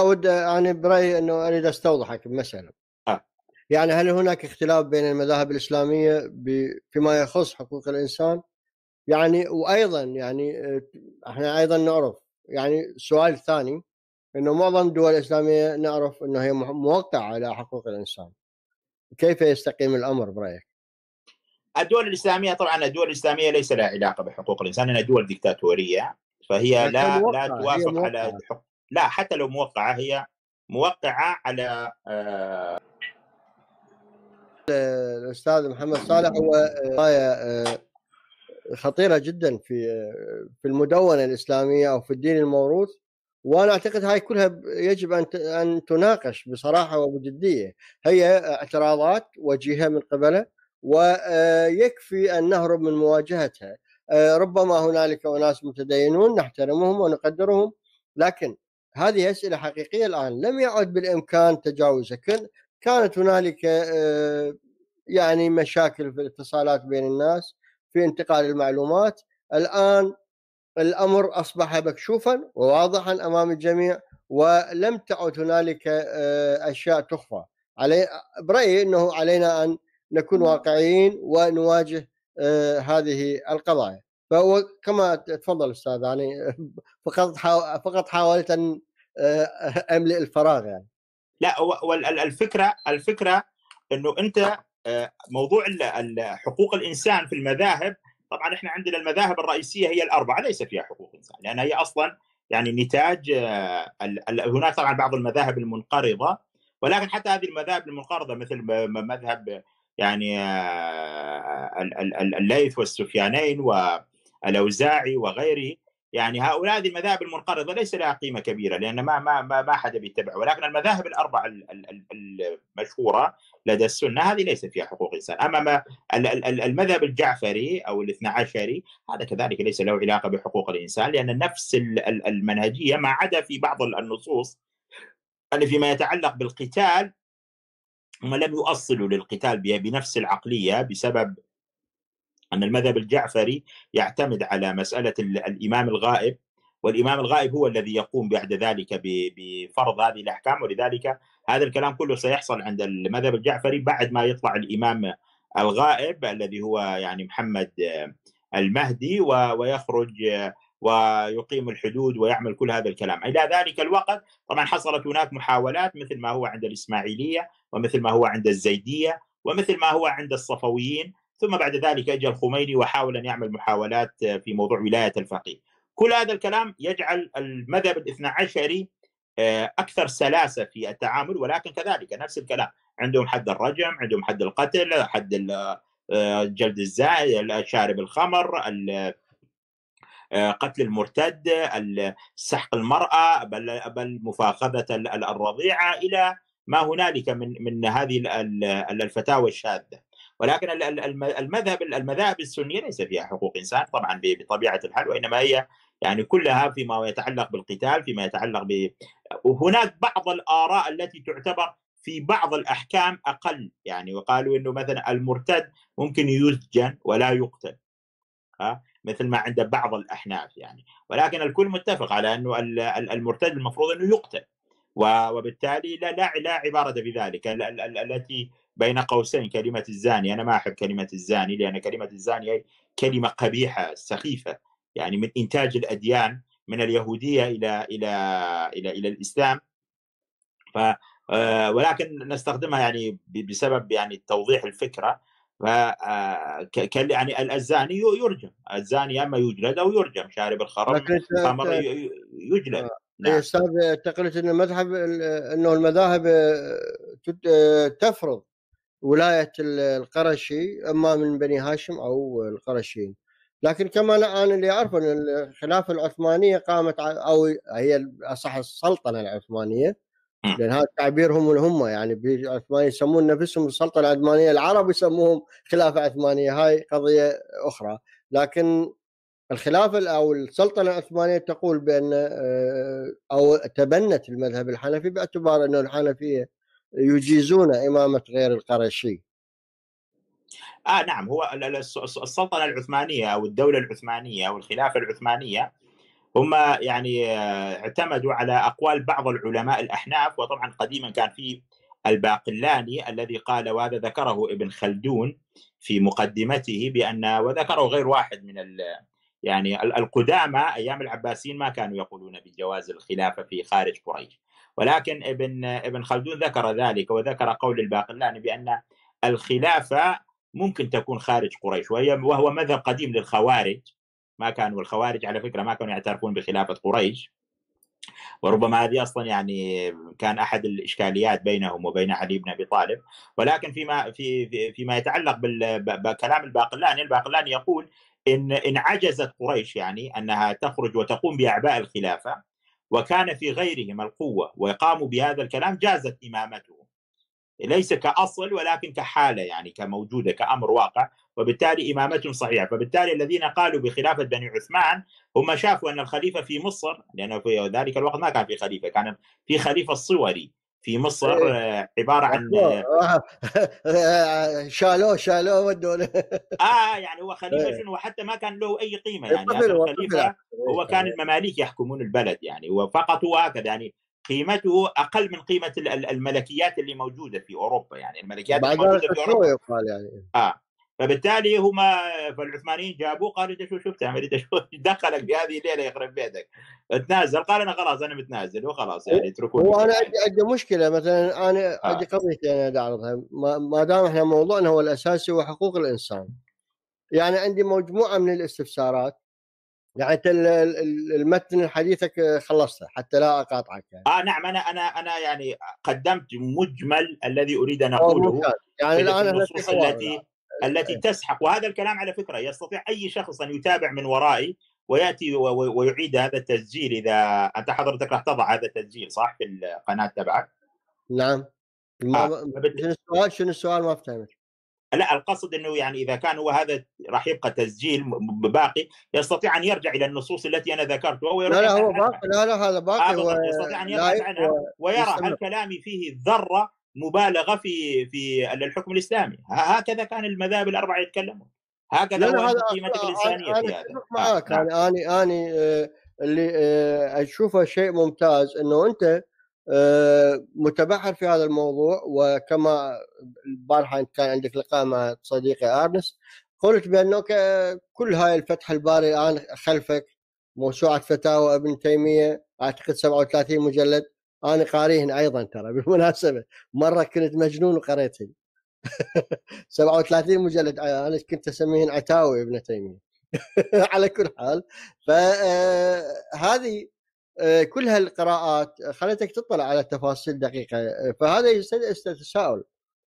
أود يعني برأيي أنه أريد أستوضحك بمسألة. يعني هل هناك اختلاف بين المذاهب الإسلامية فيما يخص حقوق الإنسان؟ يعني وأيضا يعني احنا أيضا نعرف يعني سؤال ثاني أنه معظم الدول الإسلامية نعرف أنه هي موقعة على حقوق الإنسان. كيف يستقيم الأمر برأيك؟ الدول الإسلامية طبعا الدول الإسلامية ليس لها علاقة بحقوق الإنسان، لأنها دول ديكتاتورية، فهي لا هي توافق على موقعة. لا، حتى لو موقعة هي موقعة على الأستاذ محمد صالح هو آية خطيرة جدا في المدونة الإسلامية أو في الدين الموروث، وأنا أعتقد هاي كلها يجب أن تناقش بصراحة وبجدية. هي اعتراضات وجيهة من قبله ويكفي أن نهرب من مواجهتها. ربما هنالك أناس متدينون نحترمهم ونقدرهم، لكن هذه أسئلة حقيقية الآن لم يعد بالإمكان تجاوزها. كانت هنالك يعني مشاكل في الاتصالات بين الناس في انتقال المعلومات. الآن الأمر أصبح مكشوفا وواضحا أمام الجميع، ولم تعد هنالك أشياء تخفى. برأيي أنه علينا أن نكون واقعيين ونواجه هذه القضايا. فهو كما تفضل أستاذ يعني فقط حاولت أن أملئ الفراغ يعني. لا، الفكرة أنه أنت موضوع حقوق الإنسان في المذاهب، طبعا احنا عندنا المذاهب الرئيسية هي الأربعة ليس فيها حقوق إنسان، لأن هي أصلا يعني نتاج هناك طبعا بعض المذاهب المنقرضة، ولكن حتى هذه المذاهب المنقرضة مثل مذهب يعني الليث والسفيانين والأوزاعي وغيره، يعني هؤلاء هذه المذاهب المنقرضة ليس لها قيمة كبيرة، لأن ما حدا بيتبع. ولكن المذاهب الأربعة المشهورة لدى السنة هذه ليس فيها حقوق إنسان. أما المذهب الجعفري أو الاثنى عشري هذا كذلك ليس له علاقة بحقوق الإنسان، لأن نفس المنهجية، ما عدا في بعض النصوص أن فيما يتعلق بالقتال هم لم يؤصلوا للقتال بنفس العقلية، بسبب أن المذهب الجعفري يعتمد على مسألة الإمام الغائب، والإمام الغائب هو الذي يقوم بعد ذلك بفرض هذه الأحكام. ولذلك هذا الكلام كله سيحصل عند المذهب الجعفري بعد ما يطلع الإمام الغائب الذي هو يعني محمد المهدي ويخرج ويقيم الحدود ويعمل كل هذا الكلام. إلى ذلك الوقت طبعا حصلت هناك محاولات مثل ما هو عند الإسماعيلية، ومثل ما هو عند الزيدية، ومثل ما هو عند الصفويين. ثم بعد ذلك اجى الخميني وحاول ان يعمل محاولات في موضوع ولايه الفقيه. كل هذا الكلام يجعل المذهب الاثنى عشري اكثر سلاسه في التعامل، ولكن كذلك نفس الكلام، عندهم حد الرجم، عندهم حد القتل، حد جلد الزاني، شارب الخمر، قتل المرتد، سحق المراه، بل مفاخذه الرضيعه، الى ما هنالك من هذه الفتاوى الشاذه. ولكن المذاهب السنيه ليس فيها حقوق انسان طبعا بطبيعه الحال، وانما هي يعني كلها فيما يتعلق بالقتال، فيما يتعلق وهناك بعض الاراء التي تعتبر في بعض الاحكام اقل، يعني وقالوا انه مثلا المرتد ممكن يسجن ولا يقتل، مثل ما عند بعض الاحناف يعني. ولكن الكل متفق على انه المرتد المفروض انه يقتل، وبالتالي لا عباره بذلك. التي بين قوسين كلمه الزاني، انا ما احب كلمه الزاني، لان كلمه الزاني هي كلمه قبيحه سخيفه، يعني من انتاج الاديان من اليهوديه الى الاسلام. ولكن نستخدمها يعني بسبب يعني توضيح الفكره. يعني الزاني يرجم، الزاني اما يجلد او يرجم، شارب الخمر يجلد. نعم. استاذ تقلت ان انه المذاهب تفرض ولايه القرشي اما من بني هاشم او القرشيين، لكن كما انا اللي اعرف ان الخلافه العثمانيه قامت او هي اصح السلطنه العثمانيه، لان هذا تعبيرهم هم يعني بالعثمانيين يسمون نفسهم السلطنه العثمانيه، العرب يسموهم خلافه عثمانيه، هاي قضيه اخرى. لكن الخلافه او السلطنه العثمانيه تقول بان او تبنت المذهب الحنفي باعتبار انه الحنفيه يجيزون امامه غير القرشي. نعم، هو السلطنه العثمانيه او الدوله العثمانيه او الخلافه العثمانيه هم يعني اعتمدوا على أقوال بعض العلماء الأحناف، وطبعا قديما كان في الباقلاني الذي قال، وهذا ذكره ابن خلدون في مقدمته، بأن، وذكره غير واحد من يعني القدامى أيام العباسيين ما كانوا يقولون بجواز الخلافة في خارج قريش، ولكن ابن خلدون ذكر ذلك، وذكر قول الباقلاني بأن الخلافة ممكن تكون خارج قريش، وهو مذهب قديم للخوارج. ما كانوا الخوارج على فكرة ما كانوا يعترفون بخلافة قريش، وربما هذه اصلا يعني كان احد الاشكاليات بينهم وبين علي بن ابي طالب. ولكن فيما يتعلق بكلام الباقلاني يقول ان عجزت قريش يعني انها تخرج وتقوم باعباء الخلافه، وكان في غيرهم القوه وقاموا بهذا الكلام، جازت امامته، ليس كأصل ولكن كحالة، يعني كموجودة كأمر واقع، وبالتالي إمامتهم صحيحة. فبالتالي الذين قالوا بخلافة بني عثمان هم شافوا أن الخليفة في مصر، لأنه في ذلك الوقت ما كان في خليفة، كان في خليفة الصوري في مصر، عبارة عن شالوه ودوه. يعني هو خليفة شنو، وحتى ما كان له أي قيمة، يعني هذا طفل الخليفة هو كان المماليك يحكمون البلد يعني، وفقط هو هكذا، يعني قيمته أقل من قيمة الملكيات اللي موجودة في أوروبا، يعني الملكيات اللي بعد ذلك موجودة في أوروبا. يقال يعني. فبالتالي هم فالعثمانيين جابوه، قالوا انت شو تعمل، انت شو دخلك بهذه الليله يخرب بيتك، تنازل. قال انا خلاص انا متنازل وخلاص، يعني اتركوني. هو انا عندي مشكله، مثلا انا عندي قضيتي انا اعرضها، ما دام احنا موضوعنا هو الاساسي هو حقوق الانسان، يعني عندي مجموعه من الاستفسارات، يعني المتن الحديثك خلصته حتى لا اقاطعك يعني. نعم، انا يعني قدمت مجمل الذي اريد ان اقوله يعني في الان النصوص التي تسحق، وهذا الكلام على فكره يستطيع اي شخص ان يتابع من ورائي وياتي ويعيد هذا التسجيل، اذا انت حضرتك راح تضع هذا التسجيل صح في القناه تبعك. نعم. شنو السؤال ما فهمت؟ لا، القصد انه يعني اذا كان هو هذا راح يبقى تسجيل باقي، يستطيع ان يرجع الى النصوص التي انا ذكرتها ويروح لا يبحث هو عنها. باقي، لا هذا باقي، هو يستطيع ان يبحث عنها ويرى هل كلامي فيه ذره مبالغه في الحكم الاسلامي. هكذا كان المذاهب الاربعه يتكلمون، هكذا هو انت قيمتك الانسانيه في هذا. اتفق معك. نعم. اني اللي اشوفه شيء ممتاز انه انت متبحر في هذا الموضوع، وكما البارحه كان عندك لقاء مع صديقي ارنست، قلت بانه كل هاي الفتح الباري الان خلفك، موسوعه فتاوى ابن تيميه اعتقد 37 مجلد، انا قاريهن ايضا ترى بالمناسبه، مره كنت مجنون وقريتهن. 37 مجلد، انا كنت اسميهن عتاوي ابن تيميه. على كل حال، فهذه كل هالقراءات خلتك تطلع على تفاصيل دقيقه، فهذا يستساؤل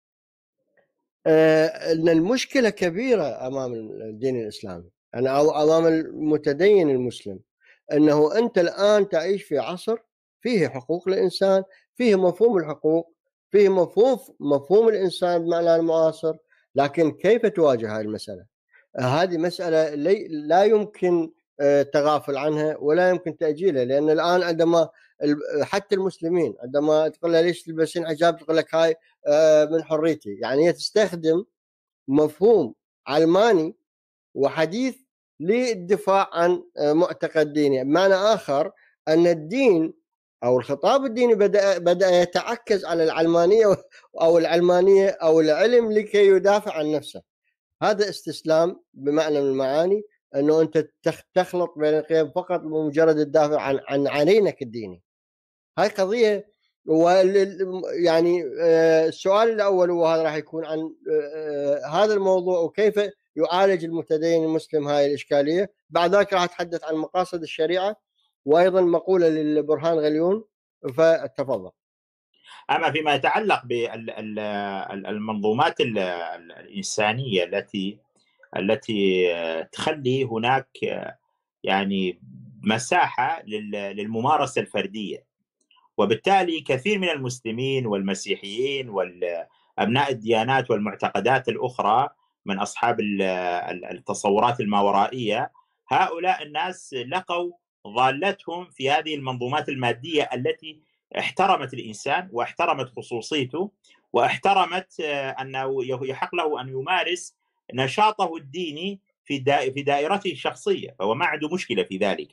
ان المشكله كبيره امام الدين الاسلامي، يعني او امام المتدين المسلم، انه انت الان تعيش في عصر فيه حقوق الانسان، فيه مفهوم الحقوق، فيه مفهوم الانسان بمعنى المعاصر، لكن كيف تواجه هذه المساله؟ هذه مساله لا يمكن تغافل عنها ولا يمكن تاجيلها، لان الان عندما حتى المسلمين عندما تقول له ليش تلبسين حجاب، تقول لك هاي من حريتي، يعني هي تستخدم مفهوم علماني وحديث للدفاع عن معتقد ديني، بمعنى آخر أن الدين أو الخطاب الديني بدأ يتعكز على العلمانية أو العلمانية أو العلم لكي يدافع عن نفسه. هذا استسلام بمعنى من المعاني، أنه أنت تخلط بين القيم فقط بمجرد الدافع عن عنينك الديني. هاي قضية. يعني السؤال الأول وهذا راح يكون عن هذا الموضوع وكيف يعالج المتدين المسلم هاي الإشكالية، بعد ذلك راح أتحدث عن مقاصد الشريعة وأيضا مقولة للبرهان غليون، فتفضل. اما فيما يتعلق بالمنظومات الانسانيه التي تخلي هناك يعني مساحه للممارسه الفرديه، وبالتالي كثير من المسلمين والمسيحيين والابناء الديانات والمعتقدات الاخرى من اصحاب التصورات الماورائيه، هؤلاء الناس لقوا ضالتهم في هذه المنظومات الماديه التي احترمت الانسان واحترمت خصوصيته واحترمت انه يحق له ان يمارس نشاطه الديني في دائرته الشخصيه، فهو ما عنده مشكله في ذلك.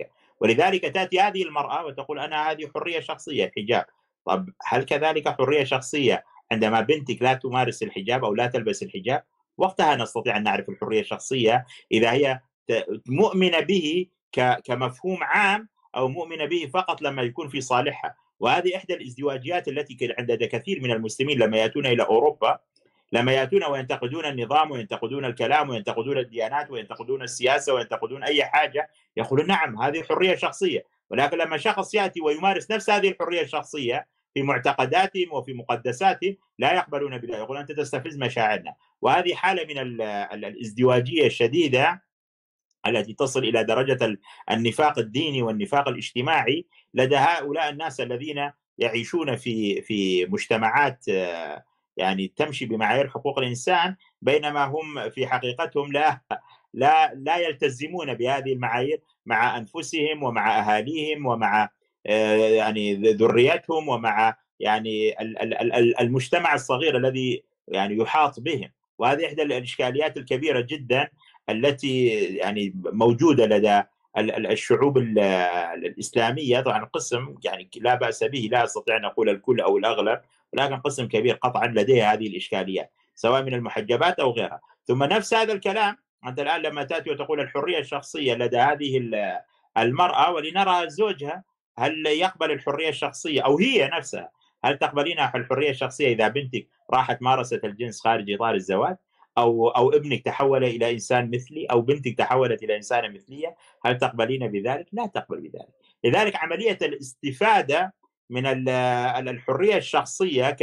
ولذلك تأتي هذه المرأة وتقول أنا هذه حرية شخصية الحجاب. طب هل كذلك حرية شخصية عندما بنتك لا تمارس الحجاب أو لا تلبس الحجاب؟ وقتها نستطيع أن نعرف الحرية الشخصية إذا هي مؤمنة به كمفهوم عام، أو مؤمنة به فقط لما يكون في صالحها. وهذه إحدى الازدواجيات التي عند كثير من المسلمين لما يأتون إلى أوروبا، لما يأتون وينتقدون النظام وينتقدون الكلام وينتقدون الديانات وينتقدون السياسة وينتقدون أي حاجة، يقولون نعم هذه حرية شخصية. ولكن لما شخص يأتي ويمارس نفس هذه الحرية الشخصية في معتقداتهم وفي مقدساتهم لا يقبلون بذلك، يقولون أنت تستفز مشاعرنا. وهذه حالة من الازدواجية الشديدة التي تصل إلى درجة النفاق الديني والنفاق الاجتماعي لدى هؤلاء الناس الذين يعيشون في مجتمعات يعني تمشي بمعايير حقوق الإنسان، بينما هم في حقيقتهم لا يلتزمون بهذه المعايير مع أنفسهم ومع أهاليهم ومع يعني ذريتهم ومع يعني المجتمع الصغير الذي يعني يحاط بهم. وهذه إحدى الإشكاليات الكبيرة جدا التي يعني موجودة لدى الشعوب الإسلامية. طبعا قسم يعني لا بأس به، لا أستطيع أن أقول الكل أو الأغلب، ولكن قسم كبير قطعا لديه هذه الإشكاليات سواء من المحجبات أو غيرها. ثم نفس هذا الكلام أنت الآن لما تأتي وتقول الحرية الشخصية لدى هذه المرأة ولنرى زوجها هل يقبل الحرية الشخصية، أو هي نفسها هل تقبلينها الحرية الشخصية إذا بنتك راحت مارست الجنس خارج إطار الزواج، أو ابنك تحول إلى إنسان مثلي، أو بنتك تحولت إلى إنسانة مثلية، هل تقبلين بذلك؟ لا تقبل بذلك. لذلك عملية الاستفادة من الحرية الشخصية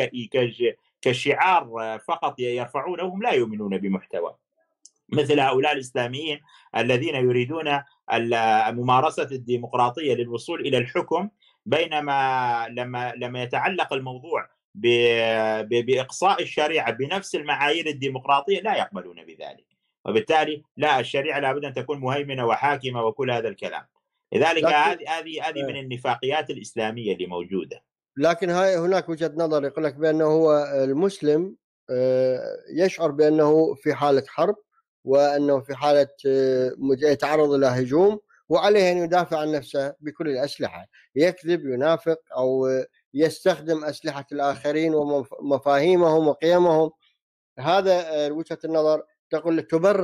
كشعار فقط يرفعونه وهم لا يؤمنون بمحتوى، مثل هؤلاء الإسلاميين الذين يريدون ممارسة الديمقراطية للوصول إلى الحكم، بينما لما يتعلق الموضوع بإقصاء الشريعة بنفس المعايير الديمقراطية لا يقبلون بذلك. وبالتالي لا، الشريعة لابد أن تكون مهيمنة وحاكمة وكل هذا الكلام. لذلك هذه من النفاقيات الإسلامية اللي موجودة. لكن هناك وجهة نظر يقول لك بأنه هو المسلم يشعر بأنه في حالة حرب، وأنه في حالة يتعرض إلى هجوم، وعليه أن يدافع عن نفسه بكل الأسلحة، يكذب، ينافق، أو يستخدم أسلحة الآخرين ومفاهيمهم وقيمهم. هذا وجهة النظر تقول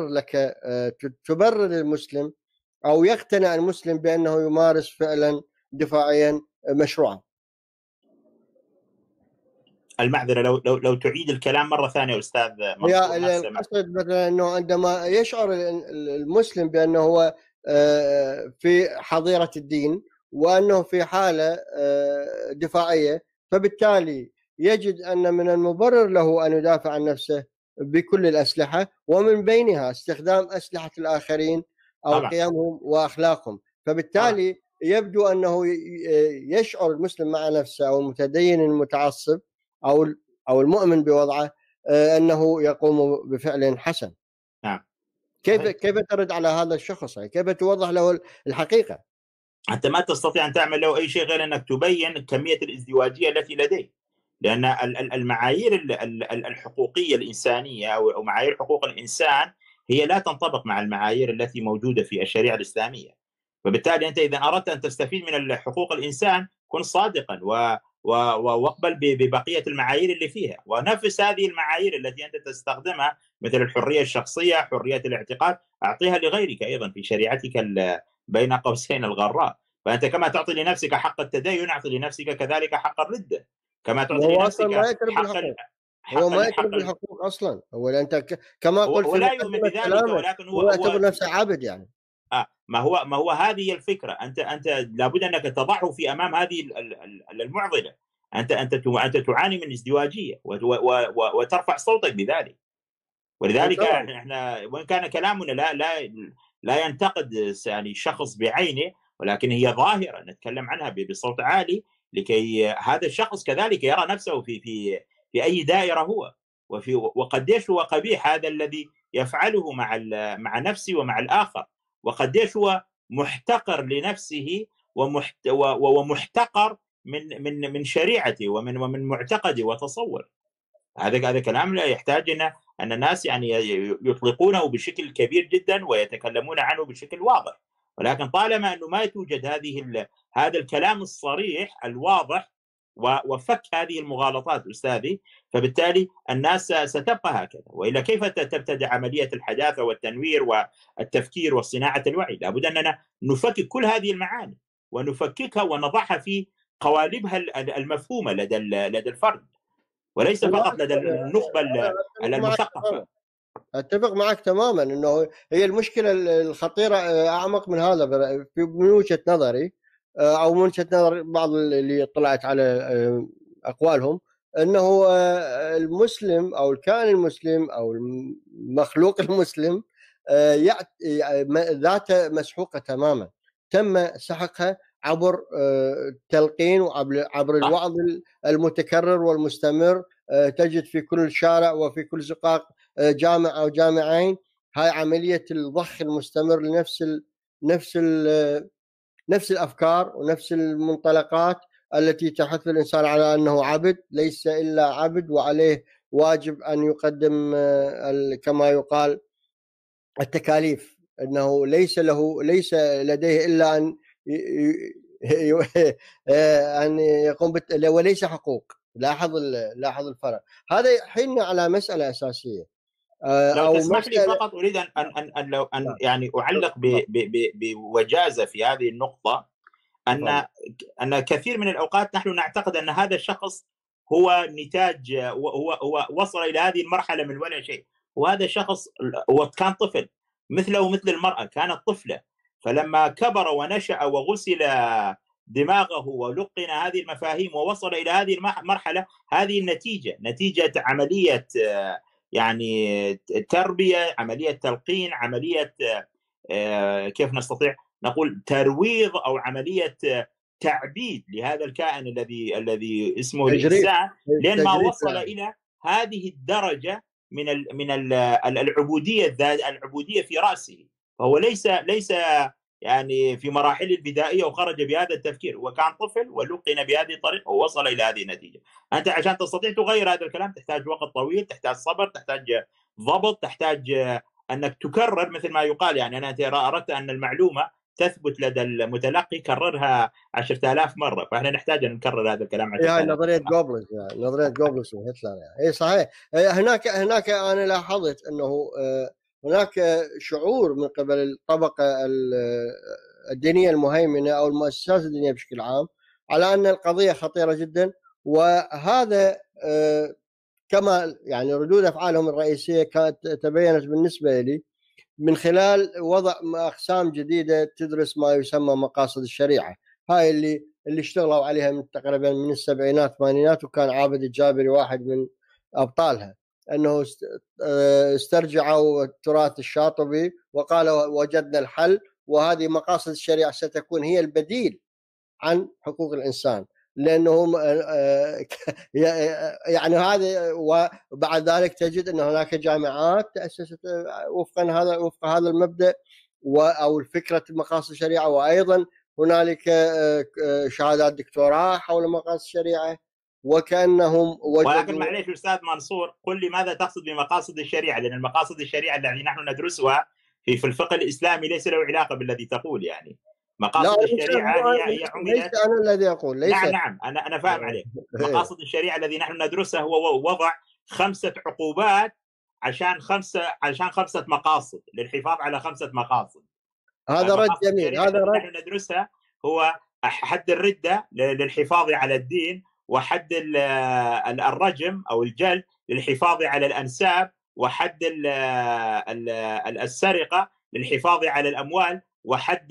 تبرر المسلم أو يقتنع المسلم بأنه يمارس فعلا دفاعيا مشروعا. المعذرة لو تعيد الكلام مرة ثانية أستاذ منصور. القصد مثلا أنه عندما يشعر المسلم بأنه هو في حظيرة الدين وأنه في حالة دفاعية، فبالتالي يجد أن من المبرر له أن يدافع عن نفسه بكل الأسلحة، ومن بينها استخدام أسلحة الآخرين أو طبعا قيمهم وأخلاقهم. فبالتالي طبعا يبدو أنه يشعر المسلم مع نفسه أو المتدين المتعصب أو المؤمن بوضعه أنه يقوم بفعل حسن. نعم. كيف ترد على هذا الشخص؟ كيف توضح له الحقيقة؟ أنت ما تستطيع أن تعمل له أي شيء غير أنك تبين كمية الازدواجية التي لديه، لأن المعايير الحقوقية الإنسانية أو معايير حقوق الإنسان هي لا تنطبق مع المعايير التي موجودة في الشريعة الإسلامية. فبالتالي أنت إذا أردت أن تستفيد من حقوق الإنسان كن صادقا واقبل ببقية المعايير اللي فيها، ونفس هذه المعايير التي أنت تستخدمها مثل الحرية الشخصية، حرية الاعتقاد، أعطيها لغيرك أيضا في شريعتك بين قوسين الغراء. فأنت كما تعطي لنفسك حق التدين أعطي لنفسك كذلك حق الردة، كما تعطي لنفسك هو ما يعترف بالحقوق أصلا. هو أنت كما قلت ولا يؤمن بذلك، ولكن هو يعتبر نفسه عابد يعني. ما هو هذه الفكرة. أنت لابد أنك تضعه في أمام هذه المعضلة. أنت تعاني من ازدواجية وترفع صوتك بذلك. ولذلك احنا وإن كان كلامنا لا ينتقد يعني شخص بعينه، ولكن هي ظاهرة نتكلم عنها بصوت عالي لكي هذا الشخص كذلك يرى نفسه في أي دائرة هو، وقديش هو قبيح هذا الذي يفعله مع نفسه ومع الآخر، وقديش هو محتقر لنفسه ومحتقر من شريعته ومن معتقده وتصور. هذا كلام لا يحتاج أن الناس يعني يطلقونه بشكل كبير جدا ويتكلمون عنه بشكل واضح. ولكن طالما أنه ما توجد هذا الكلام الصريح الواضح وفك هذه المغالطات أستاذي، فبالتالي الناس ستبقى هكذا، وإلا كيف تبتدع عملية الحداثة والتنوير والتفكير وصناعة الوعي؟ لابد أننا نفكك كل هذه المعاني ونفككها ونضعها في قوالبها المفهومة لدى الفرد، وليس فقط لدى النخبة المثقفة. اتفق معك تماما انه هي المشكله الخطيره اعمق من هذا من وجهه نظري، او من وجهه نظر بعض اللي طلعت على اقوالهم، انه المسلم او الكائن المسلم او المخلوق المسلم ذاته مسحوقه تماما، تم سحقها عبر التلقين وعبر الوعظ المتكرر والمستمر. تجد في كل شارع وفي كل زقاق جامع او جامعين هاي عمليه الضخ المستمر نفس الافكار ونفس المنطلقات التي تحث الانسان على انه عبد، ليس الا عبد وعليه واجب ان يقدم كما يقال التكاليف، انه ليس لديه الا ان يقوم وليس حقوق. لاحظ الفرق هذا. حين على مساله اساسيه، لو تسمح لي فقط اريد ان يعني اعلق بوجازه في هذه النقطه، ان كثير من الاوقات نحن نعتقد ان هذا الشخص هو نتاج، هو وصل الى هذه المرحله من ولا شيء، وهذا الشخص هو كان طفل مثله مثل المراه، كانت طفله، فلما كبر ونشأ وغسل دماغه ولقن هذه المفاهيم ووصل الى هذه المرحله، هذه نتيجه عمليه يعني تربيه، عمليه تلقين، عمليه كيف نستطيع نقول ترويض او عمليه تعبيد لهذا الكائن الذي اسمه الانسان، لين ما وصل الى هذه الدرجه من العبوديه في راسه. فهو ليس يعني في مراحل البدائيه وخرج بهذا التفكير، وكان طفل ولقن بهذه الطريقه ووصل الى هذه النتيجه. انت عشان تستطيع تغير هذا الكلام تحتاج وقت طويل، تحتاج صبر، تحتاج ضبط، تحتاج انك تكرر مثل ما يقال. يعني انت اردت ان المعلومه تثبت لدى المتلقي كررها 10,000 مره، فاحنا نحتاج ان نكرر هذا الكلام 10,000. هاي نظريه جوبلز، نظريه جوبلز وهتلر. اي صحيح. هناك انا لاحظت انه هناك شعور من قبل الطبقه الدينيه المهيمنه او المؤسسات الدينيه بشكل عام على ان القضيه خطيره جدا، وهذا كما يعني ردود افعالهم الرئيسيه كانت تبينت بالنسبه لي من خلال وضع اقسام جديده تدرس ما يسمى مقاصد الشريعه. هاي اللي اشتغلوا عليها من تقريبا من السبعينات الثمانينات، وكان عابد الجابري واحد من ابطالها، انه استرجعوا التراث الشاطبي وقالوا وجدنا الحل، وهذه مقاصد الشريعه ستكون هي البديل عن حقوق الانسان، لانهم يعني هذا. وبعد ذلك تجد ان هناك جامعات تاسست وفق هذا المبدا او فكره مقاصد الشريعه، وايضا هنالك شهادات دكتوراه حول مقاصد الشريعه، وكانهم ولكن معليش استاذ منصور، قل لي ماذا تقصد بمقاصد الشريعه؟ لان المقاصد الشريعه التي نحن ندرسها في الفقه الاسلامي ليس له علاقه بالذي تقول. يعني مقاصد الشريعه هي عملت. ليس انا الذي اقول، ليس. نعم انا فاهم عليك. مقاصد الشريعه الذي نحن ندرسه هو وضع 5 عقوبات عشان 5 مقاصد، للحفاظ على 5 مقاصد. هذا رد جميل. هذا رد نحن ندرسها هو حد الردة للحفاظ على الدين، وحد الرجم أو الجلد للحفاظ على الأنساب، وحد السرقة للحفاظ على الأموال، وحد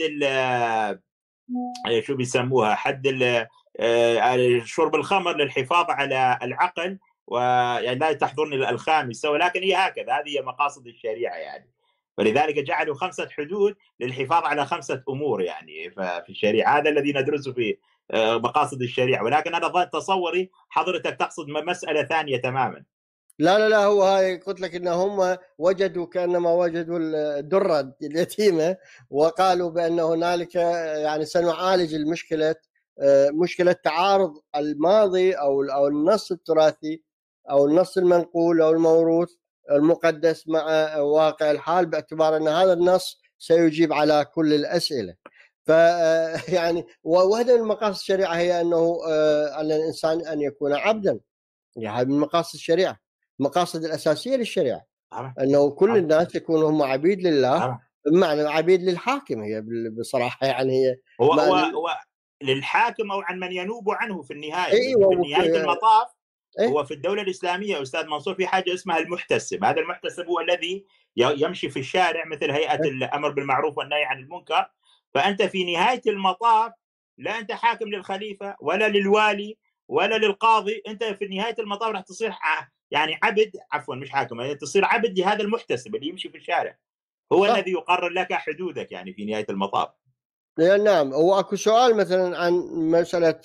شو بيسموها حد شرب الخمر للحفاظ على العقل، ويعني لا تحضرني الخامسة، ولكن هي هكذا، هذه هي مقاصد الشريعة يعني. ولذلك جعلوا 5 حدود للحفاظ على 5 أمور يعني في الشريعة. هذا الذي ندرسه في مقاصد الشريعة، ولكن أنا تصوري حضرتك تقصد مسألة ثانية تماما. لا هو هاي قلت لك ان هم وجدوا كانما وجدوا الدره اليتيمه، وقالوا بان هنالك يعني سنعالج مشكله تعارض الماضي او النص التراثي او النص المنقول او الموروث المقدس مع واقع الحال، باعتبار ان هذا النص سيجيب على كل الأسئلة. ف يعني وواحدة من مقاصد الشريعة هي أنه على الإنسان أن يكون عبدا، يعني من مقاصد الشريعة، المقاصد الأساسية للشريعة أنه كل الناس يكونوا هم عبيد لله، بمعنى عبيد للحاكم. هي بصراحة يعني هي هو للحاكم أو عن من ينوب عنه في النهاية. أيوة في نهاية المطاف هو في الدولة الإسلامية أستاذ منصور في حاجة اسمها المحتسب. هذا المحتسب هو الذي يمشي في الشارع مثل هيئة الأمر بالمعروف والنهي عن المنكر. فأنت في نهاية المطاف لا أنت حاكم للخليفة ولا للوالي ولا للقاضي، أنت في نهاية المطاف راح تصير يعني عبد، عفوا مش حاكم، تصير عبد لهذا المحتسب اللي يمشي في الشارع، هو الذي يقرر لك حدودك يعني في نهاية المطاف. نعم. هو اكو سؤال مثلا عن مسألة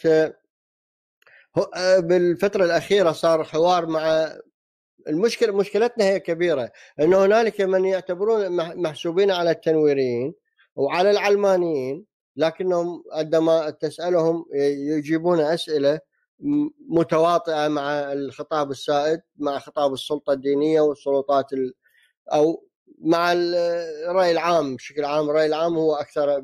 بالفترة الأخيرة صار حوار مع مشكلتنا هي كبيرة، أنه هنالك من يعتبرون محسوبين على التنويريين وعلى العلمانيين، لكنهم عندما تسألهم يجيبون أسئلة متواطئة مع الخطاب السائد، مع خطاب السلطة الدينية والسلطات أو مع الرأي العام بشكل عام. الرأي العام هو أكثر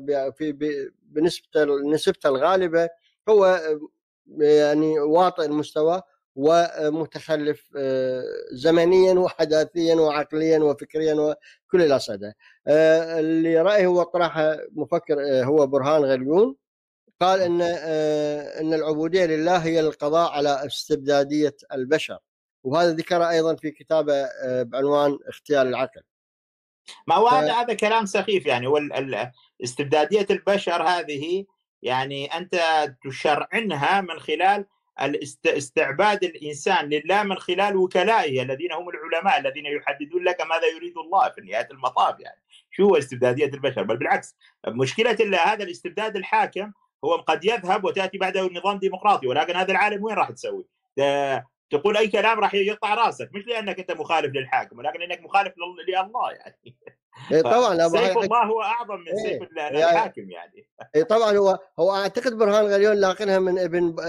بنسبته الغالبة هو يعني واطئ المستوى ومتخلف زمنيا وحداثيا وعقليا وفكريا وكل الأصعدة. اللي رأيه هو طرحه مفكر هو برهان غليون، قال ان العبودية لله هي القضاء على استبدادية البشر، وهذا ذكر أيضا في كتابه بعنوان اختيار العقل. ما هو هذا كلام سخيف يعني. استبدادية البشر هذه يعني أنت تشرعنها من خلال استعباد الإنسان لله من خلال وكلائه الذين هم العلماء الذين يحددون لك ماذا يريد الله في نهاية المطاف. يعني شو هو استبدادية البشر؟ بل بالعكس، مشكلة هذا الاستبداد الحاكم هو قد يذهب وتأتي بعده النظام ديمقراطي، ولكن هذا العالم وين راح تسوي؟ تقول اي كلام راح يقطع راسك، مش لانك انت مخالف للحاكم ولكن لانك مخالف لله يعني. طبعا سيف الله هو اعظم من سيف الحاكم يعني. طبعا هو اعتقد برهان غليون لاقنها من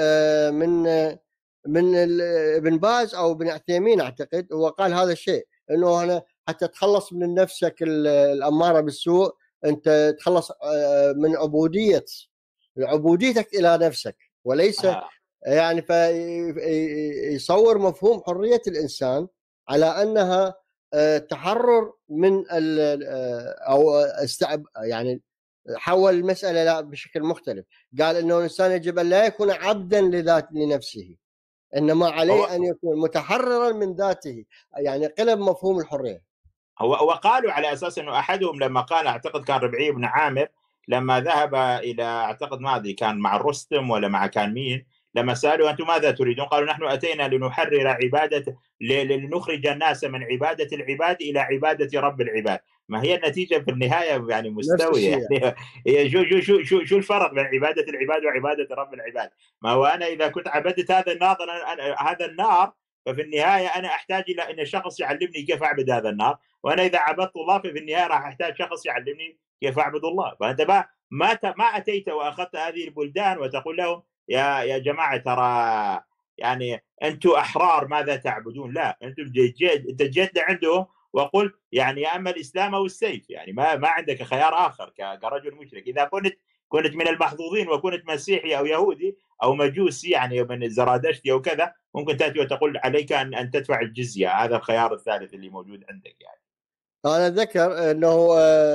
من ابن باز او ابن عثيمين اعتقد. هو قال هذا الشيء، انه انا حتى تخلص من نفسك الاماره بالسوء انت تخلص من عبوديتك الى نفسك، وليس يعني فيصور مفهوم حرية الإنسان على أنها تحرر من أو يعني حول المسألة لا بشكل مختلف. قال أنه الإنسان يجب أن لا يكون عبدا لنفسه، إنما عليه أن يكون متحررا من ذاته، يعني قلب مفهوم الحرية. وقالوا على أساس أنه أحدهم لما قال، أعتقد كان ربعي بن عامر، لما ذهب إلى أعتقد ما أدري كان مع الرستم ولا مع كان مين، لما سألوا أنتم ماذا تريدون؟ قالوا نحن أتينا لنحرر لنخرج الناس من عبادة العباد إلى عبادة رب العباد. ما هي النتيجة في النهاية يعني مستوية يعني. هي شو الفرق بين عبادة العباد وعبادة رب العباد؟ ما هو أنا إذا كنت عبدت هذا النار ففي النهاية أنا أحتاج إلى أن شخص يعلمني كيف أعبد هذا النار، وأنا إذا عبدت الله ففي النهاية راح أحتاج شخص يعلمني كيف أعبد الله. فأنت ما أتيت وأخذت هذه البلدان وتقول لهم يا جماعة ترى يعني أنتم أحرار ماذا تعبدون، لا، أنتم جيت عندهم وقلت يعني يا أما الإسلام أو السيف، يعني ما عندك خيار آخر كرجل مشرك. إذا كنت من المحظوظين وكنت مسيحي أو يهودي أو مجوسي يعني من الزرادشتي أو كذا، ممكن تأتي وتقول عليك أن تدفع الجزية. هذا الخيار الثالث اللي موجود عندك يعني. أنا أتذكر أنه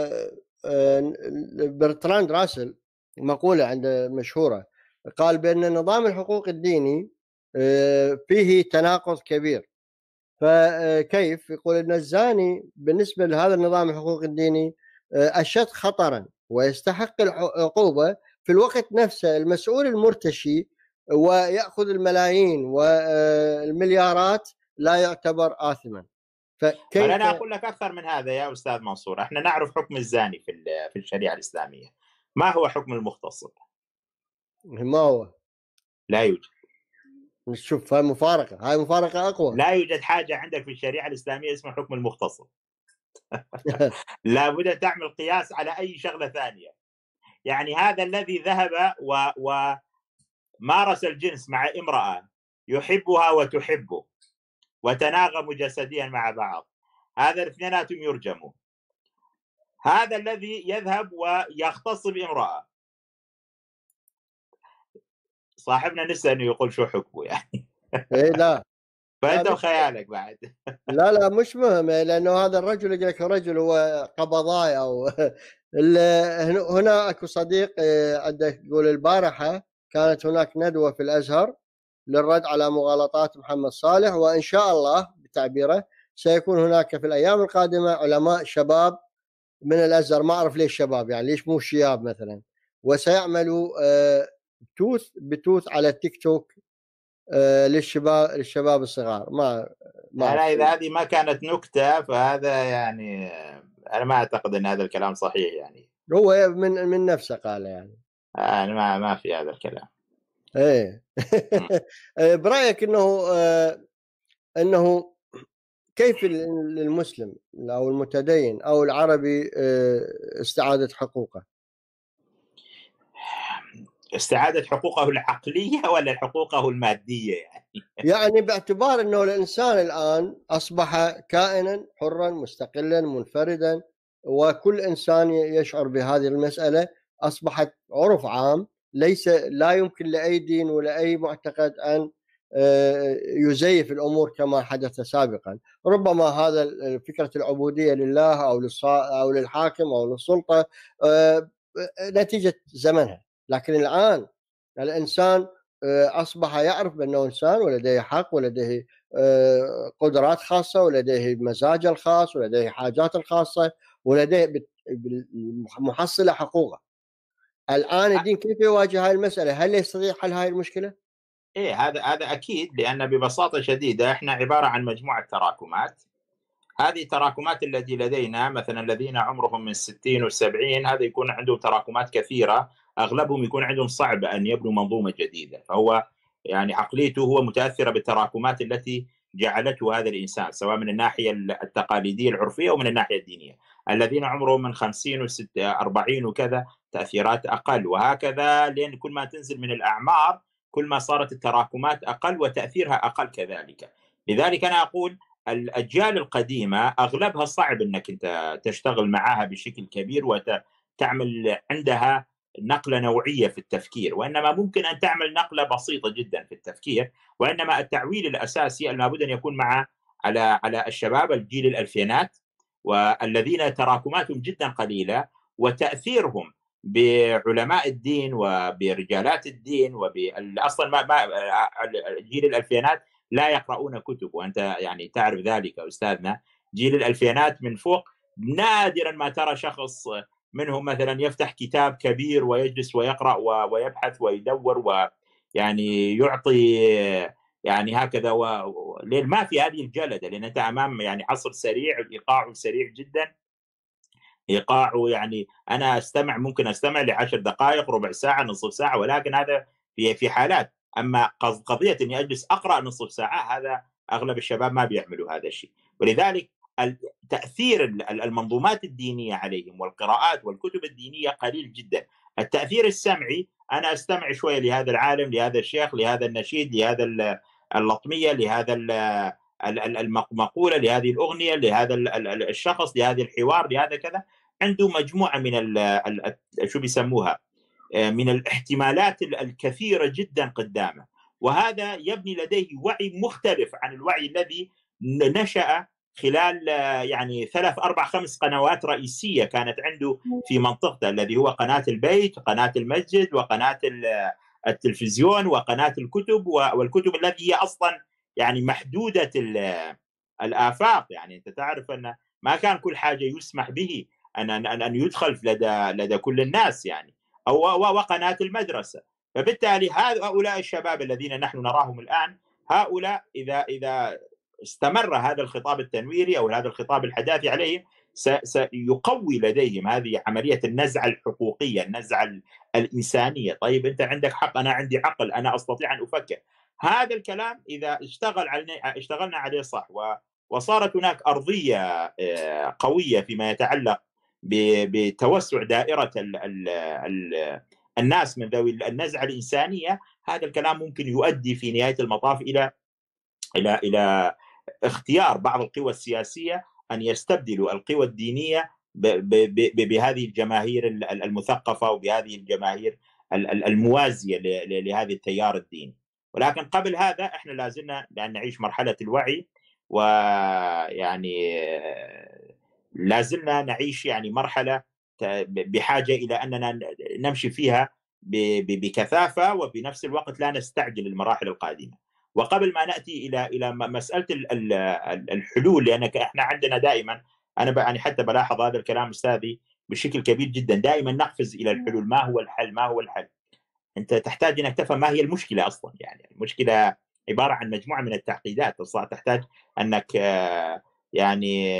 برتراند راسل مقولة عنده مشهورة، قال بأن نظام الحقوق الديني فيه تناقض كبير. فكيف؟ يقول أن الزاني بالنسبة لهذا النظام الحقوق الديني أشد خطرا ويستحق العقوبة، في الوقت نفسه المسؤول المرتشي ويأخذ الملايين والمليارات لا يعتبر آثما. فكيف؟ أنا أقول لك أكثر من هذا يا أستاذ منصور. احنا نعرف حكم الزاني في الشريعة الإسلامية. ما هو حكم المغتصب؟ ما هو؟ لا يوجد. نشوف هاي مفارقة أقوى. لا يوجد حاجة عندك في الشريعة الإسلامية اسمها حكم المغتصب. لابد أن تعمل قياس على أي شغلة ثانية. يعني هذا الذي ذهب ومارس الجنس مع امرأة يحبها وتحبه وتناغموا جسديا مع بعض، هذا الاثنيناتهم يرجموا. هذا الذي يذهب ويغتصب امرأة، صاحبنا نسى انه يقول شو حكمه يعني. اي لا فانت مش وخيالك بعد. لا مش مهم، لانه هذا الرجل يقول لك رجل هو قبضاي او هنا اكو صديق عندك يقول البارحه كانت هناك ندوه في الازهر للرد على مغالطات محمد صالح، وان شاء الله بتعبيره سيكون هناك في الايام القادمه علماء شباب من الازهر، ما اعرف ليش شباب يعني ليش مو شياب مثلا، وسيعملوا بتوث على التيك توك للشباب الصغار. ما انا اعرف. اذا هذه ما كانت نكته فهذا يعني انا ما اعتقد ان هذا الكلام صحيح يعني. هو من نفسه قال يعني. انا ما في هذا الكلام. ايه م. برايك انه كيف للمسلم او المتدين او العربي استعاده حقوقه؟ استعادة حقوقه العقلية ولا حقوقه المادية يعني؟ يعني باعتبار انه الانسان الان اصبح كائنا حرا مستقلا منفردا، وكل انسان يشعر بهذه المساله، اصبحت عرف عام، لا يمكن لاي دين ولا اي معتقد ان يزيف الامور كما حدث سابقا. ربما هذا فكره العبوديه لله او للحاكم او للسلطه نتيجه زمنها، لكن الان الانسان اصبح يعرف بانه انسان ولديه حق ولديه قدرات خاصه ولديه مزاجه الخاص ولديه حاجات الخاصه ولديه محصله حقوقه. الان الدين كيف يواجه هاي المساله؟ هل يستطيع حل هاي المشكله؟ ايه هذا اكيد، لان ببساطه شديده احنا عباره عن مجموعه تراكمات. هذه التراكمات التي لدينا مثلا الذين عمرهم من 60 و70 هذا يكون عندهم تراكمات كثيره، اغلبهم يكون عندهم صعب ان يبنوا منظومه جديده، فهو يعني عقليته هو متاثره بالتراكمات التي جعلته هذا الانسان، سواء من الناحيه التقاليديه العرفيه او من الناحيه الدينيه. الذين عمرهم من 50 و40 وكذا تاثيرات اقل، وهكذا لان كل ما تنزل من الاعمار كل ما صارت التراكمات اقل وتاثيرها اقل كذلك. لذلك انا اقول الاجيال القديمه اغلبها صعب انك انت تشتغل معها بشكل كبير وتعمل عندها نقله نوعيه في التفكير، وانما ممكن ان تعمل نقله بسيطه جدا في التفكير، وانما التعويل الاساسي لابد ان يكون مع على الشباب الجيل الالفينات، والذين تراكماتهم جدا قليله وتاثيرهم بعلماء الدين وبرجالات الدين اصلا ما جيل الالفينات لا يقرؤون كتب، وانت يعني تعرف ذلك استاذنا. جيل الالفينات من فوق نادرا ما ترى شخص منهم مثلا يفتح كتاب كبير ويجلس ويقرا ويبحث ويدور ويعني يعطي يعني هكذا لين ما في هذه الجلده، لان انت امام يعني عصر سريع، ايقاعه سريع جدا، ايقاعه يعني انا ممكن استمع ل10 دقائق ربع ساعه نصف ساعه، ولكن هذا في حالات. اما قضيه اني اجلس اقرا نصف ساعه هذا اغلب الشباب ما بيعملوا هذا الشيء. ولذلك تاثير المنظومات الدينيه عليهم والقراءات والكتب الدينيه قليل جدا. التاثير السمعي انا استمع شويه لهذا العالم، لهذا الشيخ، لهذا النشيد، لهذا اللطميه، لهذا المقوله، لهذه الاغنيه، لهذا الشخص، لهذا الحوار، لهذا كذا، عنده مجموعه من شو بيسموها من الاحتمالات الكثيره جدا قدامه، وهذا يبني لديه وعي مختلف عن الوعي الذي نشأ خلال يعني 3 4 5 قنوات رئيسيه كانت عنده في منطقته، الذي هو قناه البيت، قناه المسجد، وقناه التلفزيون، وقناه الكتب، والكتب التي هي اصلا يعني محدوده الآفاق. يعني أنت تعرف أن ما كان كل حاجة يسمح به أن يدخل لدى كل الناس يعني، وقناة المدرسة. فبالتالي هؤلاء الشباب الذين نحن نراهم الآن، هؤلاء إذا استمر هذا الخطاب التنويري أو هذا الخطاب الحداثي عليهم سيقوي لديهم هذه عملية النزعة الحقوقية، النزعة الإنسانية. طيب أنت عندك حق، أنا عندي عقل، أنا أستطيع أن أفكر. هذا الكلام إذا اشتغلنا عليه صح وصارت هناك أرضية قوية فيما يتعلق بتوسع دائرة الناس من ذوي النزعة الإنسانية، هذا الكلام ممكن يؤدي في نهاية المطاف إلى اختيار بعض القوى السياسية أن يستبدلوا القوى الدينية بهذه الجماهير المثقفة وبهذه الجماهير الموازية لهذه التيار الديني. ولكن قبل هذا احنا لازلنا نعيش مرحلة الوعي، ويعني لازلنا نعيش يعني مرحلة بحاجة إلى أننا نمشي فيها بكثافة، وبنفس الوقت لا نستعجل المراحل القادمة. وقبل ما نأتي إلى مسألة الحلول، لأنك احنا عندنا دائما، أنا يعني حتى بلاحظ هذا الكلام أستاذي بشكل كبير جدا، دائما نقفز إلى الحلول. ما هو الحل؟ ما هو الحل؟ أنت تحتاج أنك تفهم ما هي المشكلة أصلا. يعني المشكلة عبارة عن مجموعة من التعقيدات، تحتاج أنك يعني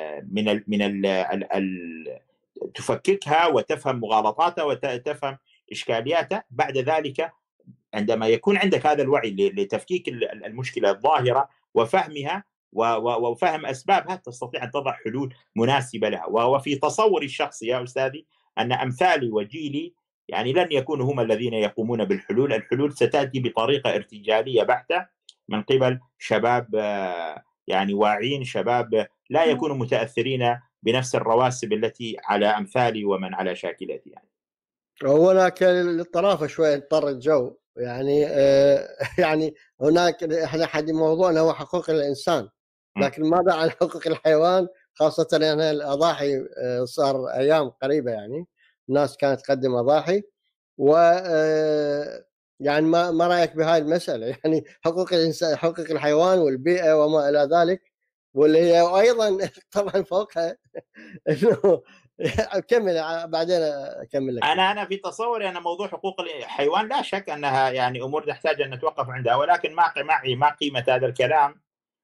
تفككها وتفهم مغالطاتها وتفهم إشكالياتها. بعد ذلك عندما يكون عندك هذا الوعي لتفكيك المشكلة الظاهرة وفهمها وفهم أسبابها، تستطيع أن تضع حلول مناسبة لها. وفي تصوري الشخصي يا أستاذي أن أمثالي وجيلي يعني لن يكونوا هم الذين يقومون بالحلول. الحلول ستأتي بطريقة ارتجالية بحتة من قبل شباب يعني واعين، شباب لا يكونوا متأثرين بنفس الرواسب التي على أمثالي ومن على شاكلتي. يعني هناك للطرافة شوية اضطر الجو يعني يعني هناك احنا حد موضوعنا هو حقوق الإنسان، لكن ماذا عن حقوق الحيوان؟ خاصة أن الأضاحي صار أيام قريبة، يعني الناس كانت تقدم أضاحي، و يعني ما رأيك بهاي المسألة؟ يعني حقوق الإنسان، حقوق الحيوان والبيئة وما إلى ذلك، واللي هي أيضا طبعا فوقها إنه كمل بعدين أكمل لك. أنا في تصوري أن موضوع حقوق الحيوان لا شك أنها يعني أمور نحتاج أن نتوقف عندها، ولكن ما قيمة هذا الكلام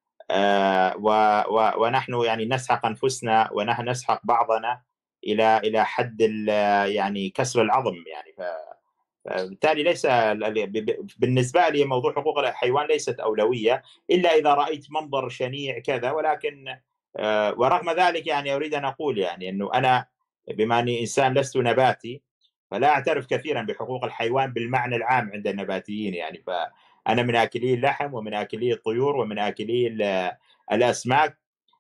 ونحن يعني نسحق أنفسنا ونحن نسحق بعضنا إلى حد يعني كسر العظم. يعني بالتالي ليس بالنسبة لي موضوع حقوق الحيوان ليست أولوية إلا إذا رأيت منظر شنيع كذا. ولكن ورغم ذلك يعني أريد أن أقول يعني أنه أنا بما أني إنسان لست نباتي، فلا أعترف كثيرا بحقوق الحيوان بالمعنى العام عند النباتيين. يعني فأنا من آكلي اللحم ومن آكلي الطيور ومن آكلي الأسماك،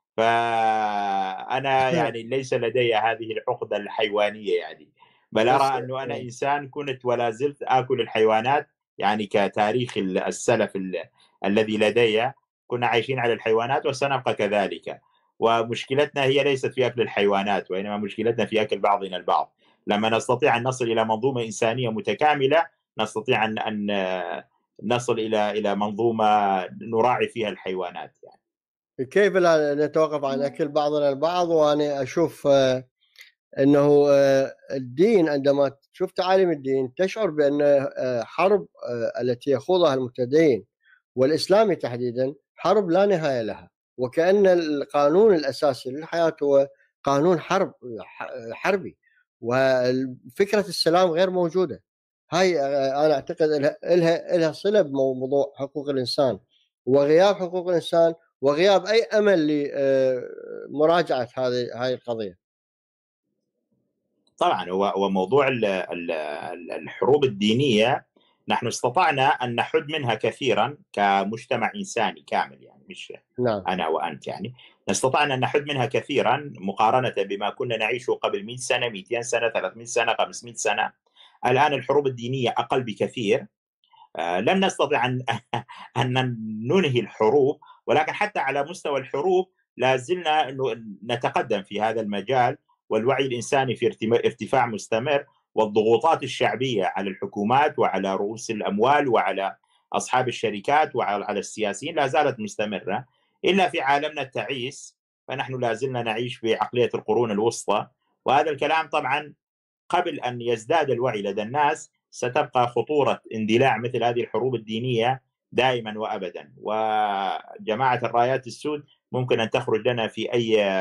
فأنا يعني ليس لدي هذه العقدة الحيوانية يعني، بل أرى أنه أنا إنسان كنت ولا زلت آكل الحيوانات. يعني كتاريخ السلف الذي لدي كنا عايشين على الحيوانات وسنبقى كذلك. ومشكلتنا هي ليست في أكل الحيوانات، وإنما مشكلتنا في أكل بعضنا البعض. لما نستطيع أن نصل إلى منظومة إنسانية متكاملة نستطيع أن نصل إلى منظومة نراعي فيها الحيوانات. يعني كيف لا نتوقف عن أكل بعضنا البعض؟ وأنا أشوف أنه الدين، عندما تشوف تعاليم الدين تشعر بأن حرب التي يخوضها المتدين والإسلامي تحديدا حرب لا نهاية لها، وكأن القانون الأساسي للحياة هو قانون حربي، وفكرة السلام غير موجودة. هاي أنا أعتقد لها صلة بموضوع حقوق الإنسان، وغياب حقوق الإنسان وغياب أي أمل لمراجعة هذه القضية. طبعا هو موضوع الحروب الدينية نحن استطعنا أن نحد منها كثيرا كمجتمع إنساني كامل، يعني مش نعم. أنا وأنت. يعني استطعنا أن نحد منها كثيرا مقارنة بما كنا نعيشه قبل 100 سنة 200 سنة 300 سنة 500 سنة. الآن الحروب الدينية أقل بكثير. لن نستطيع أن ننهي الحروب، ولكن حتى على مستوى الحروب لا زلنا نتقدم في هذا المجال، والوعي الإنساني في ارتفاع مستمر، والضغوطات الشعبية على الحكومات وعلى رؤوس الأموال وعلى أصحاب الشركات وعلى السياسيين لا زالت مستمرة. إلا في عالمنا التعيس فنحن لا زلنا نعيش بعقلية القرون الوسطى. وهذا الكلام طبعا قبل أن يزداد الوعي لدى الناس ستبقى خطورة اندلاع مثل هذه الحروب الدينية دائما وأبدا. وجماعة الرايات السود ممكن أن تخرج لنا في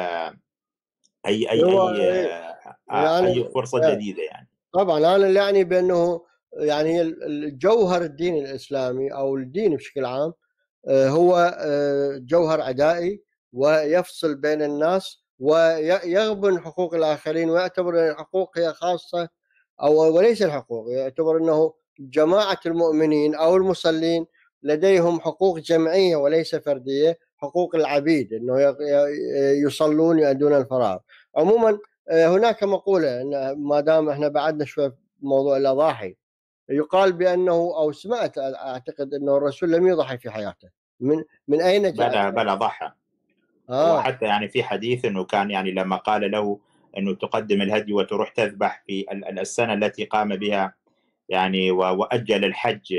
أي فرصة جديدة. يعني طبعا أنا اللي يعني بأنه يعني الجوهر الدين الإسلامي أو الدين بشكل عام هو جوهر عدائي، ويفصل بين الناس ويغبن حقوق الآخرين، ويعتبر أن الحقوق هي خاصة أو وليس الحقوق. يعتبر أنه جماعة المؤمنين أو المصلين لديهم حقوق جمعية وليس فردية، حقوق العبيد أنه يصلون يؤدون الفرائض. عموما هناك مقولة أن ما دام احنا بعدنا شوي في موضوع الأضاحي، يقال بأنه أو سمعت أعتقد أنه الرسول لم يضحي في حياته. من أين جاءت؟ بلى ضحى. آه وحتى يعني في حديث انه كان يعني لما قال له انه تقدم الهدي وتروح تذبح في السنه التي قام بها يعني واجل الحج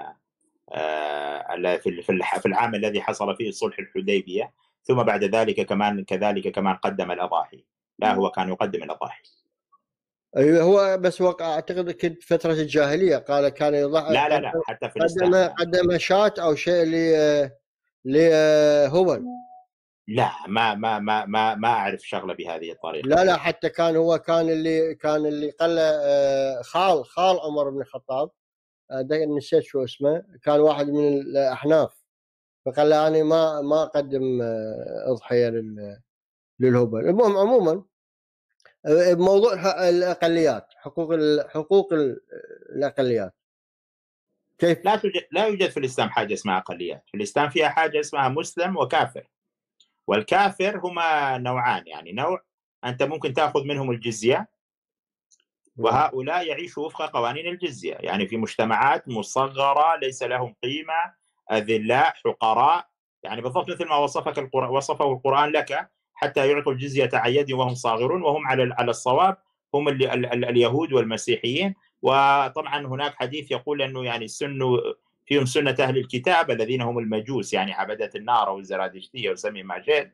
في العام الذي حصل فيه صلح الحديبيه، ثم بعد ذلك كذلك كمان قدم الاضاحي. لا هو كان يقدم الاضاحي. أيوه، هو بس وقع أعتقد كنت فترة الجاهلية قال كان يضحي، لا حتى في الاسلام يعني. قدم شاة أو شيء لهبل. لا ما اعرف شغله بهذه الطريقه لا يعني. حتى كان اللي قال خال عمر بن الخطاب، نسيت شو اسمه، كان واحد من الأحناف، فقال له أنا ما أقدم أضحية للهبل. المهم عموما موضوع الأقليات، حقوق الأقليات كيف؟ لا يوجد في الاسلام حاجه اسمها اقليات. في الاسلام فيها حاجه اسمها مسلم وكافر. والكافر هما نوعان، يعني نوع أنت ممكن تأخذ منهم الجزية، وهؤلاء يعيشوا وفق قوانين الجزية، يعني في مجتمعات مصغرة ليس لهم قيمة، أذلاء حقراء، يعني بالضبط مثل ما وصفه القرآن لك، حتى يعطوا الجزية عن يد وهم صاغرون، وهم على الصواب هم اليهود والمسيحيين. وطبعا هناك حديث يقول أنه يعني فيهم سنة أهل الكتاب الذين هم المجوس، يعني عبدة النار أو الزرادشتية وسمي ما شئت.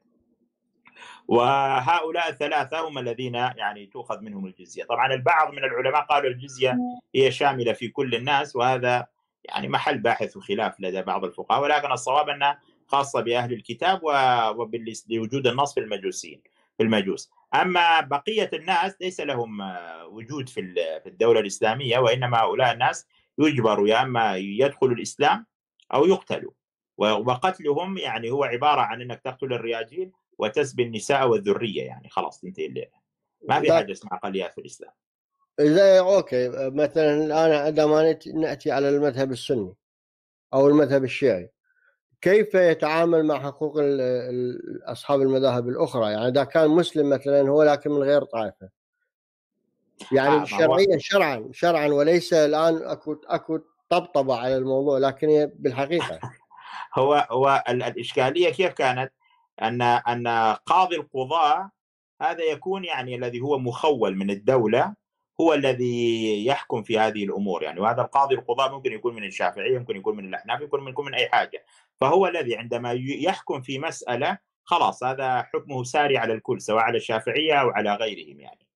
وهؤلاء الثلاثة هم الذين يعني تؤخذ منهم الجزية. طبعا البعض من العلماء قالوا الجزية هي شاملة في كل الناس، وهذا يعني محل باحث وخلاف لدى بعض الفقهاء، ولكن الصواب أنها خاصة بأهل الكتاب وبوجود النص في المجوس. أما بقية الناس ليس لهم وجود في الدولة الإسلامية، وإنما هؤلاء الناس يجبروا يا أما يدخلوا الإسلام أو يقتلوا. وقتلهم يعني هو عبارة عن أنك تقتل الرياجيل وتسبي النساء والذريه، يعني خلاص تنتهي الليله. ما في حاجه اسمها اقليات في الاسلام. إذا أوكي مثلا الآن عندما نأتي على المذهب السني أو المذهب الشيعي، كيف يتعامل مع حقوق أصحاب المذاهب الأخرى؟ يعني إذا كان مسلم مثلا هو لكن من غير طائفة، يعني شرعا وليس الآن أكو طبطبة على الموضوع، لكن هي بالحقيقة هو الإشكالية كيف كانت؟ أن قاضي القضاء هذا يكون يعني الذي هو مخول من الدولة، هو الذي يحكم في هذه الأمور يعني. وهذا القاضي القضاء ممكن يكون من الشافعية، ممكن يكون من الأحناف، يكون من أي حاجة. فهو الذي عندما يحكم في مسألة خلاص هذا حكمه ساري على الكل، سواء على الشافعية أو على غيرهم يعني.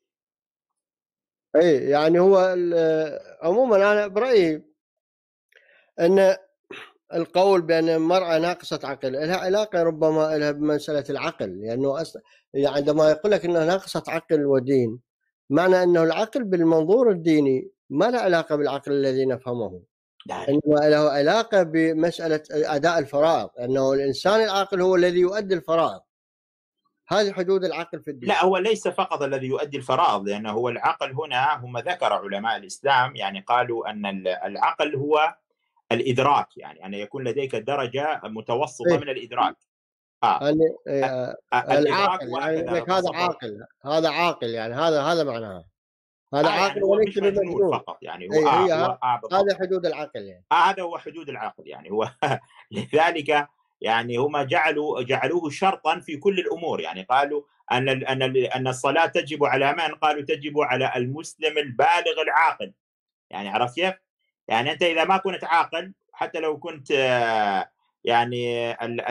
أي يعني هو عموما أنا برأيي أن القول بأن المرأة ناقصة عقل لها علاقة ربما لها بمسألة العقل، لأنه يعني عندما يقول لك أنها ناقصة عقل ودين، معنى أنه العقل بالمنظور الديني ما له علاقة بالعقل الذي نفهمه، إنما له علاقة بمسألة أداء الفرائض، أنه الإنسان العاقل هو الذي يؤدي الفرائض. هذه حدود العقل في الدين. لا هو ليس فقط الذي يؤدي الفرائض، لأنه هو العقل هنا هم ذكر علماء الإسلام يعني قالوا أن العقل هو الإدراك، يعني أن يكون لديك درجة متوسطة من الإدراك. يعني الإدراك العاقل وهكذا يعني هذا عاقل يعني هذا معناه هذا عاقل يعني هو وليس مش مجنون بمجنون. فقط يعني هو هي هو هذا حدود العقل يعني. هذا هو حدود العقل يعني هو لذلك يعني هم جعلوه شرطا في كل الامور، يعني قالوا ان الصلاه تجب على من؟ قالوا تجب على المسلم البالغ العاقل. يعني عرفت كيف؟ يعني انت اذا ما كنت عاقل حتى لو كنت يعني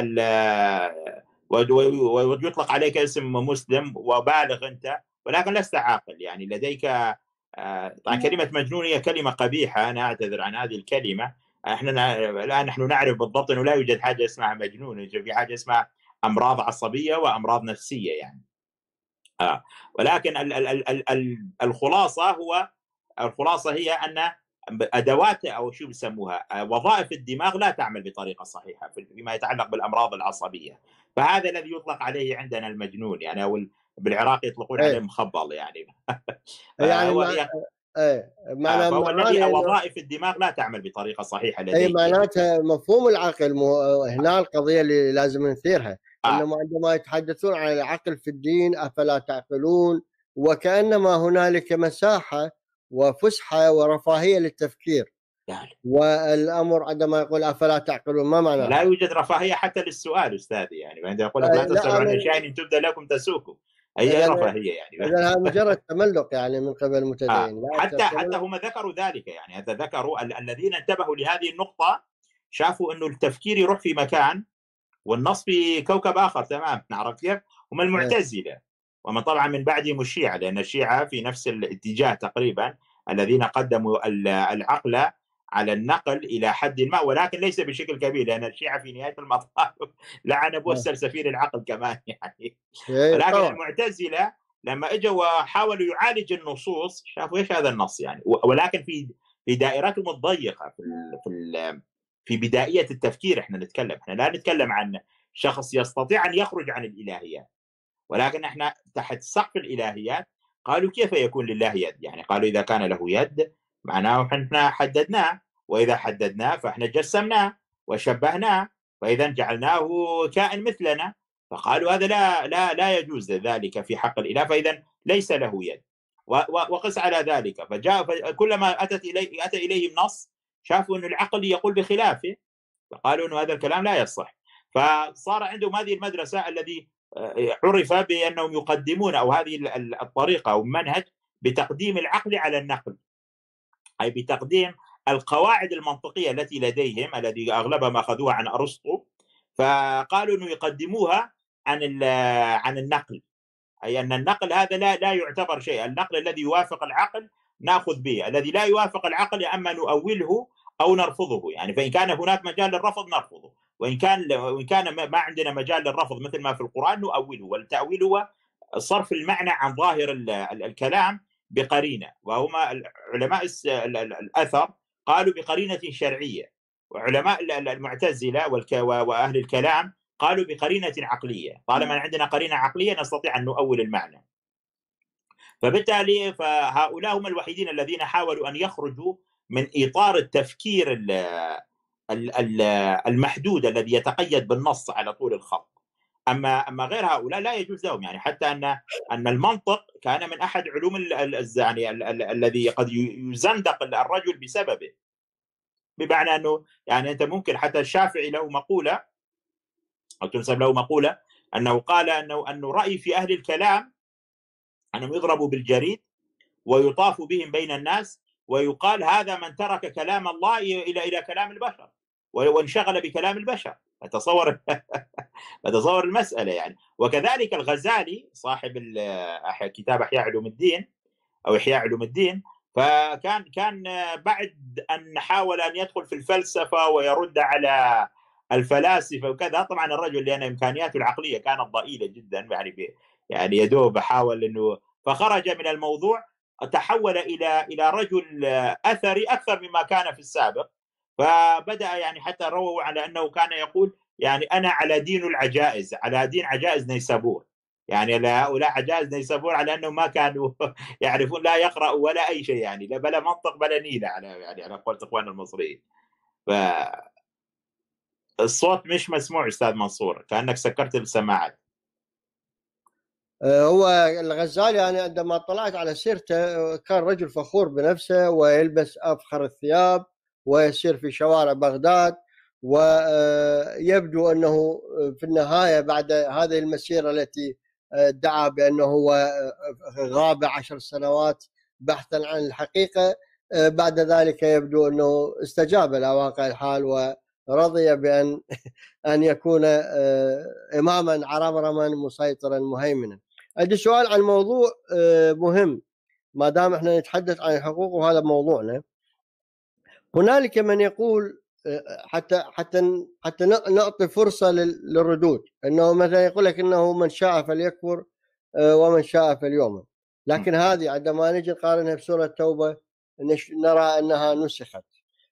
ويطلق عليك اسم مسلم وبالغ انت، ولكن لست عاقل، يعني لديك طبعا كلمه مجنون هي كلمه قبيحه، انا اعتذر عن هذه الكلمه. احنا الان نحن نعرف بالضبط انه لا يوجد حاجه اسمها مجنون، في حاجه اسمها امراض عصبيه وامراض نفسيه يعني. ولكن الخلاصه هي ان ادوات او شو بيسموها وظائف الدماغ لا تعمل بطريقه صحيحه فيما يتعلق بالامراض العصبيه، فهذا الذي يطلق عليه عندنا المجنون يعني، او بالعراق يطلقون عليه مخبل يعني. فهو الذي وظائف الدماغ لا تعمل بطريقه صحيحه لديه. اي معناتها مفهوم العقل هنا القضيه اللي لازم نثيرها، انه عندما يتحدثون عن العقل في الدين افلا تعقلون، وكأنما هنالك مساحة وفسحة ورفاهية للتفكير. يعني والأمر عندما يقول أفلا تعقلون، ما معنى لا يوجد رفاهية حتى للسؤال أستاذي، يعني عندما يقول لك لا لا تسألوا عن أنا أشياء إن تبدأ لكم تسوكم، أي إذا رفاهية يعني. هذا مجرد تملق يعني من قبل المتدين، لا أكثر. حتى هم ذكروا ذلك، يعني حتى ذكروا الذين انتبهوا لهذه النقطة شافوا أنه التفكير يروح في مكان والنص في كوكب آخر تمام. عرفت كيف؟ هم المعتزلة، ومن طبعا من بعدهم الشيعة، لأن الشيعة في نفس الاتجاه تقريبا، الذين قدموا العقل على النقل إلى حد ما، ولكن ليس بشكل كبير، لأن الشيعة في نهاية المطاف لعن أبوه سلسفيل العقل كمان يعني. ولكن طبعا. المعتزلة لما اجوا وحاولوا يعالج النصوص شافوا ايش هذا النص يعني، ولكن في دائرتهم الضيقه، في بدائيه التفكير. احنا لا نتكلم عن شخص يستطيع ان يخرج عن الالهيات، ولكن احنا تحت سقف الالهيات. قالوا كيف يكون لله يد؟ يعني قالوا اذا كان له يد معناه احنا حددناه، واذا حددناه فاحنا جسمناه وشبهناه، فاذا جعلناه كائن مثلنا. فقالوا هذا لا يجوز ذلك في حق الاله، فاذا ليس له يد. وقس على ذلك، كلما اتى اليهم نص شافوا ان العقل يقول بخلافه، فقالوا انه هذا الكلام لا يصح. فصار عندهم هذه المدرسه الذي عرف بانهم يقدمون، او هذه الطريقه او المنهج بتقديم العقل على النقل، اي بتقديم القواعد المنطقيه التي لديهم، الذي اغلبها ما اخذوها عن ارسطو، فقالوا انه يقدموها عن النقل. اي ان النقل هذا لا يعتبر شيء، النقل الذي يوافق العقل ناخذ به، الذي لا يوافق العقل يا اما نؤوله او نرفضه. يعني فان كان هناك مجال للرفض نرفضه، وان كان ما عندنا مجال للرفض مثل ما في القران نؤوله. والتاويل هو صرف المعنى عن ظاهر الكلام بقرينه، وهما علماء الاثر قالوا بقرينه شرعيه، وعلماء المعتزله واهل الكلام قالوا بقرينه عقليه. طالما عندنا قرينه عقليه نستطيع ان نؤول المعنى. فبالتالي فهؤلاء هم الوحيدين الذين حاولوا ان يخرجوا من اطار التفكير المحدود الذي يتقيد بالنص على طول الخط. اما غير هؤلاء لا يجوز لهم، يعني حتى ان المنطق كان من احد علوم يعني الذي قد يزندق الرجل بسببه. بمعنى انه يعني انت ممكن، حتى الشافعي له مقوله او تنسب له مقوله انه قال انه راي في اهل الكلام انهم يضربوا بالجريد ويطاف بهم بين الناس، ويقال هذا من ترك كلام الله الى كلام البشر وانشغل بكلام البشر. تصور المساله يعني. وكذلك الغزالي صاحب كتاب احياء علوم الدين او احياء علوم الدين، كان بعد ان حاول ان يدخل في الفلسفه ويرد على الفلاسفه وكذا، طبعا الرجل لان امكانياته العقليه كانت ضئيله جدا، يعني يدوب حاول انه، فخرج من الموضوع، تحول الى رجل اثري اكثر مما كان في السابق. فبدا يعني حتى رووا على انه كان يقول يعني انا على دين العجائز، على دين عجائز نيسابور. يعني هؤلاء عجائز نيسابور على انه ما كانوا يعرفون، لا يقرأوا ولا اي شيء، يعني لا بلا منطق بلا نيله، على قول اخواننا المصريين. فالصوت مش مسموع استاذ منصور، كانك سكرت السماعات. هو الغزالي يعني عندما طلعت على سيرته كان رجل فخور بنفسه ويلبس أفخر الثياب ويسير في شوارع بغداد، ويبدو أنه في النهاية بعد هذه المسيرة التي ادعى بأنه هو غاب 10 سنوات بحثا عن الحقيقة، بعد ذلك يبدو أنه استجاب لواقع الحال ورضي بأن أن يكون إماما عرمرما مسيطرا مهيمنا. عندي سؤال عن موضوع مهم، ما دام احنا نتحدث عن الحقوق وهذا موضوعنا. هنالك من يقول حتى نعطي فرصة للردود، انه مثلا يقول لك انه من شاء فليكفر ومن شاء فليؤمن، لكن هذه عندما نجي نقارنها بسورة التوبة نرى انها نسخت،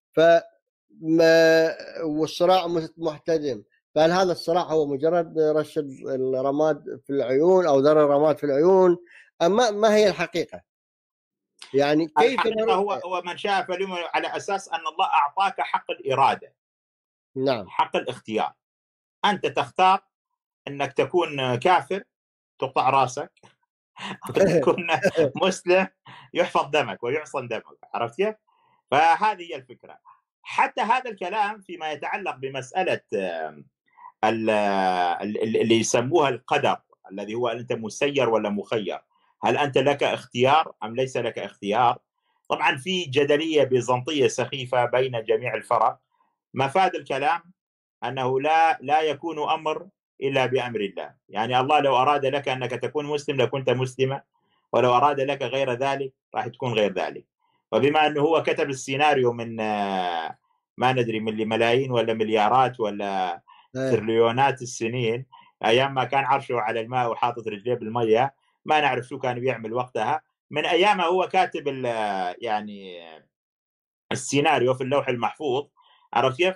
والصراع محتدم. فهل هذا الصراع هو مجرد رش الرماد في العيون او ذر الرماد في العيون، اما ما هي الحقيقة؟ يعني كيف الحقيقه هو من شاء فليؤمن، على اساس ان الله اعطاك حق الاراده. نعم. حق الاختيار. انت تختار انك تكون كافر تقطع راسك، أو تكون مسلم يحفظ دمك ويعصم دمك، عرفت كيف؟ فهذه هي الفكرة. حتى هذا الكلام فيما يتعلق بمسألة اللي يسموها القدر، الذي هو أنت مسير ولا مخير، هل أنت لك اختيار أم ليس لك اختيار؟ طبعا في جدلية بيزنطية سخيفة بين جميع الفرق. مفاد الكلام أنه لا يكون أمر إلا بأمر الله، يعني الله لو أراد لك أنك تكون مسلم لكنت مسلما، ولو أراد لك غير ذلك راح تكون غير ذلك. وبما أنه هو كتب السيناريو من ما ندري من ملايين ولا مليارات ولا تريليونات السنين، أيام ما كان عرشه على الماء وحاطط رجليه بالمية، ما نعرف شو كان بيعمل وقتها. من أيامها هو كاتب يعني السيناريو في اللوح المحفوظ، عرفت كيف؟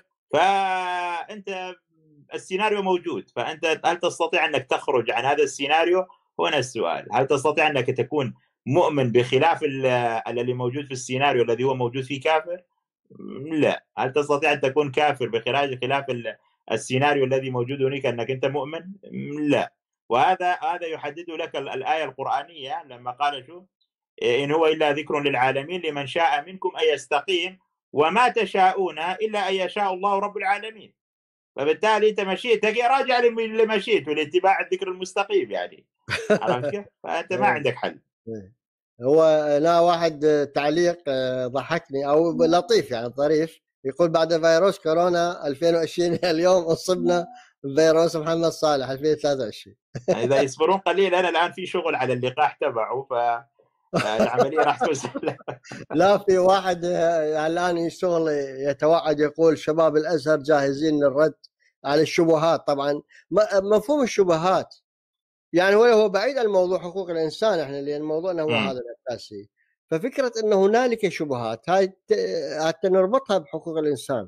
فأنت السيناريو موجود، فأنت هل تستطيع أنك تخرج عن هذا السيناريو؟ هنا السؤال، هل تستطيع أنك تكون مؤمن بخلاف اللي موجود في السيناريو الذي هو موجود فيه كافر؟ لا. هل تستطيع أن تكون كافر بخلاف السيناريو الذي موجود هناك أنك أنت مؤمن؟ لا. وهذا يحدد لك الآية القرآنية لما قال شو؟ إن هو إلا ذكر للعالمين لمن شاء منكم أن يستقيم وما تشاءون إلا أن يشاء الله رب العالمين. فبالتالي أنت مشيتك راجع لمشيت ولاتباع الذكر المستقيم، يعني عرفت كيف؟ فأنت ما عندك حل. هو لا واحد تعليق ضحكني أو لطيف يعني ظريف، يقول بعد فيروس كورونا 2020 اليوم أصبنا بفيروس محمد صالح 2023. إذا يصبرون قليل، أنا الآن في شغل على اللقاح تبعه فالعملية راح توصل. لا في واحد الآن يشتغل يتوعد يقول شباب الأزهر جاهزين للرد على الشبهات. طبعا مفهوم الشبهات يعني هو بعيد عن موضوع حقوق الإنسان، احنا لأن موضوعنا هو هذا الأساسي. ففكرة أن هنالك شبهات هاي حتى نربطها بحقوق الإنسان،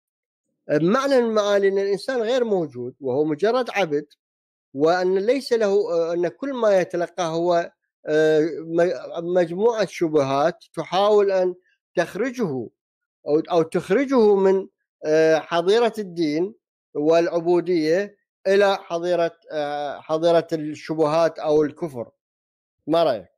معنى من معاني أن الإنسان غير موجود وهو مجرد عبد، وأن ليس له أن كل ما يتلقاه هو مجموعة شبهات تحاول أن تخرجه أو تخرجه من حظيرة الدين والعبودية إلى حظيرة الشبهات أو الكفر. ما رأيك؟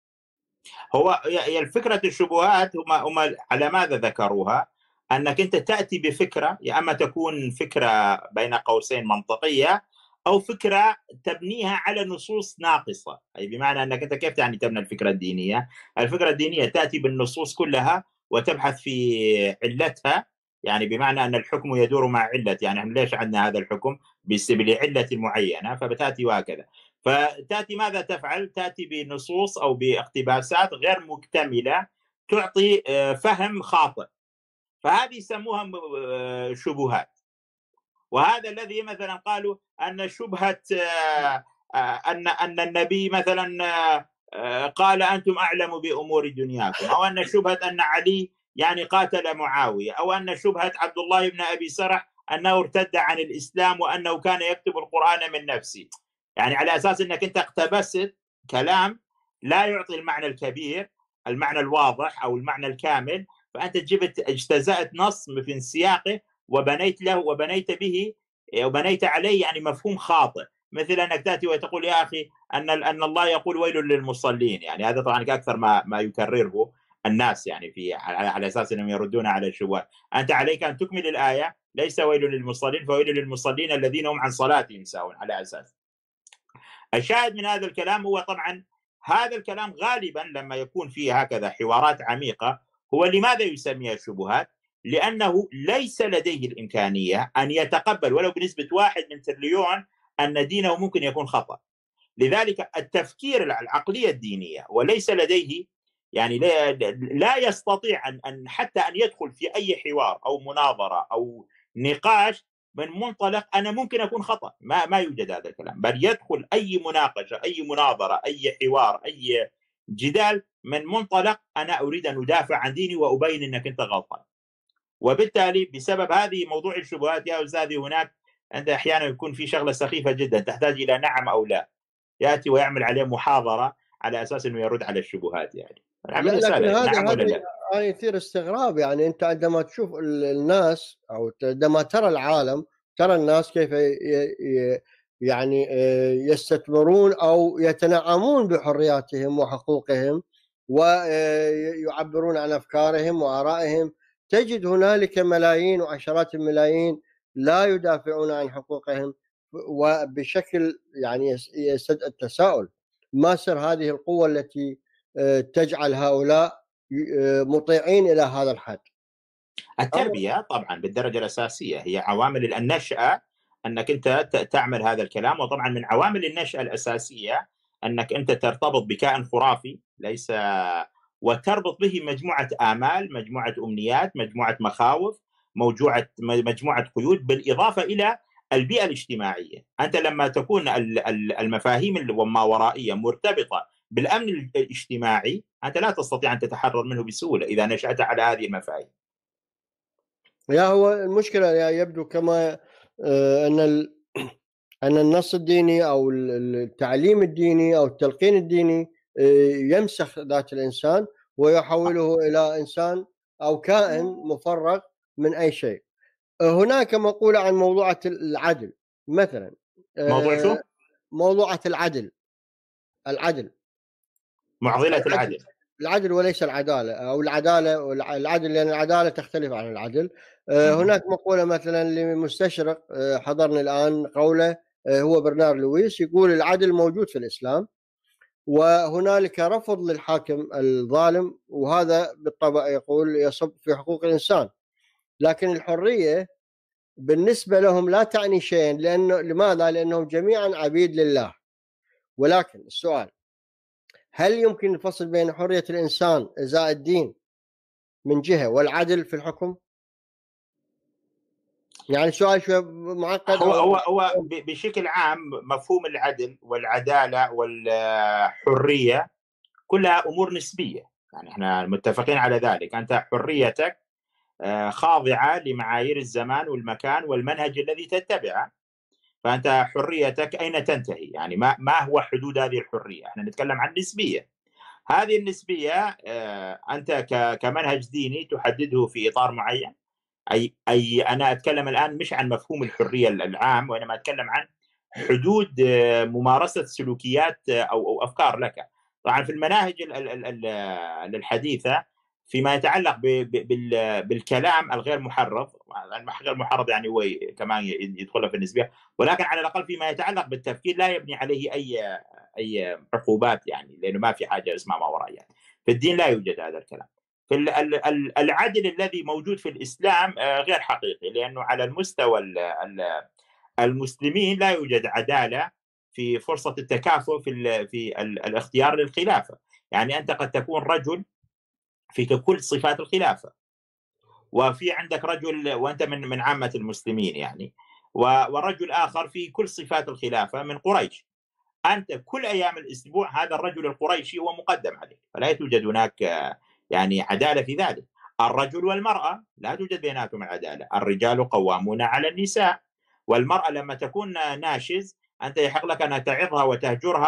هو الفكرة الشبهات هم على ماذا ذكروها؟ أنك أنت تأتي بفكرة، يا أما تكون فكرة بين قوسين منطقية، أو فكرة تبنيها على نصوص ناقصة. أي بمعنى أنك أنت كيف يعني تبنى الفكرة الدينية؟ الفكرة الدينية تأتي بالنصوص كلها وتبحث في علتها، يعني بمعنى أن الحكم يدور مع علة، يعني ليش عندنا هذا الحكم؟ لعلة معينة، فبتأتي وهكذا. فتأتي ماذا تفعل؟ تأتي بنصوص أو باقتباسات غير مكتملة تعطي فهم خاطئ، فهذه يسموها شبهات. وهذا الذي مثلا قالوا أن شبهة أن النبي مثلا قال أنتم أعلم بأمور دنياكم، أو أن شبهة أن علي يعني قاتل معاوية، أو أن شبهة عبد الله بن أبي سرح أنه ارتد عن الإسلام وأنه كان يكتب القرآن من نفسه، يعني على أساس أنك أنت اقتبست كلام لا يعطي المعنى الكبير، المعنى الواضح أو المعنى الكامل، فأنت اجتزأت نص في سياقه وبنيت له وبنيت به وبنيت عليه يعني مفهوم خاطئ. مثل انك تاتي وتقول يا اخي ان الله يقول ويل للمصلين، يعني هذا طبعا اكثر ما يكرره الناس، يعني على اساس انهم يردون على الشبهات. انت عليك ان تكمل الايه، ليس ويل للمصلين فويل للمصلين الذين هم عن صلاتهم ساهون، على اساس. الشاهد من هذا الكلام هو طبعا هذا الكلام غالبا لما يكون فيه هكذا حوارات عميقه، هو لماذا يسميها شبهات؟ لأنه ليس لديه الإمكانية أن يتقبل ولو بنسبة 1 من تريليون أن دينه ممكن يكون خطأ. لذلك التفكير العقلية الدينية وليس لديه، يعني لا يستطيع أن حتى أن يدخل في أي حوار أو مناظرة أو نقاش من منطلق أنا ممكن أكون خطأ. ما يوجد هذا الكلام، بل يدخل أي مناقشة أي مناظرة أي حوار أي جدال من منطلق أنا أريد أن أدافع عن ديني وأبين أنك أنت غلطان. وبالتالي بسبب هذه موضوع الشبهات يا أستاذي، هناك عند أحيانا يكون في شغلة سخيفة جدا تحتاج إلى نعم أو لا، يأتي ويعمل عليه محاضرة على أساس أنه يرد على الشبهات. يعني لكن هذا يثير استغراب. يعني أنت عندما تشوف الناس أو عندما ترى العالم، ترى الناس كيف يعني يستثمرون أو يتنعمون بحرياتهم وحقوقهم ويعبرون عن أفكارهم وآرائهم. تجد هنالك ملايين وعشرات الملايين لا يدافعون عن حقوقهم، وبشكل يعني يستدعي التساؤل: ما سر هذه القوة التي تجعل هؤلاء مطيعين إلى هذا الحد؟ التربية طبعا بالدرجة الأساسية هي عوامل النشأة، أنك أنت تعمل هذا الكلام. وطبعا من عوامل النشأة الأساسية أنك أنت ترتبط بكائن خرافي ليس، وتربط به مجموعة آمال، مجموعة أمنيات، مجموعة مخاوف، مجموعة قيود، بالإضافة إلى البيئة الاجتماعية. أنت لما تكون المفاهيم اللاورائية مرتبطة بالأمن الاجتماعي، أنت لا تستطيع أن تتحرر منه بسهولة إذا نشأت على هذه المفاهيم. هو المشكلة يبدو كما أن النص الديني أو التعليم الديني أو التلقين الديني يمسخ ذات الإنسان ويحوله إلى إنسان أو كائن مفرغ من أي شيء. هناك مقولة عن موضوعة العدل مثلا. موضوع شو؟ موضوعة العدل. العدل، معضلة العدل. العدل وليس العدالة، أو العدالة العدل، لأن العدالة تختلف عن العدل. هناك مقولة مثلا لمستشرق حضرني الآن قوله، هو برنار لويس، يقول: العدل موجود في الإسلام، وهنالك رفض للحاكم الظالم، وهذا بالطبع يقول يصب في حقوق الإنسان. لكن الحرية بالنسبة لهم لا تعني شيئا، لماذا؟ لأنهم جميعا عبيد لله. ولكن السؤال: هل يمكن الفصل بين حرية الإنسان إزاء الدين من جهة والعدل في الحكم؟ يعني سؤال شوي معقد. هو بشكل عام مفهوم العدل والعدالة والحرية كلها أمور نسبية، يعني احنا متفقين على ذلك. أنت حريتك خاضعة لمعايير الزمان والمكان والمنهج الذي تتبعه، فأنت حريتك أين تنتهي؟ يعني ما هو حدود هذه الحرية؟ احنا نتكلم عن نسبية. هذه النسبية أنت كمنهج ديني تحدده في إطار معين. أي أنا أتكلم الآن مش عن مفهوم الحرية العام، وإنما أتكلم عن حدود ممارسة سلوكيات أو أفكار لك. طبعا في المناهج الحديثة فيما يتعلق بالكلام الغير محرض، غير محرض يعني هو كمان يدخل في النسبية، ولكن على الأقل فيما يتعلق بالتفكير لا يبني عليه أي عقوبات، يعني لأنه ما في حاجة اسمها ما وراء. يعني في الدين لا يوجد هذا الكلام. في العدل الذي موجود في الإسلام غير حقيقي، لأنه على المستوى المسلمين لا يوجد عدالة في فرصة التكافؤ في الاختيار للخلافة. يعني أنت قد تكون رجل في كل صفات الخلافة، وفي عندك رجل وأنت من عامة المسلمين يعني، ورجل آخر في كل صفات الخلافة من قريش. أنت كل أيام الأسبوع هذا الرجل القريشي هو مقدم عليك، فلا توجد هناك يعني عدالة في ذلك. الرجل والمرأة لا توجد بيناتهم العدالة. الرجال قوامون على النساء، والمرأة لما تكون ناشز أنت يحق لك أن تعظها وتهجرها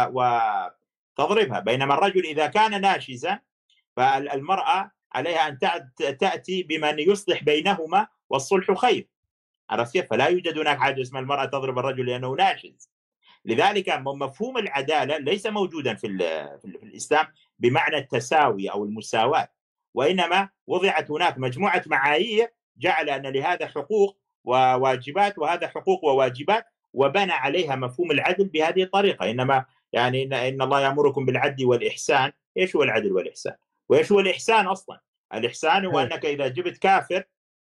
وتضربها، بينما الرجل إذا كان ناشزا فالمرأة عليها أن تأتي بمن يصلح بينهما، والصلح خير. عرفت كيف؟ فلا يوجد هناك حاجة اسمها المرأة تضرب الرجل لأنه ناشز. لذلك مفهوم العدالة ليس موجودا في الإسلام بمعنى التساوي أو المساواة، وإنما وضعت هناك مجموعة معايير جعل أن لهذا حقوق وواجبات وهذا حقوق وواجبات، وبنى عليها مفهوم العدل بهذه الطريقة. إنما يعني إن الله يأمركم بالعدل والإحسان. إيش هو العدل والإحسان؟ وإيش هو الإحسان أصلا؟ الإحسان هو أنك إذا جبت كافر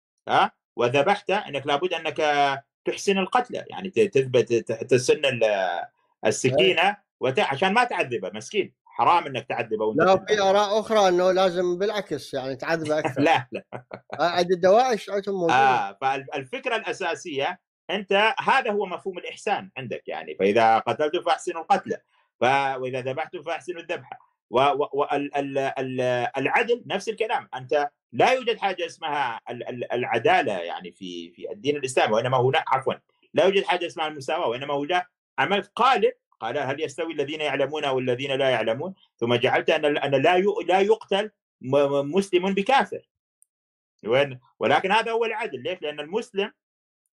وذبحته أنك لابد أنك تحسن القتلى، يعني تثبت تسن السكينه عشان ما تعذبه، مسكين حرام انك تعذبه. لا، في اراء اخرى انه لازم بالعكس يعني تعذبه اكثر. لا عند الدواعش عندهم موجوده. فالفكره الاساسيه انت هذا هو مفهوم الاحسان عندك، يعني فاذا قتلت فاحسنوا القتل، واذا ذبحت فاحسنوا الذبح. والعدل نفس الكلام. انت لا يوجد حاجه اسمها العداله يعني في الدين الاسلامي، وانما هنا لا يوجد حاجه اسمها المساواه، وانما هو عمل قالب. قال: هل يستوي الذين يعلمون والذين لا يعلمون؟ ثم جعلت ان لا يقتل مسلم بكافر. ولكن هذا هو العدل. ليش؟ لان المسلم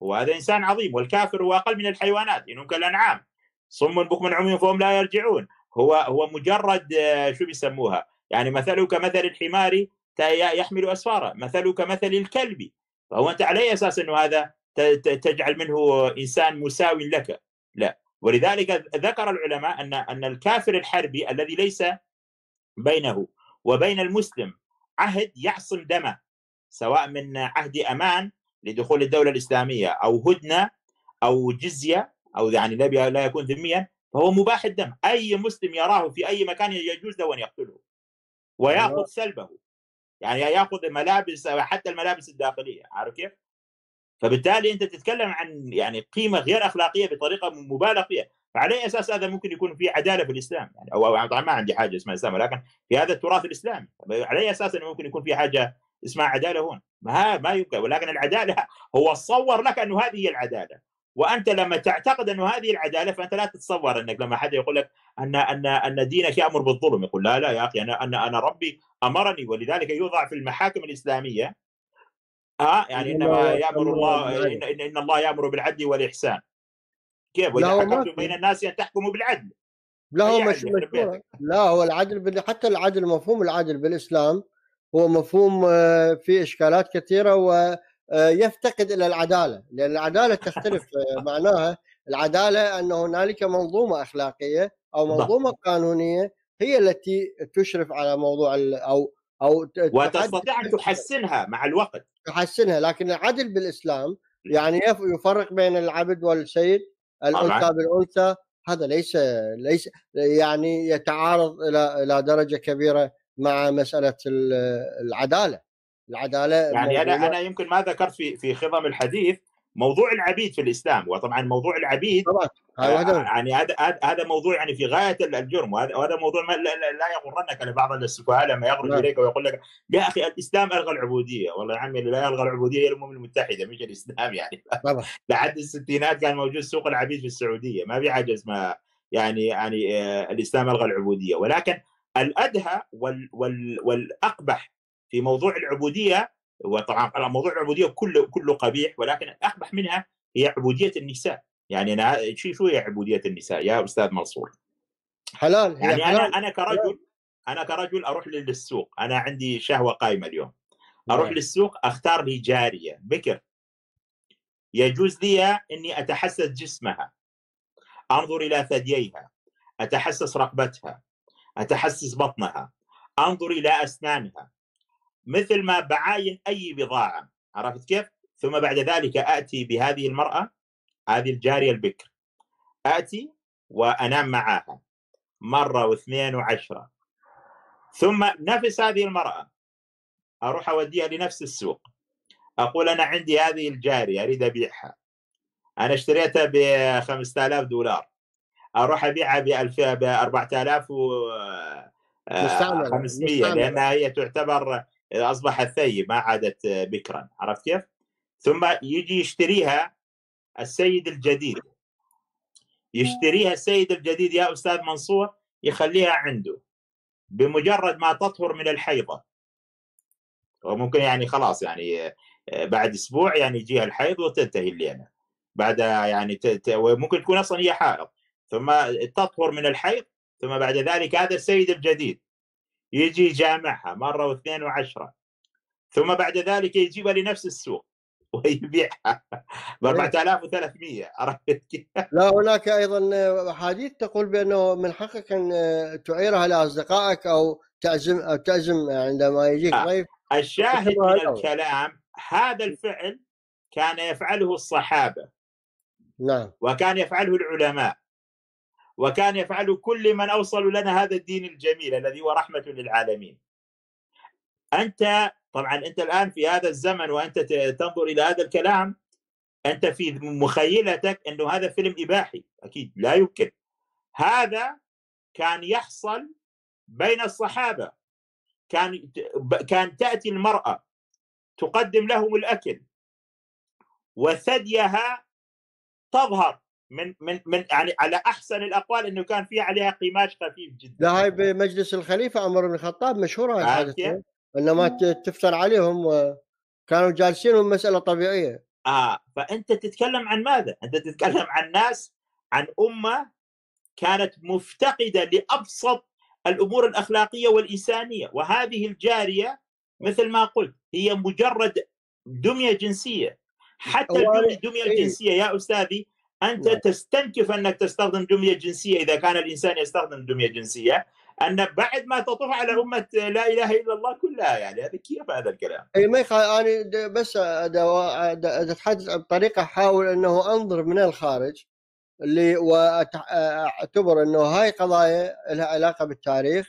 هو هذا إنسان عظيم، والكافر هو أقل من الحيوانات، إنهم كالأنعام صم بكم عمي فهم لا يرجعون. هو مجرد شو بيسموها، يعني مثله كمثل الحمار يحمل أسفارا، مثله كمثل الكلب. فهو أنت على أي أساس أنه هذا تجعل منه إنسان مساو لك؟ لا. ولذلك ذكر العلماء أن الكافر الحربي الذي ليس بينه وبين المسلم عهد يعصم دمه، سواء من عهد أمان لدخول الدولة الإسلامية أو هدنة أو جزية أو يعني لا يكون ذميا، فهو مباح الدم. أي مسلم يراه في أي مكان يجوز له أن يقتله ويأخذ سلبه، يعني يأخذ ملابس حتى الملابس الداخلية، عارف كيف؟ فبالتالي أنت تتكلم عن يعني قيمة غير أخلاقية بطريقة مبالغ فيها. فعلى أي أساس هذا ممكن يكون في عدالة في الإسلام؟ يعني أو طبعا ما عندي حاجة اسمها إسلام، ولكن في هذا التراث الإسلامي على أي أساس أنه ممكن يكون في حاجة اسمها عدالة هون؟ ما يمكن. ولكن العدالة هو صور لك أنه هذه هي العدالة، وأنت لما تعتقد أنه هذه العدالة فأنت لا تتصور أنك لما حد يقول لك أن دينك يأمر بالظلم يقول لا يا أخي أنا ربي أمرني. ولذلك يوضع في المحاكم الإسلامية يعني انما يامر الله ان الله يامر بالعدل والاحسان. كيف؟ واذا حكمتم بين الناس ان تحكموا بالعدل. لا هو مش مشهورة. لا هو العدل حتى العدل، مفهوم العدل بالإسلام هو مفهوم فيه إشكالات كثيرة ويفتقد إلى العدالة، لأن العدالة تختلف. معناها العدالة أن هنالك منظومة أخلاقية أو منظومة قانونية هي التي تشرف على موضوع أو وتستطيع أن تحسنها مع الوقت، تحسنها. لكن العدل بالإسلام يعني يفرق بين العبد والسيد، الأنثى بالأنثى. هذا ليس يعني يتعارض إلى درجة كبيرة مع مسألة العدالة. يعني أنا يمكن ما ذكرت في خضم الحديث موضوع العبيد في الإسلام. وطبعا موضوع العبيد طبعا يعني هذا موضوع يعني في غاية الجرم، وهذا موضوع لا يغرنك لبعض السفهاء لما يخرج إليك ويقول لك يا أخي الإسلام ألغى العبودية. والله يا عمي اللي لا يلغى العبودية هي الأمم المتحدة مش الإسلام. يعني لحد الستينات كان موجود سوق العبيد في السعودية، ما في حاجة اسمها يعني الإسلام ألغى العبودية. ولكن الأدهى والأقبح في موضوع العبودية، وطبعا موضوع العبودية كله قبيح، ولكن الأقبح منها هي عبودية النساء. يعني أنا شو هي عبودية النساء يا أستاذ منصور؟ حلال. هي يعني حلال. أنا كرجل أروح للسوق، أنا عندي شهوة قائمة اليوم، أروح للسوق أختار لي جارية بكر يجوز لي أني أتحسس جسمها، أنظر إلى ثدييها، أتحسس رقبتها، أتحسس بطنها، أنظر إلى أسنانها، مثل ما بعاين أي بضاعة. عرفت كيف؟ ثم بعد ذلك أتي بهذه المرأة، هذه الجارية البكر، آتي وأنام معها مرة واثنين وعشرة. ثم نفس هذه المرأة أروح أوديها لنفس السوق، أقول أنا عندي هذه الجارية أريد أبيعها، أنا اشتريتها $5000، أروح أبيعها ب 4500 لأنها هي تعتبر أصبحت ثيب ما عادت بكرا. عرفت كيف؟ ثم يجي يشتريها السيد الجديد، يا أستاذ منصور يخليها عنده، بمجرد ما تطهر من الحيضة، وممكن يعني خلاص يعني بعد أسبوع يعني يجيها الحيض وتنتهي الليلة بعدها، يعني وممكن تكون أصلا هي حائض، ثم تطهر من الحيض، ثم بعد ذلك هذا السيد الجديد يجي يجامعها مرة واثنين وعشرة، ثم بعد ذلك يجيبها لنفس السوق ويبيعها ب 4300. عرفت كيف؟ لا هناك ايضا احاديث تقول بانه من حقك ان تعيرها لاصدقائك او تعزم عندما يجيك ضيف. الشاهد من الكلام هذا الفعل كان يفعله الصحابة، نعم، وكان يفعله العلماء، وكان يفعله كل من أوصلوا لنا هذا الدين الجميل الذي هو رحمة للعالمين. أنت طبعا أنت الآن في هذا الزمن وأنت تنظر إلى هذا الكلام، أنت في مخيلتك أنه هذا فيلم إباحي. أكيد لا يمكن. هذا كان يحصل بين الصحابة، كان تأتي المرأة تقدم لهم الأكل وثديها تظهر من يعني على أحسن الأقوال أنه كان في عليها قماش خفيف جدا. لا هاي بمجلس الخليفة عمر بن الخطاب مشهورة هاي الحادثة، إنما تفتر عليهم وكانوا جالسين مسألة طبيعية. فانت تتكلم عن ماذا؟ انت تتكلم عن ناس، عن امه كانت مفتقده لابسط الامور الاخلاقيه والانسانيه، وهذه الجاريه مثل ما قلت هي مجرد دميه جنسيه. حتى الدميه إيه؟ الجنسيه يا استاذي، انت نعم. تستنكف انك تستخدم دميه جنسيه اذا كان الانسان يستخدم دميه جنسيه، ان بعد ما تطوف على امه لا اله الا الله كلها، يعني هذا كيف هذا الكلام؟ اي ما انا بس اتحدث بطريقه احاول انه انظر من الخارج اللي واعتبر انه هاي قضايا لها علاقه بالتاريخ،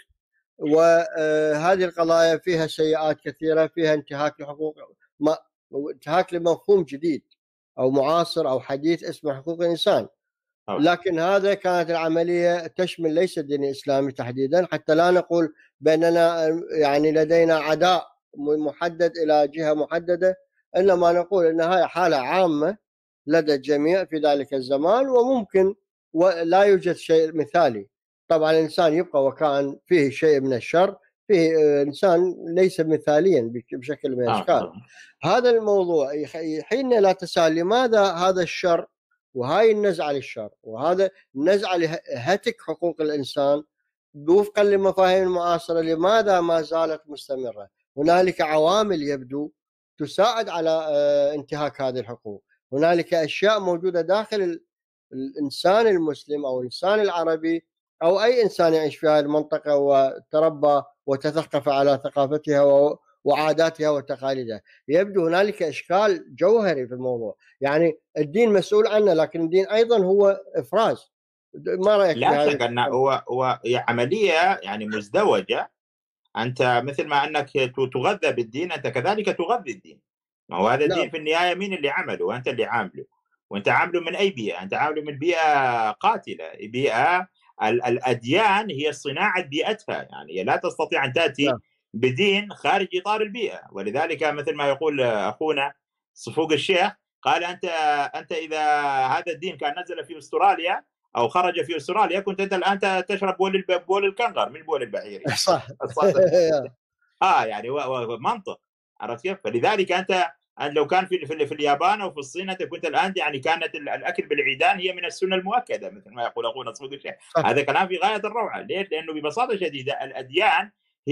وهذه القضايا فيها سيئات كثيره، فيها انتهاك لحقوق، ما انتهاك لمفهوم جديد او معاصر او حديث اسمه حقوق الانسان. لكن هذا كانت العمليه تشمل ليس الدين الاسلامي تحديدا، حتى لا نقول باننا يعني لدينا عداء محدد الى جهه محدده، انما نقول ان هاي حاله عامه لدى الجميع في ذلك الزمان، وممكن ولا يوجد شيء مثالي. طبعا الانسان يبقى وكان فيه شيء من الشر، فيه انسان ليس مثاليا بشكل من الاشكال. هذا الموضوع حين لا تساءل لماذا هذا الشر وهاي النزعه للشر وهذا النزعه لهتك حقوق الانسان وفقا لمفاهيم المعاصره، لماذا ما زالت مستمره؟ هنالك عوامل يبدو تساعد على انتهاك هذه الحقوق. هنالك اشياء موجوده داخل الانسان المسلم او الانسان العربي او اي انسان يعيش في هذه المنطقه وتربى وتثقف على ثقافتها وعاداتها وتقاليدها. يبدو هنالك اشكال جوهري في الموضوع. يعني الدين مسؤول عنه، لكن الدين ايضا هو افراز. ما رايك لا بهذا؟ شك انه هو عمليه يعني مزدوجه. انت مثل ما انك تغذى بالدين، انت كذلك تغذي الدين. ما هو هذا الدين نعم. في النهايه مين اللي عمله؟ وانت اللي عامله. وانت عامله من اي بيئه؟ انت عامله من بيئه قاتله، بيئه الاديان هي صناعه بيئتها، يعني هي لا تستطيع ان تاتي نعم. بدين خارج اطار البيئه. ولذلك مثل ما يقول اخونا صفوق الشيخ، قال انت اذا هذا الدين كان نزل في استراليا او خرج في استراليا، كنت انت الان تشرب بول الكنغر من بول البعير يعني. صح. يعني هو منطق، عرفت كيف؟ فلذلك انت لو كان في اليابان او في الصين، انت كنت الان يعني كانت الاكل بالعيدان هي من السنه المؤكده مثل ما يقول اخونا صديق الشيخ. هذا كلام في غايه الروعه. ليش؟ لانه ببساطه شديده الاديان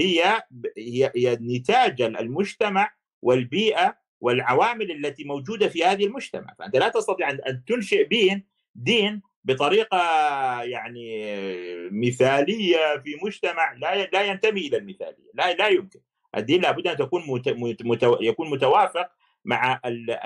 هي نتاج المجتمع والبيئه والعوامل التي موجوده في هذه المجتمع. فانت لا تستطيع ان تنشئ دين بطريقه يعني مثاليه في مجتمع لا ينتمي الى المثاليه. لا يمكن. الدين لابد ان يكون متوافق مع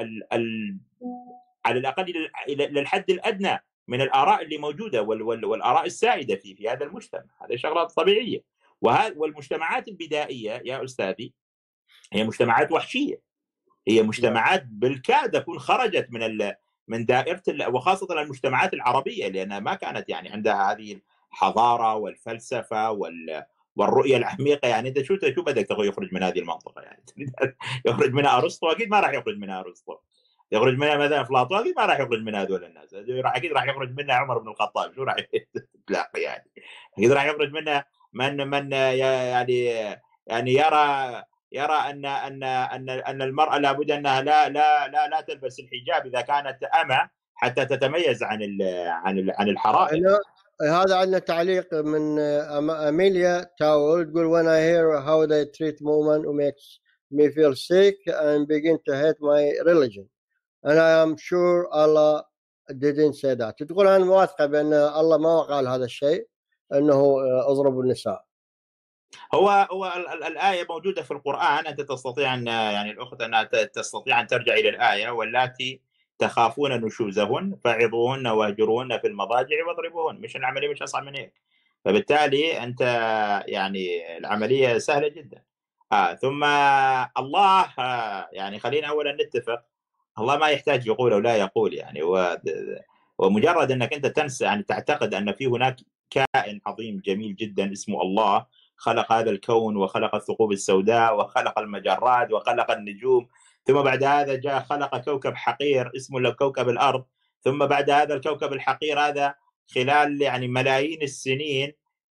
على الاقل الى الحد الادنى من الاراء اللي موجوده والاراء السائده في هذا المجتمع. هذه شغلات طبيعيه. والمجتمعات البدائيه يا استاذي هي مجتمعات وحشيه، هي مجتمعات بالكاد تكون خرجت من دائره وخاصه المجتمعات العربيه، لانها ما كانت يعني عندها هذه الحضاره والفلسفه والرؤيه العميقه. يعني انت شو بدك يخرج من هذه المنطقه؟ يعني يخرج منها ارسطو؟ اكيد ما راح يخرج منها ارسطو. يخرج منها مثلا افلاطون؟ اكيد ما راح يخرج منها هذول الناس. اكيد راح يخرج منها عمر بن الخطاب. شو راح تلاقي يعني؟ اكيد راح يخرج منها من يعني يرى ان المراه لابد انها لا تلبس الحجاب اذا كانت امه حتى تتميز عن الحرائر. هذا عندنا تعليق من أميليا تاول تقول when I hear how they treat women it makes me feel sick and begin to hate my religion and I am sure Allah didn't say that. تقول أنا واثقة بأن الله ما قال هذا الشيء، أنه اضربوا النساء. هو الآية موجودة في القرآن. أنت تستطيع أن يعني الأخت أنها تستطيع أن ترجع إلى الآية: واللاتي تخافون نشوزهن فعظوهن واهجروهن في المضاجع واضربوهن. مش العملية مش أصعب من هيك. فبالتالي أنت يعني العملية سهلة جدا. ثم الله يعني خلينا أولا نتفق، الله ما يحتاج يقول أو لا يقول. يعني ومجرد أنك أنت تنسى يعني تعتقد أن في هناك كائن عظيم جميل جدا اسمه الله خلق هذا الكون وخلق الثقوب السوداء وخلق المجرات وخلق النجوم، ثم بعد هذا جاء خلق كوكب حقير اسمه كوكب الأرض، ثم بعد هذا الكوكب الحقير هذا خلال يعني ملايين السنين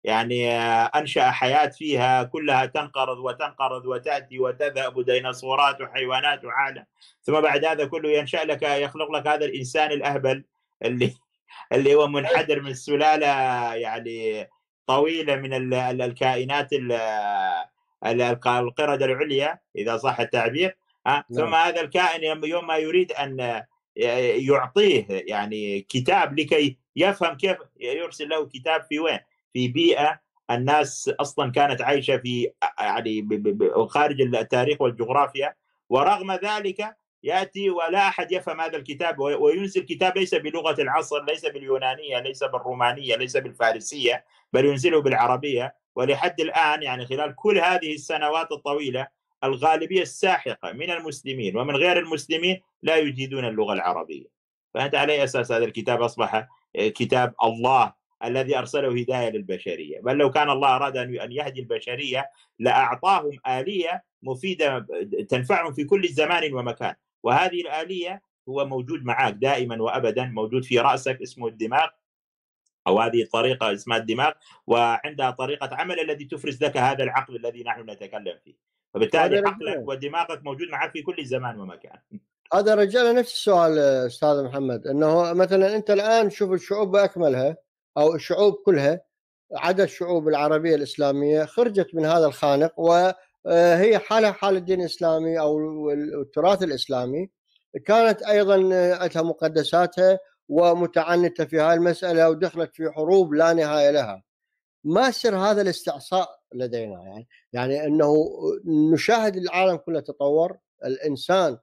يعني أنشأ حياة فيها كلها تنقرض وتنقرض وتأتي وتذهب، ديناصورات وحيوانات وعالم، ثم بعد هذا كله ينشأ لك، يخلق لك هذا الإنسان الأهبل اللي اللي هو منحدر من سلالة يعني طويلة من الكائنات القردة العليا إذا صح التعبير. ثم هذا الكائن يوم ما يريد أن يعطيه يعني كتاب لكي يفهم كيف، يرسل له كتاب في وين؟ في بيئة الناس أصلا كانت عايشة في يعني خارج التاريخ والجغرافيا، ورغم ذلك يأتي ولا أحد يفهم هذا الكتاب، وينزل كتاب ليس بلغة العصر، ليس باليونانية، ليس بالرومانية، ليس بالفارسية، بل ينزله بالعربية. ولحد الآن يعني خلال كل هذه السنوات الطويلة الغالبية الساحقة من المسلمين ومن غير المسلمين لا يجيدون اللغة العربية. فأنت على أي أساس هذا الكتاب أصبح كتاب الله الذي أرسله هداية للبشرية؟ بل لو كان الله أراد أن يهدي البشرية لأعطاهم آلية مفيدة تنفعهم في كل زمان ومكان، وهذه الآلية هو موجود معك دائما وأبدا، موجود في رأسك، اسمه الدماغ، أو هذه الطريقة اسمها الدماغ، وعندها طريقة عمل الذي تفرز لك هذا العقل الذي نحن نتكلم فيه. فبالتالي عقلك ودماغك موجود معك في كل زمان ومكان. هذا رجعنا نفس السؤال استاذ محمد، انه مثلا انت الان شوف الشعوب باكملها او الشعوب كلها، عدد الشعوب العربيه الاسلاميه خرجت من هذا الخانق، وهي حالها حال الدين الاسلامي او التراث الاسلامي، كانت ايضا عندها مقدساتها ومتعنته في هاي المساله، ودخلت في حروب لا نهايه لها. ما سر هذا الاستعصاء لدينا؟ يعني انه نشاهد العالم كله تطور، الانسان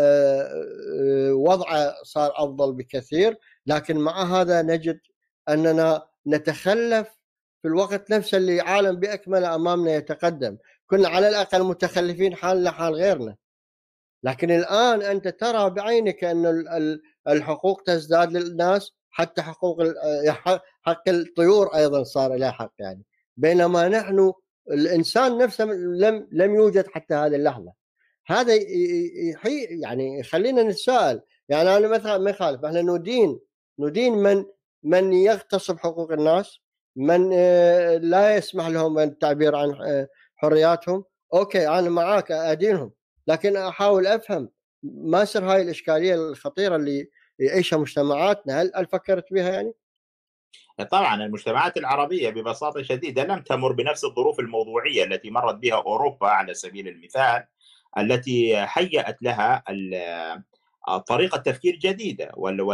وضعه صار افضل بكثير، لكن مع هذا نجد اننا نتخلف في الوقت نفسه اللي عالم باكمله امامنا يتقدم. كنا على الاقل متخلفين حالنا حال غيرنا، لكن الان انت ترى بعينك ان الحقوق تزداد للناس، حتى حق الطيور ايضا صار له حق يعني، بينما نحن الانسان نفسه لم يوجد حتى هذه اللحظه. هذا يعني يخلينا نتساءل. يعني انا مثلا ما يخالف احنا ندين من يغتصب حقوق الناس، من لا يسمح لهم التعبير عن حرياتهم. اوكي انا معاك ادينهم، لكن احاول افهم ما سر هاي الاشكاليه الخطيره اللي يعيشها مجتمعاتنا. هل فكرت بها يعني؟ طبعا المجتمعات العربية ببساطة شديدة لم تمر بنفس الظروف الموضوعية التي مرت بها أوروبا على سبيل المثال، التي هيأت لها طريقة تفكير جديدة،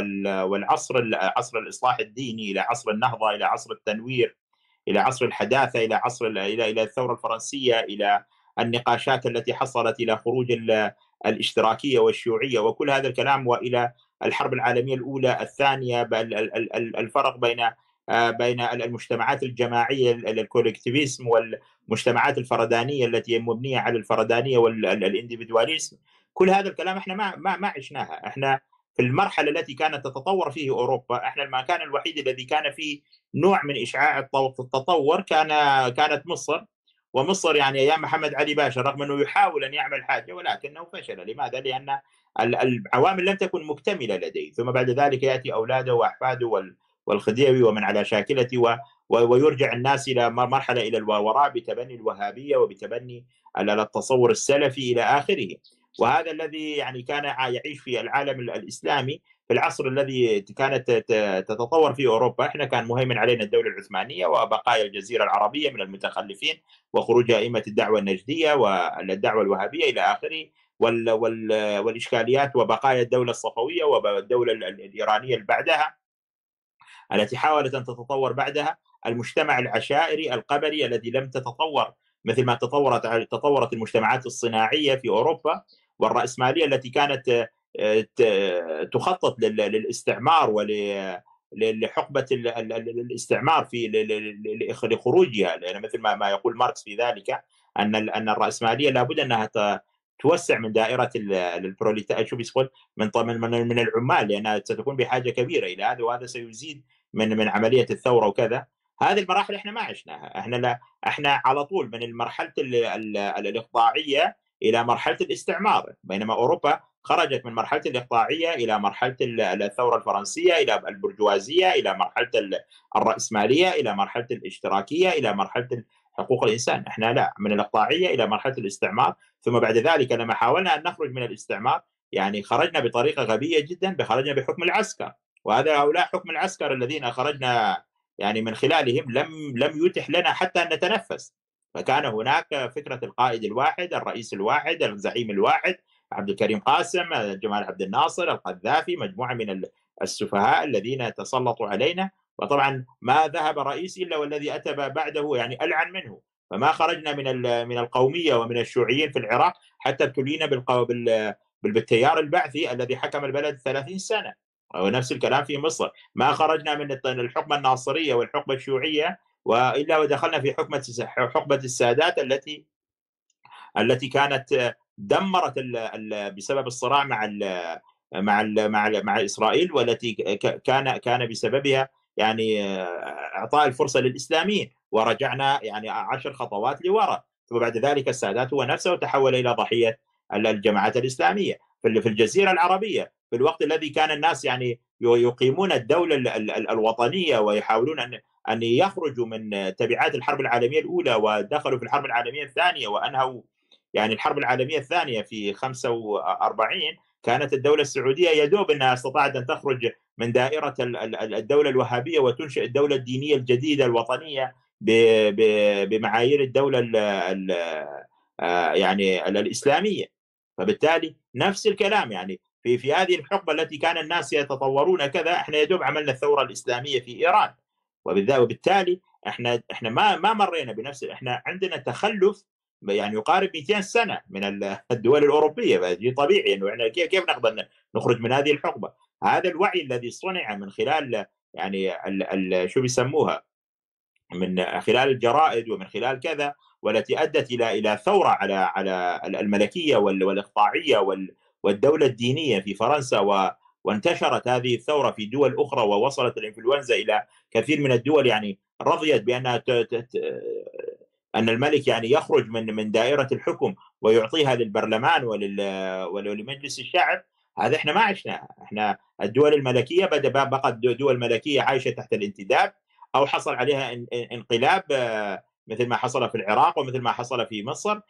عصر الإصلاح الديني إلى عصر النهضة، إلى عصر التنوير، إلى عصر الحداثة، إلى عصر إلى الثورة الفرنسية، إلى النقاشات التي حصلت إلى خروج الاشتراكية والشيوعية وكل هذا الكلام، وإلى الحرب العالمية الأولى الثانية، الفرق بين المجتمعات الجماعية الكولكتيفيزم والمجتمعات الفردانية التي مبنية على الفردانية والانديفيدواليزم. كل هذا الكلام احنا ما عشناها. احنا في المرحلة التي كانت تتطور فيه أوروبا، احنا المكان الوحيد الذي كان فيه نوع من إشعاع التطور كانت مصر. ومصر يعني أيام محمد علي باشا، رغم أنه يحاول أن يعمل حاجة ولكنه فشل. لماذا؟ لأن العوامل لم تكن مكتملة لديه. ثم بعد ذلك يأتي أولاده وأحفاده والخديوي ومن على شاكلته، ويرجع الناس إلى مرحلة إلى الوراء بتبني الوهابية وبتبني التصور السلفي إلى آخره. وهذا الذي يعني كان يعيش في العالم الإسلامي في العصر الذي كانت تتطور فيه أوروبا. إحنا كان مهيمن علينا الدولة العثمانية وبقايا الجزيرة العربية من المتخلفين، وخروج أئمة الدعوة النجدية والدعوة الوهابية إلى آخره، والإشكاليات وبقايا الدولة الصفوية والدولة الإيرانية اللي بعدها التي حاولت أن تتطور بعدها، المجتمع العشائري القبلي الذي لم تتطور مثل ما تطورت المجتمعات الصناعية في أوروبا، والرأسمالية التي كانت تخطط للاستعمار ولحقبة الاستعمار لخروجها، لأن مثل ما يقول ماركس في ذلك أن الرأسمالية لابد أنها توسع من دائرة البروليتاريا، شو بيسمون، من العمال، لأنها ستكون بحاجة كبيرة إلى هذا، وهذا سيزيد من عملية الثورة وكذا. هذه المراحل احنا ما عشناها. احنا على طول من المرحلة الإقطاعية الى مرحله الاستعمار، بينما اوروبا خرجت من مرحله الاقطاعيه الى مرحله الثوره الفرنسيه، الى البرجوازيه، الى مرحله الراسماليه، الى مرحله الاشتراكيه، الى مرحله حقوق الانسان. احنا لا، من الاقطاعيه الى مرحله الاستعمار، ثم بعد ذلك لما حاولنا ان نخرج من الاستعمار يعني خرجنا بطريقه غبيه جدا، خرجنا بحكم العسكر، هؤلاء حكم العسكر الذين خرجنا يعني من خلالهم لم يتح لنا حتى ان نتنفس. فكان هناك فكره القائد الواحد، الرئيس الواحد، الزعيم الواحد، عبد الكريم قاسم، جمال عبد الناصر، القذافي، مجموعه من السفهاء الذين تسلطوا علينا. وطبعا ما ذهب رئيس الا والذي اتى بعده يعني العن منه. فما خرجنا من القوميه ومن الشيوعيين في العراق حتى ابتلينا بالتيار البعثي الذي حكم البلد 30 سنه. ونفس الكلام في مصر، ما خرجنا من الحقبه الناصريه والحقبه الشيوعيه والا ودخلنا في حقبه السادات التي كانت دمرت بسبب الصراع مع اسرائيل، والتي كان بسببها يعني اعطاء الفرصه للاسلاميين، ورجعنا يعني 10 خطوات لوراء. ثم بعد ذلك السادات هو نفسه تحول الى ضحيه الجماعات الاسلاميه في الجزيره العربيه، في الوقت الذي كان الناس يعني يقيمون الدوله الوطنيه ويحاولون ان يخرجوا من تبعات الحرب العالميه الاولى، ودخلوا في الحرب العالميه الثانيه وانهوا يعني الحرب العالميه الثانيه في 45. كانت الدوله السعوديه يدوب انها استطاعت ان تخرج من دائره الدوله الوهابيه وتنشئ الدوله الدينيه الجديده الوطنيه بمعايير الدوله يعني الاسلاميه. فبالتالي نفس الكلام يعني في هذه الحقبه التي كان الناس يتطورون كذا، احنا يدوب عملنا الثوره الاسلاميه في ايران. وبالتالي احنا ما مرينا بنفس، احنا عندنا تخلف يعني يقارب 200 سنه من الدول الاوروبيه، فشيء طبيعي انه احنا كيف نقدر نخرج من هذه الحقبه. هذا الوعي الذي صنع من خلال يعني شو بيسموها، من خلال الجرائد ومن خلال كذا، والتي ادت الى ثوره على الملكيه والاقطاعيه والدوله الدينيه في فرنسا، وانتشرت هذه الثوره في دول اخرى، ووصلت الانفلونزا الى كثير من الدول يعني رضيت بانها ان الملك يعني يخرج من دائره الحكم ويعطيها للبرلمان ولمجلس الشعب. هذا احنا ما عشناه. احنا الدول الملكيه بقت دول ملكيه عايشه تحت الانتداب، او حصل عليها انقلاب مثل ما حصل في العراق ومثل ما حصل في مصر،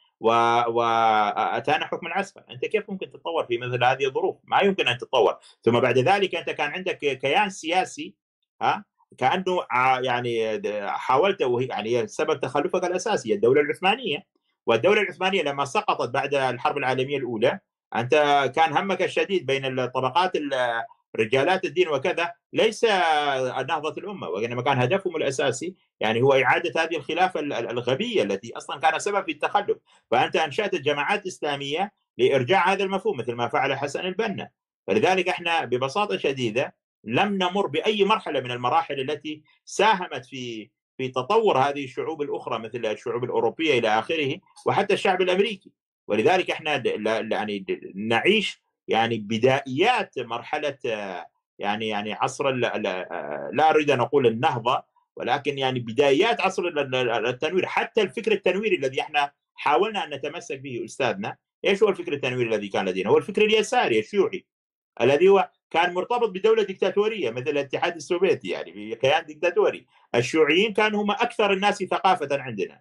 واتانا حكم العسكر. انت كيف ممكن تتطور في مثل هذه الظروف؟ ما يمكن ان تتطور. ثم بعد ذلك انت كان عندك كيان سياسي، كانه يعني حاولت، يعني سبب تخلفك الاساسي الدوله العثمانيه. والدوله العثمانيه لما سقطت بعد الحرب العالميه الاولى، انت كان همك الشديد بين الطبقات رجالات الدين وكذا ليس نهضه الامه، وانما كان هدفهم الاساسي يعني هو اعاده هذه الخلافه الغبيه التي اصلا كان سبب في التخلف. فانت انشات جماعات اسلاميه لارجاع هذا المفهوم مثل ما فعل حسن البنا. فلذلك احنا ببساطه شديده لم نمر باي مرحله من المراحل التي ساهمت في تطور هذه الشعوب الاخرى مثل الشعوب الاوروبيه الى اخره، وحتى الشعب الامريكي. ولذلك احنا يعني نعيش يعني بدايات مرحله يعني عصر لا اريد ان اقول النهضه، ولكن يعني بدايات عصر التنوير. حتى الفكر التنويري الذي احنا حاولنا ان نتمسك به استاذنا، ايش هو الفكر التنويري الذي كان لدينا؟ هو الفكر اليساري الشيوعي الذي هو كان مرتبط بدوله ديكتاتوريه مثل الاتحاد السوفيتي، يعني في كيان ديكتاتوري. الشيوعيين كانوا هم اكثر الناس ثقافه عندنا،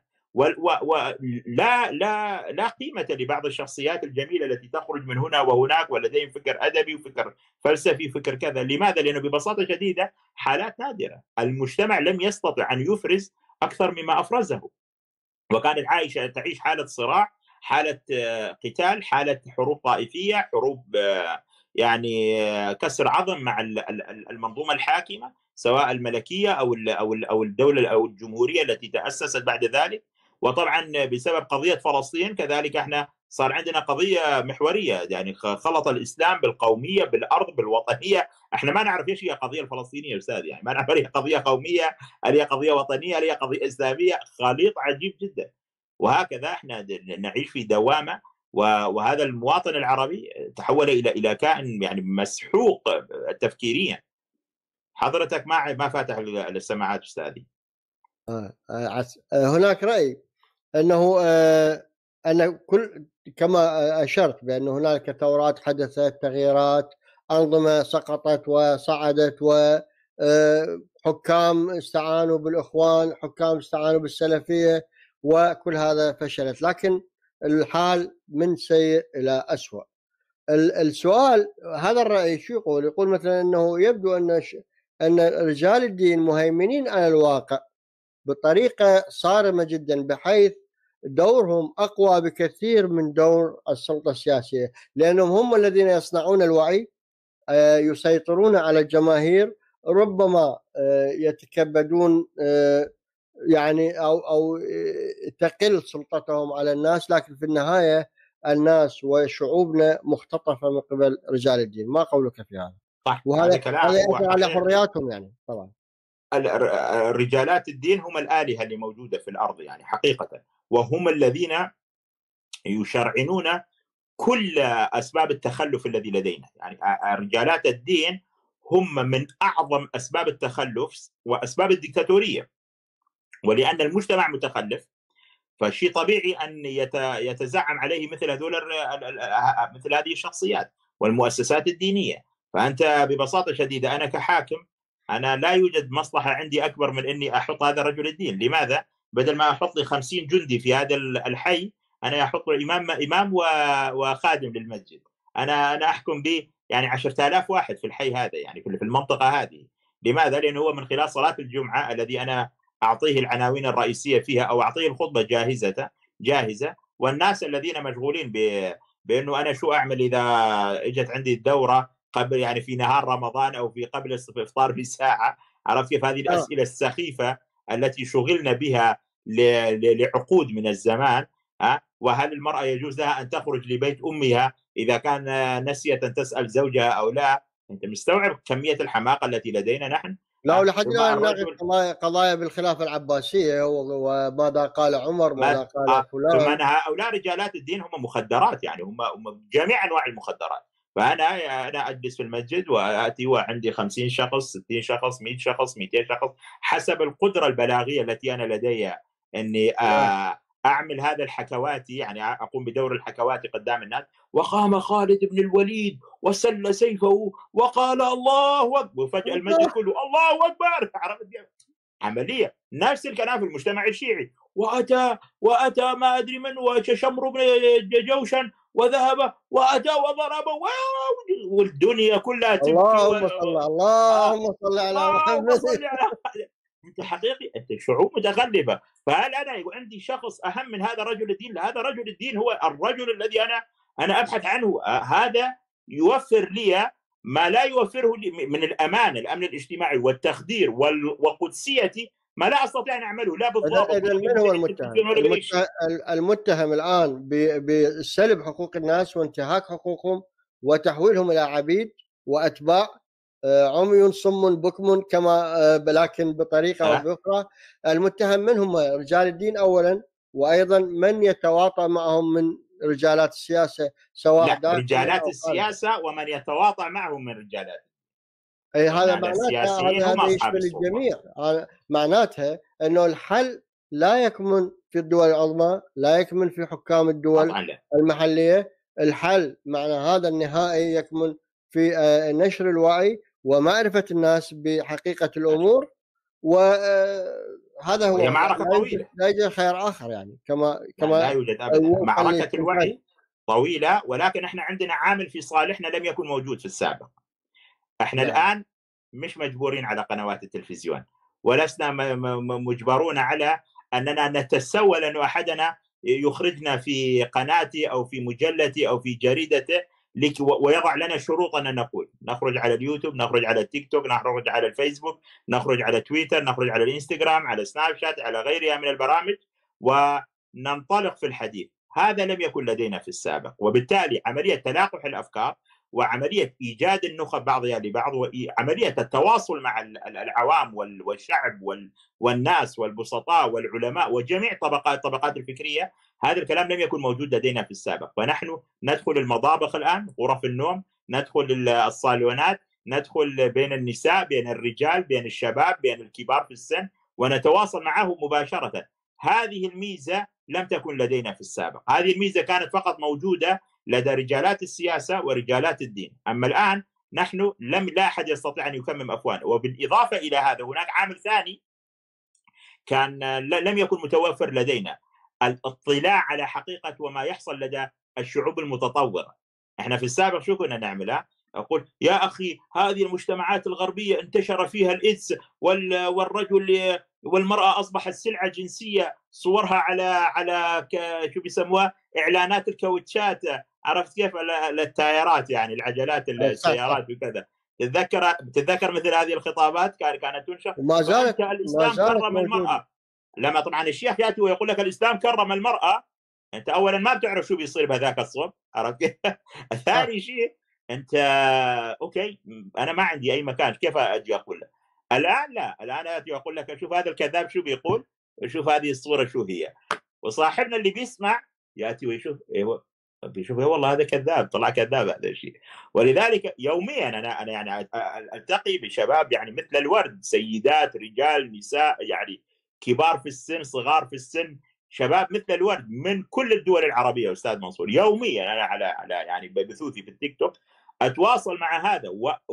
لا قيمه لبعض الشخصيات الجميله التي تخرج من هنا وهناك ولديهم فكر ادبي وفكر فلسفي وفكر كذا. لماذا؟ لانه ببساطه شديده حالات نادره، المجتمع لم يستطع ان يفرز اكثر مما افرزه، وكانت تعيش حاله صراع، حاله قتال، حاله حروب طائفيه، حروب يعني كسر عظم مع المنظومه الحاكمه، سواء الملكيه او الدوله او الجمهوريه التي تاسست بعد ذلك. وطبعا بسبب قضيه فلسطين كذلك احنا صار عندنا قضيه محوريه، يعني خلط الاسلام بالقوميه بالارض بالوطنيه. احنا ما نعرف ايش هي القضيه الفلسطينيه استاذ، يعني ما نعرف هل هي قضيه قوميه، هل هي قضيه وطنيه، هل هي قضيه اسلاميه، خليط عجيب جدا. وهكذا احنا نعيش في دوامه، وهذا المواطن العربي تحول الى كائن يعني مسحوق تفكيريا. حضرتك ما فاتح السماعات استاذي. هناك راي انه ان كل كما أشرت بأن هنالك ثورات حدثت، تغييرات، أنظمة سقطت وصعدت، وحكام استعانوا بالإخوان، حكام استعانوا بالسلفية، وكل هذا فشلت. لكن الحال من سيء إلى أسوأ. السؤال، هذا الرأي شو يقول؟ يقول مثلا أنه يبدو أن رجال الدين مهيمنين على الواقع بطريقة صارمة جدا، بحيث دورهم أقوى بكثير من دور السلطة السياسية، لأنهم هم الذين يصنعون الوعي، يسيطرون على الجماهير، ربما يتكبدون يعني أو تقل سلطتهم على الناس، لكن في النهاية الناس وشعوبنا مختطفة من قبل رجال الدين. ما قولك في هذا؟ صح، وهذا هذا كلام يأثر على حقيقي. حرياتهم يعني طبعا. رجالات الدين هم الآلهة اللي موجودة في الأرض يعني حقيقة، وهم الذين يشرعنون كل أسباب التخلف الذي لدينا. يعني رجالات الدين هم من أعظم أسباب التخلف وأسباب الدكتاتورية، ولأن المجتمع متخلف فشيء طبيعي أن يتزعم عليه مثل هذه الشخصيات والمؤسسات الدينية. فأنت ببساطة شديدة، أنا كحاكم أنا لا يوجد مصلحة عندي أكبر من أني أحط هذا رجل الدين. لماذا؟ بدل ما أحط لي 50 جندي في هذا الحي، أنا أحط إمام وخادم للمسجد. أنا أحكم ب يعني 10,000 واحد في الحي هذا، يعني في المنطقة هذه. لماذا؟ لأنه هو من خلال صلاة الجمعة الذي أنا أعطيه العناوين الرئيسية فيها أو أعطيه الخطبة جاهزة، والناس الذين مشغولين بأنه أنا شو أعمل إذا إجت عندي الدورة قبل، يعني في نهار رمضان أو في قبل الإفطار بساعة. عرفت كيف؟ هذه الأسئلة السخيفة التي شغلنا بها لعقود من الزمان. وهل المرأة يجوز لها أن تخرج لبيت أمها إذا كان نسيت أن تسأل زوجها أو لا؟ أنت مستوعب كمية الحماقة التي لدينا نحن؟ لا، ولحد الآن نناقش قضايا بالخلافة العباسية، وماذا قال عمر، ماذا قال ثم فلان. أن هؤلاء رجالات الدين هم مخدرات، يعني هم جميع أنواع المخدرات. فأنا أجلس في المسجد وآتي وعندي 50 شخص، 60 شخص، 100 شخص، 200 شخص، حسب القدرة البلاغية التي أنا لدي أني أعمل هذا الحكواتي، يعني أقوم بدور الحكواتي قدام الناس. وقام خالد بن الوليد وسل سيفه وقال الله أكبر، وفجأة المسجد كله الله أكبر. عملية نفس الكلام في المجتمع الشيعي. وأتى ما أدري من وشمر بن جوشن وذهب وأتى وضرب والدنيا كلها تبكي. اللهم صل على محمد. انت حقيقي، انت شعوب متخلفه. فهل انا عندي شخص اهم من هذا رجل الدين؟ لا، هذا رجل الدين هو الرجل الذي انا ابحث عنه. هذا يوفر لي ما لا يوفره لي من الامن الاجتماعي والتخدير وقدسيتي، ما لا استطيع ان اعمله لا بالضبط. إذا من هو المتهم؟ المتهم الان بسلب حقوق الناس وانتهاك حقوقهم وتحويلهم الى عبيد واتباع، عمي صم بكم كما، لكن بطريقه او باخرى. المتهم من هم؟ رجال الدين اولا، وايضا من يتواطأ معهم من رجالات السياسه، سواء داخل رجالات السياسه ومن يتواطأ معهم من رجالات. اي هذا معناته هذا يشمل الجميع. معناتها انه الحل لا يكمن في الدول العظمى، لا يكمن في حكام الدول المحليه. الحل معنى هذا النهائي يكمن في نشر الوعي ومعرفة الناس بحقيقة الأمور، وهذا هو. هي معركة طويلة، لا يوجد خيار آخر، يعني كما لا يوجد أبدا. معركة الوعي طويلة، ولكن احنا عندنا عامل في صالحنا لم يكن موجود في السابق. احنا الآن مش مجبورين على قنوات التلفزيون، ولسنا مجبرون على أننا نتسول أن أحدنا يخرجنا في قناتي أو في مجلتي أو في جريدته ويضع لنا شروطا أن نقول. نخرج على اليوتيوب، نخرج على التيك توك، نخرج على الفيسبوك، نخرج على تويتر، نخرج على الانستغرام، على سناب شات، على غيرها من البرامج، وننطلق في الحديث. هذا لم يكن لدينا في السابق، وبالتالي عملية تلاقح الأفكار وعملية إيجاد النخب بعضها لبعض وعملية التواصل مع العوام والشعب والناس والبسطاء والعلماء وجميع الطبقات الفكرية، هذا الكلام لم يكن موجود لدينا في السابق. فنحن ندخل المطابخ الآن، غرف النوم، ندخل الصالونات، ندخل بين النساء، بين الرجال، بين الشباب، بين الكبار في السن، ونتواصل معهم مباشرة. هذه الميزة لم تكن لدينا في السابق. هذه الميزة كانت فقط موجودة لدى رجالات السياسة ورجالات الدين. أما الآن نحن لا أحد يستطيع أن يكمم أفواهنا. وبالإضافة إلى هذا هناك عامل ثاني كان لم يكن متوفر لدينا، الاطلاع على حقيقة وما يحصل لدى الشعوب المتطورة. احنا في السابق شو كنا نعملها؟ أقول يا أخي هذه المجتمعات الغربية انتشر فيها الإيدز والرجل والمرأة أصبحت سلعة جنسية، صورها على شو بيسموها إعلانات الكاوتشات، عرفت كيف، للتايرات يعني العجلات السيارات وكذا. تتذكر مثل هذه الخطابات كانت تنشر. وما زالت الإسلام كرم المرأة. لما طبعا الشيخ ياتي ويقول لك الإسلام كرم المرأة، انت اولا ما بتعرف شو بيصير بهذاك الصوب، عرفت كيف؟ ثاني شيء انت اوكي انا ما عندي اي مكان، كيف اجي اقول لك؟ الان لا، الان اتي واقول لك شوف هذا الكذاب شو بيقول، شوف هذه الصوره شو هي. وصاحبنا اللي بيسمع ياتي ويشوف ايوه، بيشوف والله هذا كذاب، طلع كذاب هذا الشيء. ولذلك يوميا انا يعني التقي بشباب يعني مثل الورد، سيدات رجال نساء، يعني كبار في السن صغار في السن، شباب مثل الورد من كل الدول العربيه. استاذ منصور يوميا انا على يعني بثوثي في التيك توك اتواصل مع هذا،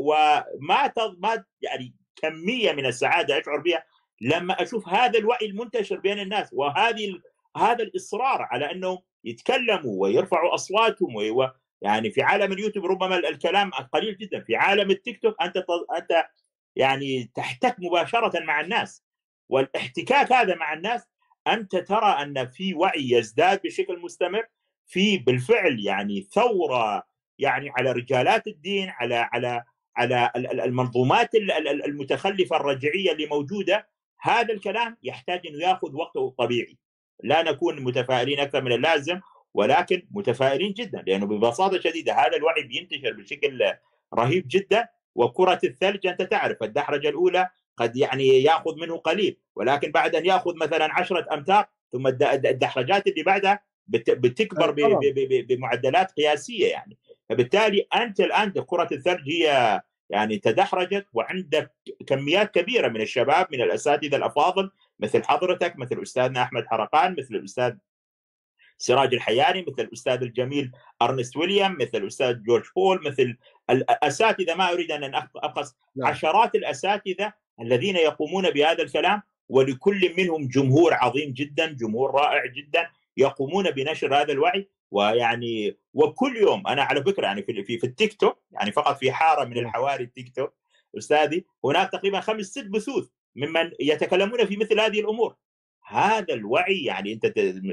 ما يعني كميه من السعاده اشعر بها لما اشوف هذا الوعي المنتشر بين الناس، هذا الاصرار على انه يتكلموا ويرفعوا اصواتهم. يعني في عالم اليوتيوب ربما الكلام قليل جدا، في عالم التيك توك انت يعني تحتك مباشره مع الناس، والاحتكاك هذا مع الناس انت ترى ان في وعي يزداد بشكل مستمر، في بالفعل يعني ثوره يعني على رجالات الدين، على المنظومات المتخلفه الرجعيه اللي موجوده. هذا الكلام يحتاج انه ياخذ وقته الطبيعي، لا نكون متفائلين اكثر من اللازم، ولكن متفائلين جدا، لانه ببساطه شديده هذا الوعي بينتشر بشكل رهيب جدا. وكره الثلج انت تعرف الدحرجه الاولى قد يعني ياخذ منه قليل، ولكن بعد ان ياخذ مثلا 10 امتار ثم الدحرجات اللي بعدها بتكبر بمعدلات قياسيه يعني. فبالتالي انت الان كره الثلج هي يعني تدحرجت، وعندك كميات كبيره من الشباب من الاساتذه الافاضل مثل حضرتك، مثل استاذنا احمد حرقان، مثل الاستاذ سراج الحياني، مثل الاستاذ الجميل ارنست ويليام، مثل الاستاذ جورج بول، مثل الاساتذه ما اريد ان ابخس، عشرات الاساتذه الذين يقومون بهذا الكلام، ولكل منهم جمهور عظيم جدا، جمهور رائع جدا يقومون بنشر هذا الوعي. ويعني وكل يوم انا على فكره يعني في التيك توك، يعني فقط في حاره من الحواري التيك توك استاذي هناك تقريبا 5-6 بثوث ممن يتكلمون في مثل هذه الامور. هذا الوعي يعني انت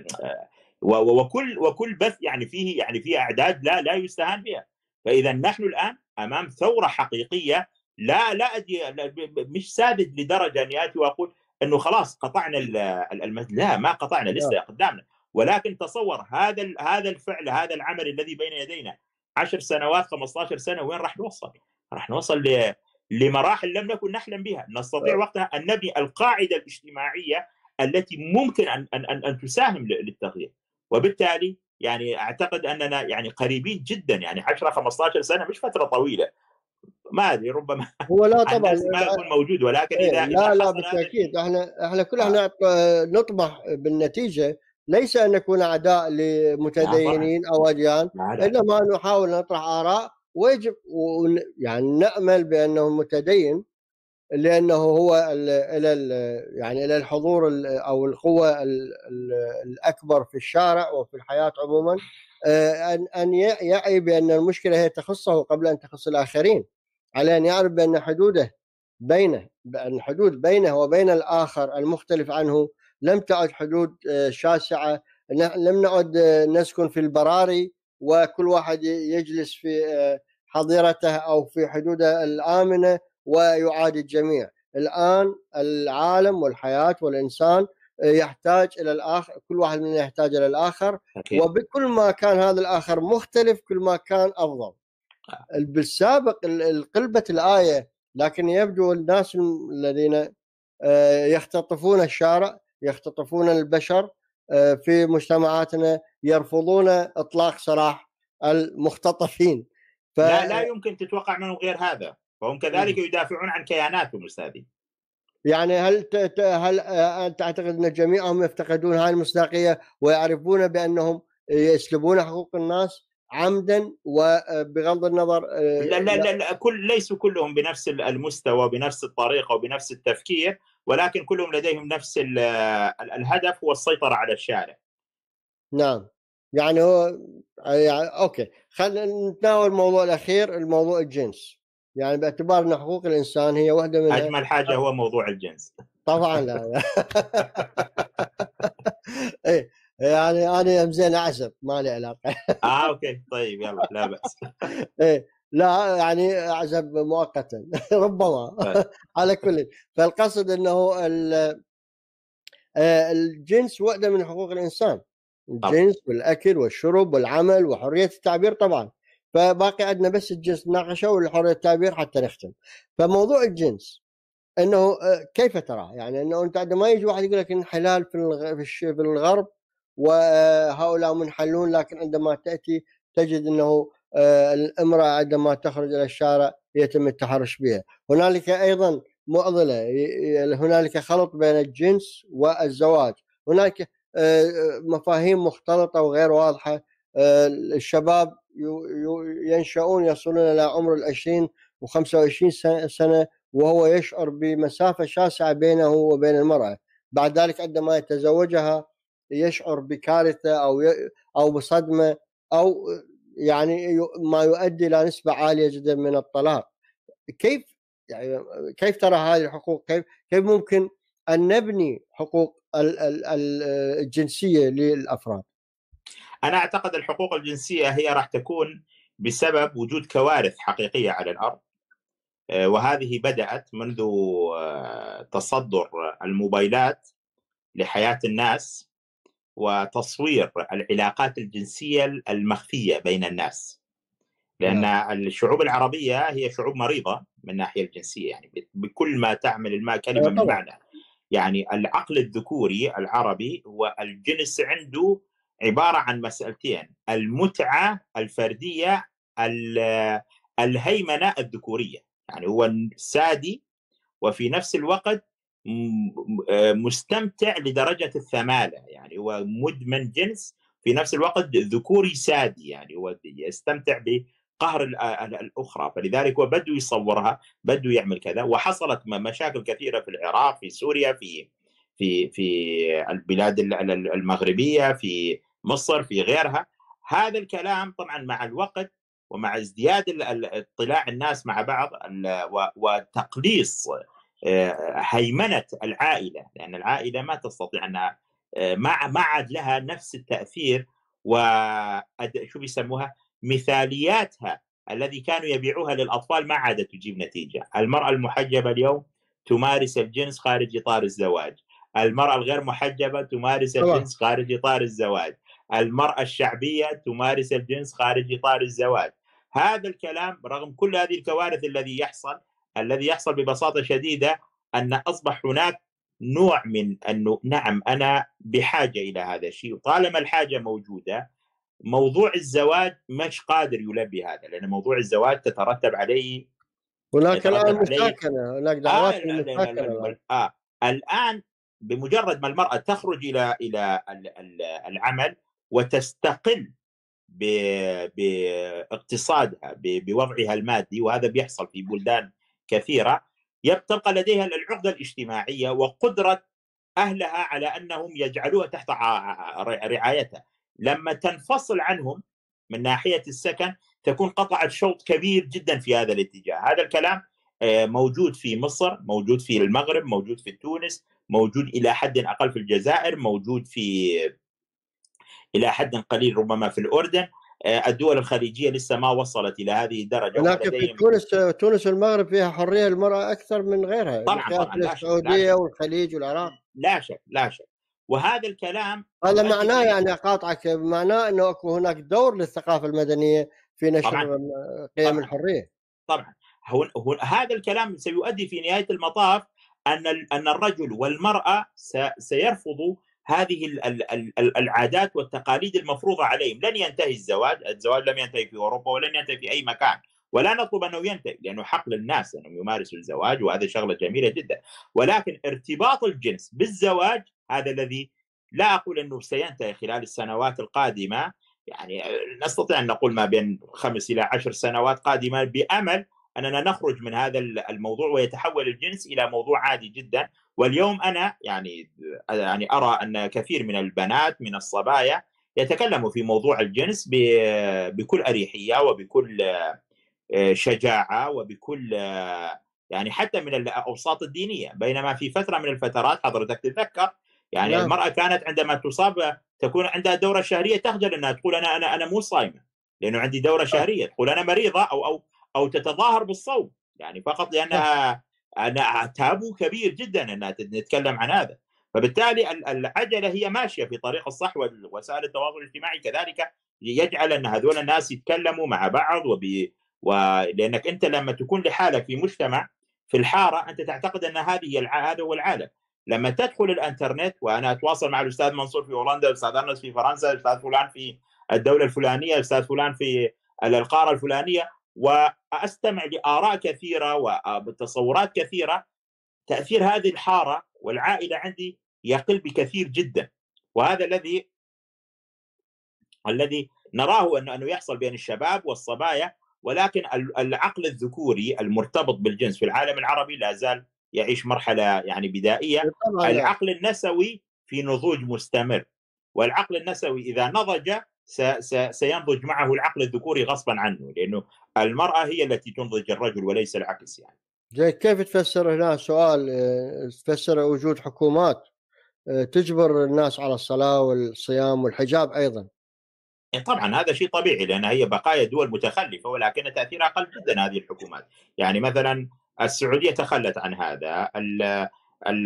وكل بث يعني فيه اعداد لا يستهان بها. فاذا نحن الان امام ثوره حقيقيه، لا مش ساذج لدرجه اني اتي واقول انه خلاص قطعنا لا، ما قطعنا، لسه قدامنا. ولكن تصور هذا الفعل، هذا العمل الذي بين يدينا 10 سنوات 15 سنه وين راح نوصل؟ راح نوصل لمراحل لم نكن نحلم بها. نستطيع وقتها ان نبني القاعده الاجتماعيه التي ممكن ان تساهم للتغيير. وبالتالي يعني اعتقد اننا يعني قريبين جدا، يعني 10 15 سنه مش فتره طويله، ما ادري ربما هو لا طبعا ما يكون موجود، ولكن اذا لا بالتاكيد احنا كلنا نطمح بالنتيجه، ليس ان نكون اعداء لمتدينين او اديان، انما نحاول نطرح اراء، ويجب يعني نامل بانه المتدين لانه هو يعني الى الحضور او القوه الاكبر في الشارع وفي الحياه عموما، ان يعي بان المشكله هي تخصه قبل ان تخص الاخرين، على ان يعرف بان الحدود بينه وبين الاخر المختلف عنه لم تعد حدود شاسعه، لم نعد نسكن في البراري وكل واحد يجلس في حظيرته او في حدوده الامنه ويعادي الجميع. الآن العالم والحياة والإنسان يحتاج إلى الآخر، كل واحد منا يحتاج إلى الآخر، وبكل ما كان هذا الآخر مختلف كل ما كان أفضل. بالسابق قلبت الآية، لكن يبدو الناس الذين يختطفون الشارع، يختطفون البشر في مجتمعاتنا، يرفضون إطلاق سراح المختطفين. لا يمكن تتوقع منهم غير هذا، فهم كذلك يدافعون عن كياناتهم استاذي. يعني هل أنت تعتقد أن جميعهم يفتقدون هذه المصداقية ويعرفون بأنهم يسلبون حقوق الناس عمدا وبغض النظر؟ لا لا لا, لا ليسوا كلهم بنفس المستوى بنفس الطريقة وبنفس التفكير، ولكن كلهم لديهم نفس الهدف هو السيطرة على الشارع. نعم، يعني هو يعني أوكي، خلينا نتناول الموضوع الأخير، الموضوع الجنس، يعني باعتبار أن حقوق الإنسان هي واحدة منها. أجمل حاجة هو موضوع الجنس. طبعا لا. إيه، يعني أنا مزين أعزب ما لي علاقة. أوكي طيب يلا لا بأس. إيه لا، يعني أعزب مؤقتا ربما. على كل، فالقصد أنه الجنس واحدة من حقوق الإنسان، الجنس والأكل والشرب والعمل وحرية التعبير طبعا. فباقي عندنا بس الجنس نناقشه وحرية التعبير حتى نختم. فموضوع الجنس انه كيف تراه؟ يعني انه انت عندما يجي واحد يقول لك انحلال في الغرب وهؤلاء منحلون، لكن عندما تاتي تجد انه الامراه عندما تخرج الى الشارع يتم التحرش بها. هنالك ايضا معضله، هنالك خلط بين الجنس والزواج، هناك مفاهيم مختلطه وغير واضحه. الشباب ينشؤون يصلون الى عمر 20 و25 سنه وهو يشعر بمسافة شاسعة بينه وبين المرأة. بعد ذلك عندما يتزوجها يشعر بكارثة أو بصدمة، أو يعني ما يؤدي إلى نسبة عالية جدا من الطلاق. كيف يعني كيف ترى هذه الحقوق؟ كيف ممكن أن نبني حقوق الجنسية للأفراد؟ أنا أعتقد الحقوق الجنسية هي راح تكون بسبب وجود كوارث حقيقية على الأرض، وهذه بدأت منذ تصدر الموبايلات لحياة الناس وتصوير العلاقات الجنسية المخفية بين الناس. لأن الشعوب العربية هي شعوب مريضة من الناحية الجنسية، يعني بكل ما تعمل كلمة من معنى. يعني العقل الذكوري العربي هو الجنس عنده عبارة عن مسألتين: المتعة الفردية، الهيمنة الذكورية. يعني هو سادي وفي نفس الوقت مستمتع لدرجة الثمالة، يعني هو مدمن جنس في نفس الوقت ذكوري سادي، يعني هو يستمتع بقهر الأخرى. فلذلك هو بده يصورها، بده يعمل كذا. وحصلت مشاكل كثيرة في العراق، في سوريا، في البلاد المغربية، في مصر، في غيرها. هذا الكلام طبعا مع الوقت ومع ازدياد اطلاع الناس مع بعض وتقليص هيمنة العائلة، لأن العائلة ما تستطيع أنها ما عاد لها نفس التأثير وشو بيسموها مثالياتها الذي كانوا يبيعوها للأطفال ما عادت تجيب نتيجة. المرأة المحجبة اليوم تمارس الجنس خارج إطار الزواج، المرأة الغير محجبة تمارس الجنس خارج إطار الزواج، المرأة الشعبية تمارس الجنس خارج إطار الزواج. هذا الكلام رغم كل هذه الكوارث الذي يحصل ببساطة شديدة أن أصبح هناك نوع من أنه نعم أنا بحاجة إلى هذا الشيء، طالما الحاجة موجودة موضوع الزواج مش قادر يلبي هذا، لأن موضوع الزواج تترتب عليه هناك الآن مساكنة، هناك دعوات للمساكنة. الآن بمجرد ما المرأة تخرج إلى العمل وتستقل باقتصادها بوضعها المادي، وهذا بيحصل في بلدان كثيرة، تبقى لديها العقدة الاجتماعية وقدرة أهلها على أنهم يجعلوها تحت رعايتها. لما تنفصل عنهم من ناحية السكن تكون قطعت شوط كبير جدا في هذا الاتجاه. هذا الكلام موجود في مصر، موجود في المغرب، موجود في تونس، موجود إلى حد أقل في الجزائر، موجود إلى حد قليل ربما في الأردن. الدول الخليجية لسه ما وصلت إلى هذه الدرجة. هناك في تونس والمغرب فيها حرية المرأة أكثر من غيرها، طبعا السعودية والخليج والعراق. لا شك. وهذا الكلام هذا معناه، يعني أقاطعك، معناه أنه أكو هناك دور للثقافة المدنية في نشر قيم الحرية. طبعا هذا الكلام سيؤدي في نهاية المطاف أن الرجل والمرأة سيرفضوا هذه العادات والتقاليد المفروضة عليهم. لن ينتهي الزواج لم ينتهي في أوروبا ولن ينتهي في أي مكان، ولا نطلب انه ينتهي، لانه حق للناس انهم يمارسوا الزواج، وهذا شغله جميله جدا. ولكن ارتباط الجنس بالزواج هذا الذي لا اقول انه سينتهي خلال السنوات القادمه، يعني نستطيع ان نقول ما بين 5 الى 10 سنوات قادمه، بامل اننا نخرج من هذا الموضوع ويتحول الجنس الى موضوع عادي جدا. واليوم انا يعني ارى ان كثير من البنات من الصبايا يتكلموا في موضوع الجنس بكل اريحيه وبكل شجاعه وبكل يعني حتى من الاوساط الدينيه، بينما في فتره من الفترات حضرتك تتذكر يعني نعم. المراه كانت عندما تصاب تكون عندها دوره شهريه تخجل انها تقول انا مو صايمه لانه عندي دوره شهريه، تقول انا مريضه او تتظاهر بالصوم، يعني فقط لانها تابو كبير جدا انها نتكلم عن هذا. فبالتالي العجله هي ماشيه في طريق الصح، ووسائل التواصل الاجتماعي كذلك يجعل ان هذول الناس يتكلموا مع بعض ولانك انت لما تكون لحالك في مجتمع في الحاره انت تعتقد ان هذا هو العالم. لما تدخل الانترنت وانا اتواصل مع الاستاذ منصور في هولندا، الاستاذ ارنس في فرنسا، الاستاذ فلان في الدوله الفلانيه، الاستاذ فلان في القاره الفلانيه، واستمع لاراء كثيره وتصورات كثيره، تاثير هذه الحاره والعائله عندي يقل بكثير جدا. وهذا الذي نراه انه يحصل بين الشباب والصبايا. ولكن العقل الذكوري المرتبط بالجنس في العالم العربي لا زال يعيش مرحله يعني بدائيه. طبعا. العقل النسوي في نضوج مستمر، والعقل النسوي اذا نضج سينضج معه العقل الذكوري غصبا عنه، لانه المراه هي التي تنضج الرجل وليس العكس يعني. زي كيف تفسر هنا سؤال، تفسر وجود حكومات تجبر الناس على الصلاة والصيام والحجاب أيضا؟ طبعا هذا شيء طبيعي لان هي بقايا دول متخلفه، ولكن تاثيرها قل جدا هذه الحكومات. يعني مثلا السعوديه تخلت عن هذا، ال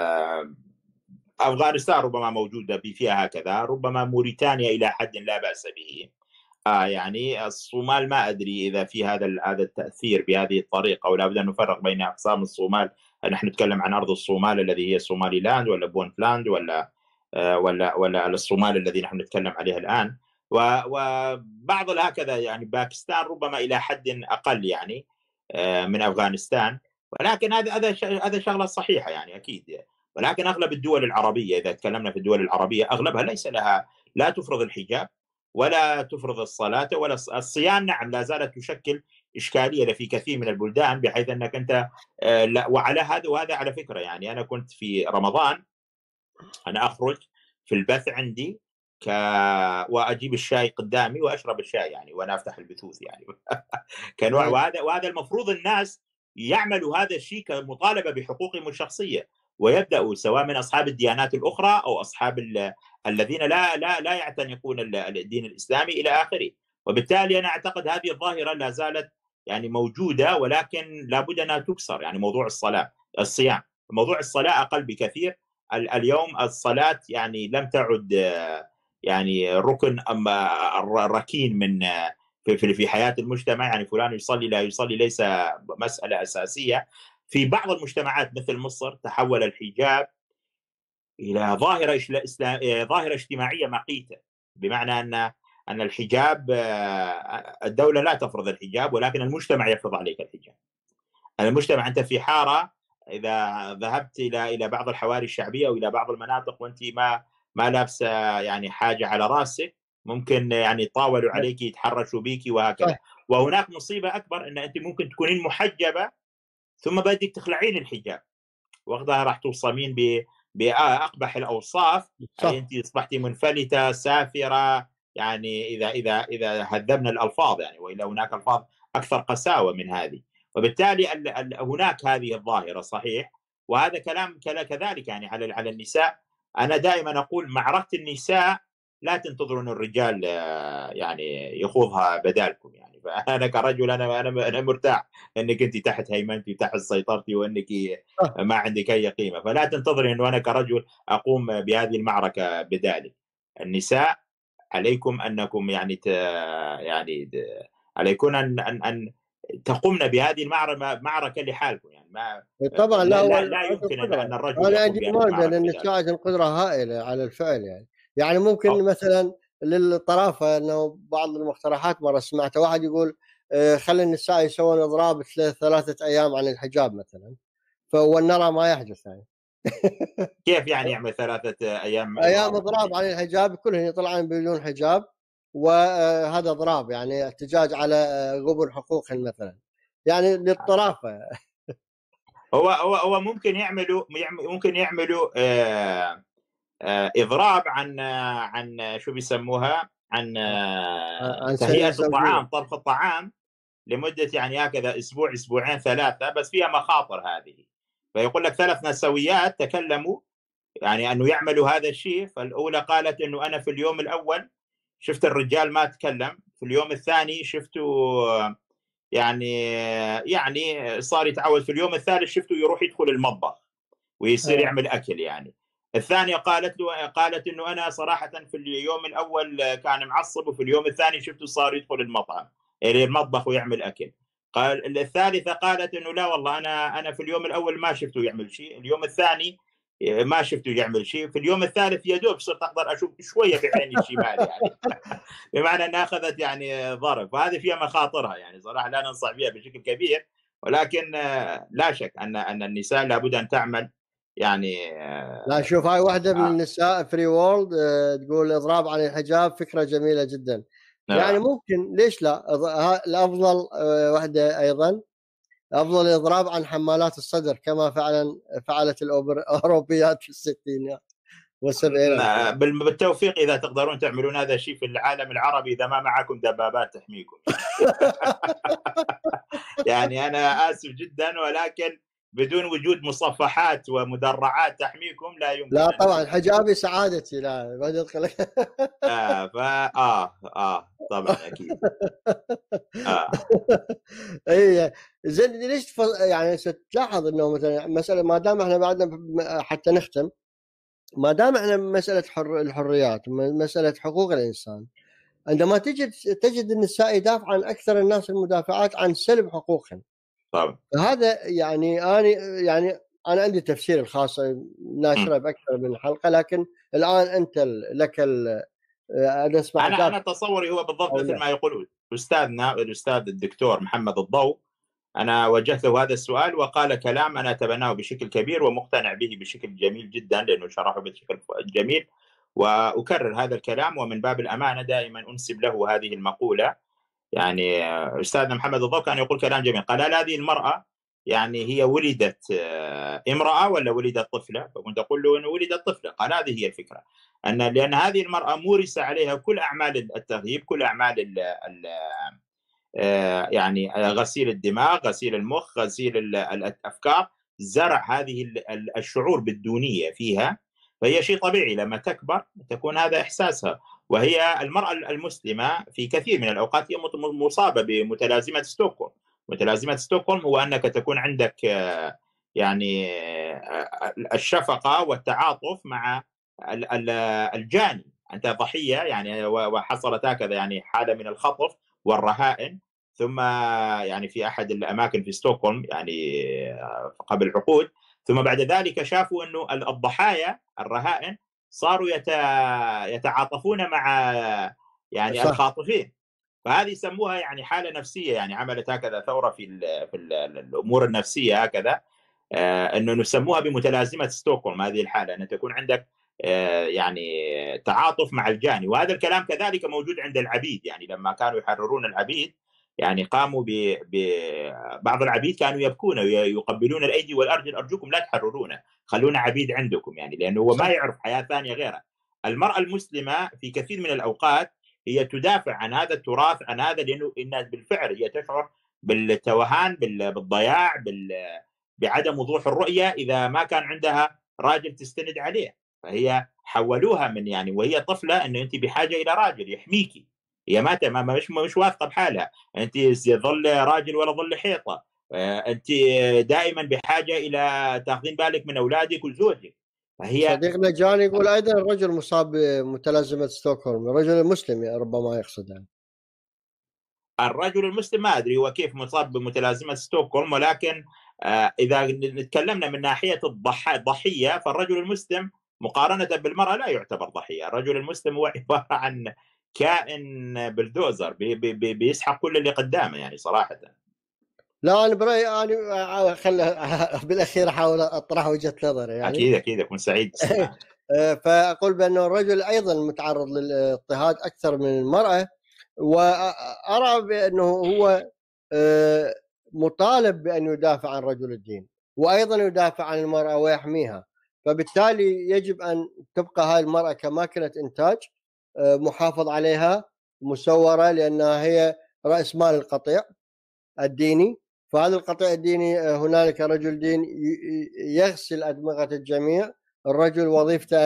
افغانستان ربما موجوده فيها هكذا، ربما موريتانيا الى حد لا باس به. يعني الصومال ما ادري اذا في هذا التاثير بهذه الطريقه، ولا بد ان نفرق بين اقسام الصومال. نحن نتكلم عن ارض الصومال الذي هي صومالي لاند ولا بونتلاند ولا الصومال الذي نحن نتكلم عليه الان، وبعض هكذا يعني باكستان ربما الى حد اقل يعني من افغانستان. ولكن هذا شغله صحيحه يعني اكيد. ولكن اغلب الدول العربيه اذا تكلمنا في الدول العربيه اغلبها ليس لها، لا تفرض الحجاب ولا تفرض الصلاه ولا الصيام. نعم لا زالت تشكل اشكاليه في كثير من البلدان، بحيث انك انت لا. وعلى هذا، وهذا على فكره يعني انا كنت في رمضان انا اخرج في البث عندي واجيب الشاي قدامي واشرب الشاي يعني وانا افتح البثوث يعني كنوع. وهذا المفروض الناس يعملوا هذا الشيء كمطالبه بحقوقهم الشخصيه، ويبداوا سواء من اصحاب الديانات الاخرى او اصحاب الذين لا يعتنقون الدين الاسلامي الى اخره. وبالتالي انا اعتقد هذه الظاهره لا زالت يعني موجوده، ولكن لابد انها تكسر. يعني موضوع الصيام، موضوع الصلاه اقل بكثير. اليوم الصلاه يعني لم تعد يعني ركن ركين من في حياه المجتمع. يعني فلان يصلي لا يصلي ليس مساله اساسيه. في بعض المجتمعات مثل مصر تحول الحجاب الى ظاهره اجتماعيه مقيته، بمعنى ان الحجاب الدوله لا تفرض الحجاب ولكن المجتمع يفرض عليك الحجاب. المجتمع انت في حاره اذا ذهبت الى بعض الحواري الشعبيه او الى بعض المناطق وانت ما لابسه يعني حاجه على راسك، ممكن يعني يطاولوا عليك يتحرشوا بك وهكذا. وهناك مصيبه اكبر ان انت ممكن تكونين محجبه ثم بدك تخلعين الحجاب، واخذها راح توصمين باقبح الاوصاف. يعني انت اصبحتي منفلته سافره، يعني اذا هذبنا الالفاظ يعني، والا هناك الفاظ اكثر قساوه من هذه. وبالتالي هناك هذه الظاهره صحيح. وهذا كلام كذلك يعني على النساء. انا دائما اقول معركه النساء لا تنتظروا ان الرجال يعني يخوضها بدالكم. يعني فانا كرجل انا مرتاح انك انت تحت هيمنتي تحت سيطرتي وانك ما عندك اي قيمه، فلا تنتظري انه انا كرجل اقوم بهذه المعركه بدالك. النساء عليكم انكم يعني عليكم ان تقومن بهذه المعركه لحالكم. يعني ما طبعا لا يمكن ان الرجل انا يقوم عندي بهذه ايمان بان المعركه. النساء عندهم قدره هائله على الفعل. يعني ممكن مثلا للطرافه انه بعض المقترحات مره سمعت واحد يقول خلي النساء يسوون اضراب 3 ايام عن الحجاب مثلا، فنرى ما يحدث يعني. كيف يعني يعمل 3 ايام ايام اضراب عن الحجاب، كلهم يطلعون بدون حجاب، وهذا اضراب يعني احتجاج على غبن حقوقهم مثلا، يعني للطرافه. هو ممكن يعملوا اضراب عن شو بيسموها، عن عن سنين تهيئه الطعام، زوجيه. طبخ الطعام لمده يعني هكذا اسبوع اسبوعين 3، بس فيها مخاطر هذه. فيقول لك 3 نسويات تكلموا يعني انه يعملوا هذا الشيء. فالاولى قالت انه انا في اليوم الاول شفت الرجال ما تكلم، في اليوم الثاني شفته يعني صار يتعود، في اليوم الثالث شفته يروح يدخل المطبخ ويصير يعمل اكل يعني. الثانيه قالت انه انا صراحه في اليوم الاول كان معصب، وفي اليوم الثاني شفته صار يدخل المطبخ ويعمل اكل. قال الثالثه قالت انه لا والله انا في اليوم الاول ما شفته يعمل شيء، اليوم الثاني ما شفته يعمل شيء، في اليوم الثالث يا دوب صرت اقدر اشوف شويه بعيني الشمال يعني. بمعنى انها اخذت يعني ضرب. فهذه فيها مخاطرها يعني صراحه لا ننصح بها بشكل كبير، ولكن لا شك ان النساء لابد ان تعمل يعني. لا شوف، هاي واحدة من النساء فري وورلد تقول إضراب عن الحجاب فكرة جميلة جدا. يعني ممكن، ليش لا؟ الأفضل واحدة أيضا، أفضل الإضراب عن حمالات الصدر كما فعلت الأوروبيات في الستينات والسبعينات. بالتوفيق اذا تقدرون تعملون هذا الشيء في العالم العربي، اذا ما معكم دبابات تحميكم يعني انا اسف جدا، ولكن بدون وجود مصفحات ومدرعات تحميكم لا يمكن. لا طبعا حجابي سعادتي، لا ما تدخل. طبعا اكيد. اي زين، ليش يعني ستلاحظ انه مثلا مساله، ما دام احنا بعدنا حتى نختم، ما دام احنا مساله الحريات، مساله حقوق الانسان، عندما تجد النساء يدافعن اكثر الناس المدافعات عن سلب حقوقهم. طبعا هذا يعني انا عندي تفسير الخاص ناشره باكثر من حلقه، لكن الان انت لك انا اسمع. انا تصوري هو بالضبط مثل ما يقول استاذنا الاستاذ الدكتور محمد الضوء. انا وجهت له هذا السؤال وقال كلام انا اتبناه بشكل كبير ومقتنع به بشكل جميل جدا، لانه شرحه بشكل جميل. واكرر هذا الكلام، ومن باب الامانه دائما انسب له هذه المقوله. يعني استاذنا محمد الضوء كان يقول كلام جميل، قال هل هذه المراه يعني هي ولدت امراه ولا ولدت طفله؟ فكنت اقول له انه ولدت طفله. قال هذه هي الفكره، لان هذه المراه مورس عليها كل اعمال الترهيب، كل اعمال يعني غسيل الدماغ، غسيل المخ، غسيل الافكار، زرع هذه الشعور بالدونيه فيها. فهي شيء طبيعي لما تكبر تكون هذا احساسها. وهي المراه المسلمه في كثير من الاوقات هي مصابه بمتلازمه ستوكهولم. متلازمه ستوكهولم هو انك تكون عندك يعني الشفقه والتعاطف مع الجاني، انت ضحيه يعني، وحصلت هكذا يعني حاله من الخطف والرهائن. ثم يعني في احد الاماكن في ستوكهولم يعني قبل عقود، ثم بعد ذلك شافوا انه الضحايا الرهائن صاروا يتعاطفون مع يعني الخاطفين. فهذه يسموها يعني حاله نفسيه، يعني عملت هكذا ثوره في الامور النفسيه هكذا، انه نسموها بمتلازمه ستوكهولم. هذه الحاله ان تكون عندك يعني تعاطف مع الجاني. وهذا الكلام كذلك موجود عند العبيد، يعني لما كانوا يحررون العبيد يعني قاموا بعض العبيد كانوا يبكون ويقبلون الايدي والارجل، ارجوكم لا تحررونا، خلونا عبيد عندكم، يعني لانه هو ما يعرف حياه ثانيه غيرها. المراه المسلمه في كثير من الاوقات هي تدافع عن هذا التراث، عن هذا، لانه إنها بالفعل هي تشعر بالتوهان، بالضياع، بعدم وضوح الرؤيه اذا ما كان عندها راجل تستند عليه. فهي حولوها من يعني وهي طفله انه انت بحاجه الى راجل يحميكي. هي مش واثقه بحالها، انت ظل راجل ولا ظل حيطه، انت دائما بحاجه الى تاخذين بالك من اولادك وزوجك. فهي صديقنا جان يقول ايضا الرجل مصاب بمتلازمه ستوكهولم، الرجل المسلم ربما يقصد يعني. الرجل المسلم ما ادري هو كيف مصاب بمتلازمه ستوكهولم، ولكن اذا تكلمنا من ناحيه الضحيه، فالرجل المسلم مقارنه بالمراه لا يعتبر ضحيه. الرجل المسلم هو عباره عن كائن بلدوزر بيسحق كل اللي قدامه يعني صراحه. لا انا برايي انا بالاخير احاول اطرح وجهه نظري يعني. اكيد اكيد اكون سعيد باستماعك. فاقول بانه الرجل ايضا متعرض للاضطهاد اكثر من المراه، وارى بانه هو مطالب بان يدافع عن رجل الدين، وايضا يدافع عن المراه ويحميها. فبالتالي يجب ان تبقى هاي المراه كماكينه انتاج محافظ عليها، مسوره، لانها هي راس مال القطيع الديني. فهذا القطيع الديني هنالك رجل دين يغسل أدمغة الجميع. الرجل وظيفته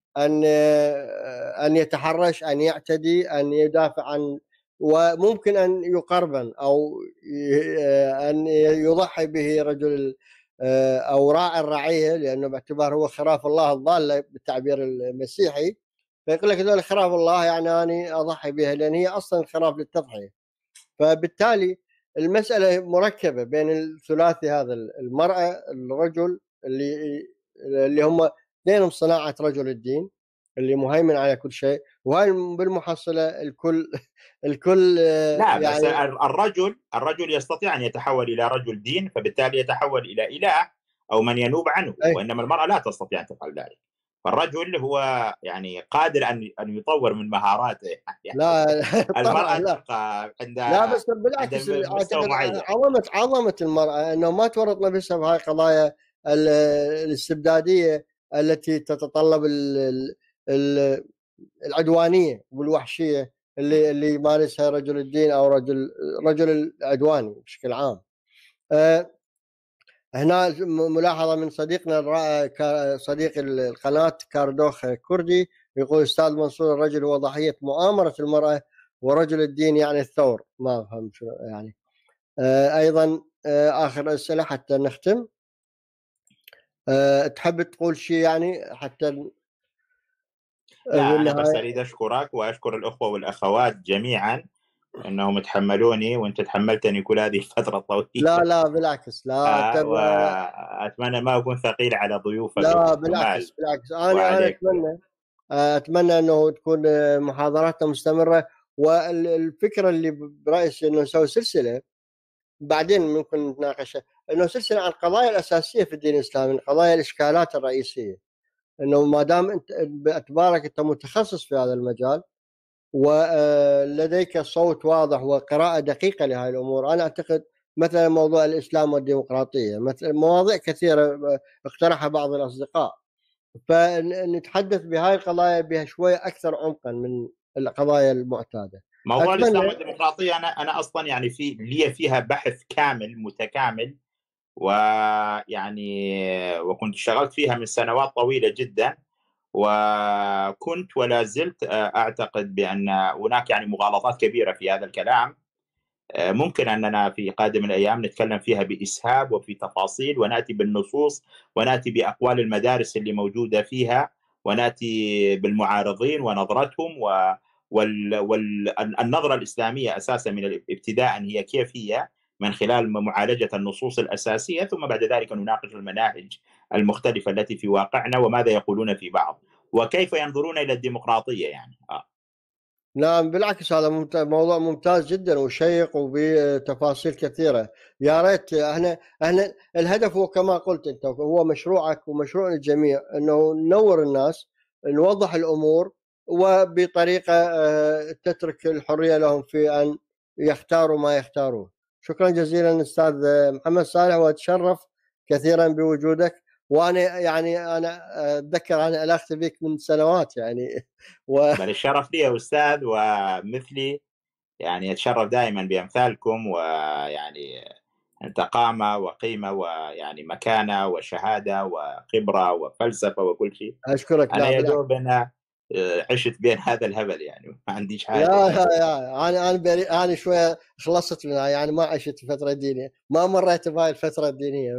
أن يتحرش، أن يعتدي، أن يدافع عن، وممكن أن يقربن أو أن يضحي به رجل أو راعي الرعية، لأنه باعتبار هو خراف الله الضالة بالتعبير المسيحي. فيقول لك هذول خراف الله، يعني أنا أضحي بها لأن هي أصلا خراف للتضحية. فبالتالي المسألة مركبة بين الثلاثي هذا، المرأة، الرجل، اللي هم اثنينهم صناعة رجل الدين اللي مهيمن على كل شيء. وهاي بالمحصلة الكل لا بس يعني الرجل يستطيع ان يتحول الى رجل دين، فبالتالي يتحول الى اله او من ينوب عنه، أي. وانما المراه لا تستطيع ان تفعل ذلك. فالرجل هو يعني قادر ان يطور من مهاراته يعني. لا المراه طبعا لا. تبقى لا بس عند بالعكس مستوى اعتقد معين. عظمة المرأة انه ما تورط نفسها بهاي القضايا الاستبدادية التي تتطلب العدوانيه والوحشيه اللي يمارسها رجل الدين او رجل العدواني بشكل عام. هنا ملاحظه من صديقنا صديق القناه كاردوخ كردي، يقول استاذ منصور الرجل هو ضحيه مؤامره المراه، ورجل الدين يعني الثور. ما افهم شو يعني. ايضا اخر اسئله حتى نختم. تحب تقول شيء يعني حتى لا انا بس بالنهايه؟ اريد اشكرك واشكر الاخوه والاخوات جميعا انهم تحملوني، وانت تحملتني كل هذه الفتره لا الطويله. لا بالعكس، لا واتمنى ما اكون ثقيل على ضيوفك لا الجمال بالعكس انا وعليك. اتمنى انه تكون محاضراتنا مستمره. والفكره اللي برايي انه نسوي سلسله بعدين ممكن نتناقشها، انه سلسله عن القضايا الاساسيه في الدين الاسلامي، القضايا الاشكالات الرئيسيه. انه ما دام انت باعتبارك انت متخصص في هذا المجال ولديك صوت واضح وقراءه دقيقه لهذه الامور، انا اعتقد مثلا موضوع الاسلام والديمقراطيه، مثل مواضيع كثيره اقترحها بعض الاصدقاء، فنتحدث بهاي القضايا بها شويه اكثر عمقا من القضايا المعتاده. موضوع الاسلام اتمنى. والديمقراطيه انا اصلا يعني لي فيها بحث كامل متكامل، ويعني وكنت اشتغلت فيها من سنوات طويله جدا، وكنت ولا زلت اعتقد بان هناك يعني مغالطات كبيره في هذا الكلام. ممكن اننا في قادم الايام نتكلم فيها باسهاب وفي تفاصيل، وناتي بالنصوص، وناتي باقوال المدارس اللي موجوده فيها، وناتي بالمعارضين ونظرتهم والنظره الاسلاميه اساسا من ابتداء هي كيف هي من خلال معالجه النصوص الاساسيه، ثم بعد ذلك نناقش المناهج المختلفه التي في واقعنا وماذا يقولون في بعض وكيف ينظرون الى الديمقراطيه يعني. نعم بالعكس، هذا موضوع ممتاز جدا وشيق وبتفاصيل كثيره. يا ريت احنا الهدف هو كما قلت انت، هو مشروعك ومشروع الجميع، انه ننور الناس، نوضح الامور، وبطريقه تترك الحريه لهم في ان يختاروا ما يختاروه. شكرا جزيلا استاذ محمد صالح، واتشرف كثيرا بوجودك. وانا يعني انا اتذكر انا الخت بك من سنوات يعني بل الشرف لي يا أستاذ، ومثلي يعني أتشرف دائما بأمثالكم، ويعني أنت قامة وقيمة ويعني مكانة وشهادة وخبرة وفلسفة وكل شيء. اشكرك. أنا لا يا بالعكس. دوب أنا عشت بين هذا الهبل يعني ما عنديش لا حاجة يعني. لا انا شويه خلصت منها يعني، ما عشت الفتره الدينيه، ما مريت بهاي الفتره الدينيه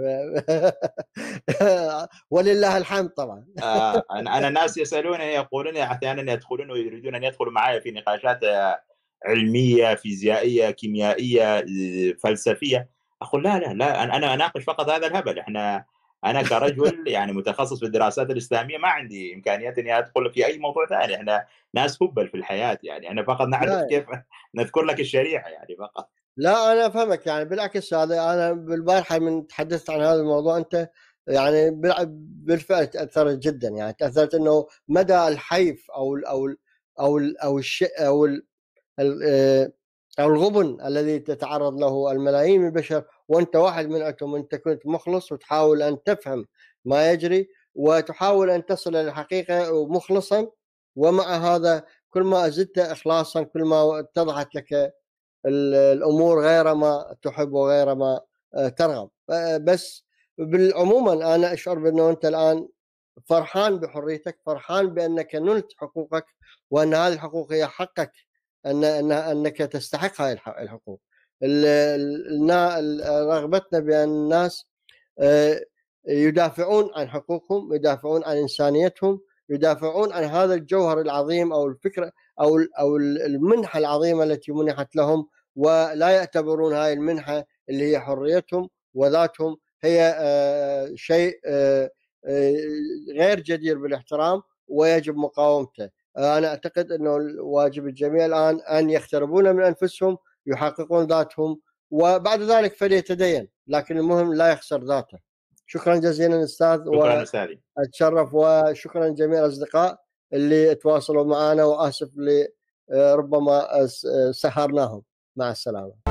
ولله الحمد طبعا. أنا ناس يسألوني يقولون أحيانا يدخلون ويريدون أن يدخلوا معي في نقاشات علمية فيزيائية كيميائية فلسفية. أقول لا لا لا، أنا أناقش فقط هذا الهبل. إحنا انا كرجل يعني متخصص في الدراسات الاسلاميه ما عندي امكانيات اني ادخل في اي موضوع ثاني. احنا ناس هبل في الحياه يعني، انا فقط نعرف لا كيف نذكر لك الشريعه يعني فقط. لا انا افهمك، يعني بالعكس، هذا انا بالبارحه من تحدثت عن هذا الموضوع انت يعني بالفعل تاثرت جدا، يعني تاثرت انه مدى الحيف او الشيء او الغبن الذي تتعرض له الملايين من البشر، وانت واحد منهم، انت كنت مخلص وتحاول ان تفهم ما يجري وتحاول ان تصل الى الحقيقه مخلصا، ومع هذا كل ما زدت اخلاصا كل ما اتضحت لك الامور غير ما تحب وغير ما ترغب. بس بالعموما انا اشعر بانه انت الان فرحان بحريتك، فرحان بانك نلت حقوقك، وان هذه الحقوق هي حقك، انك تستحق هذه الحقوق. رغبتنا بان الناس يدافعون عن حقوقهم، يدافعون عن انسانيتهم، يدافعون عن هذا الجوهر العظيم او الفكره او المنحه العظيمه التي منحت لهم، ولا يعتبرون هاي المنحه اللي هي حريتهم وذاتهم هي شيء غير جدير بالاحترام ويجب مقاومته. انا اعتقد انه واجب الجميع الان ان يقتربون من انفسهم، يحققون ذاتهم، وبعد ذلك فليتدين، لكن المهم لا يخسر ذاته. شكرا جزيلا استاذ، شكرا استاذي. واتشرف، وشكرا جميع الاصدقاء اللي تواصلوا معنا، واسف ربما سهرناهم. مع السلامه.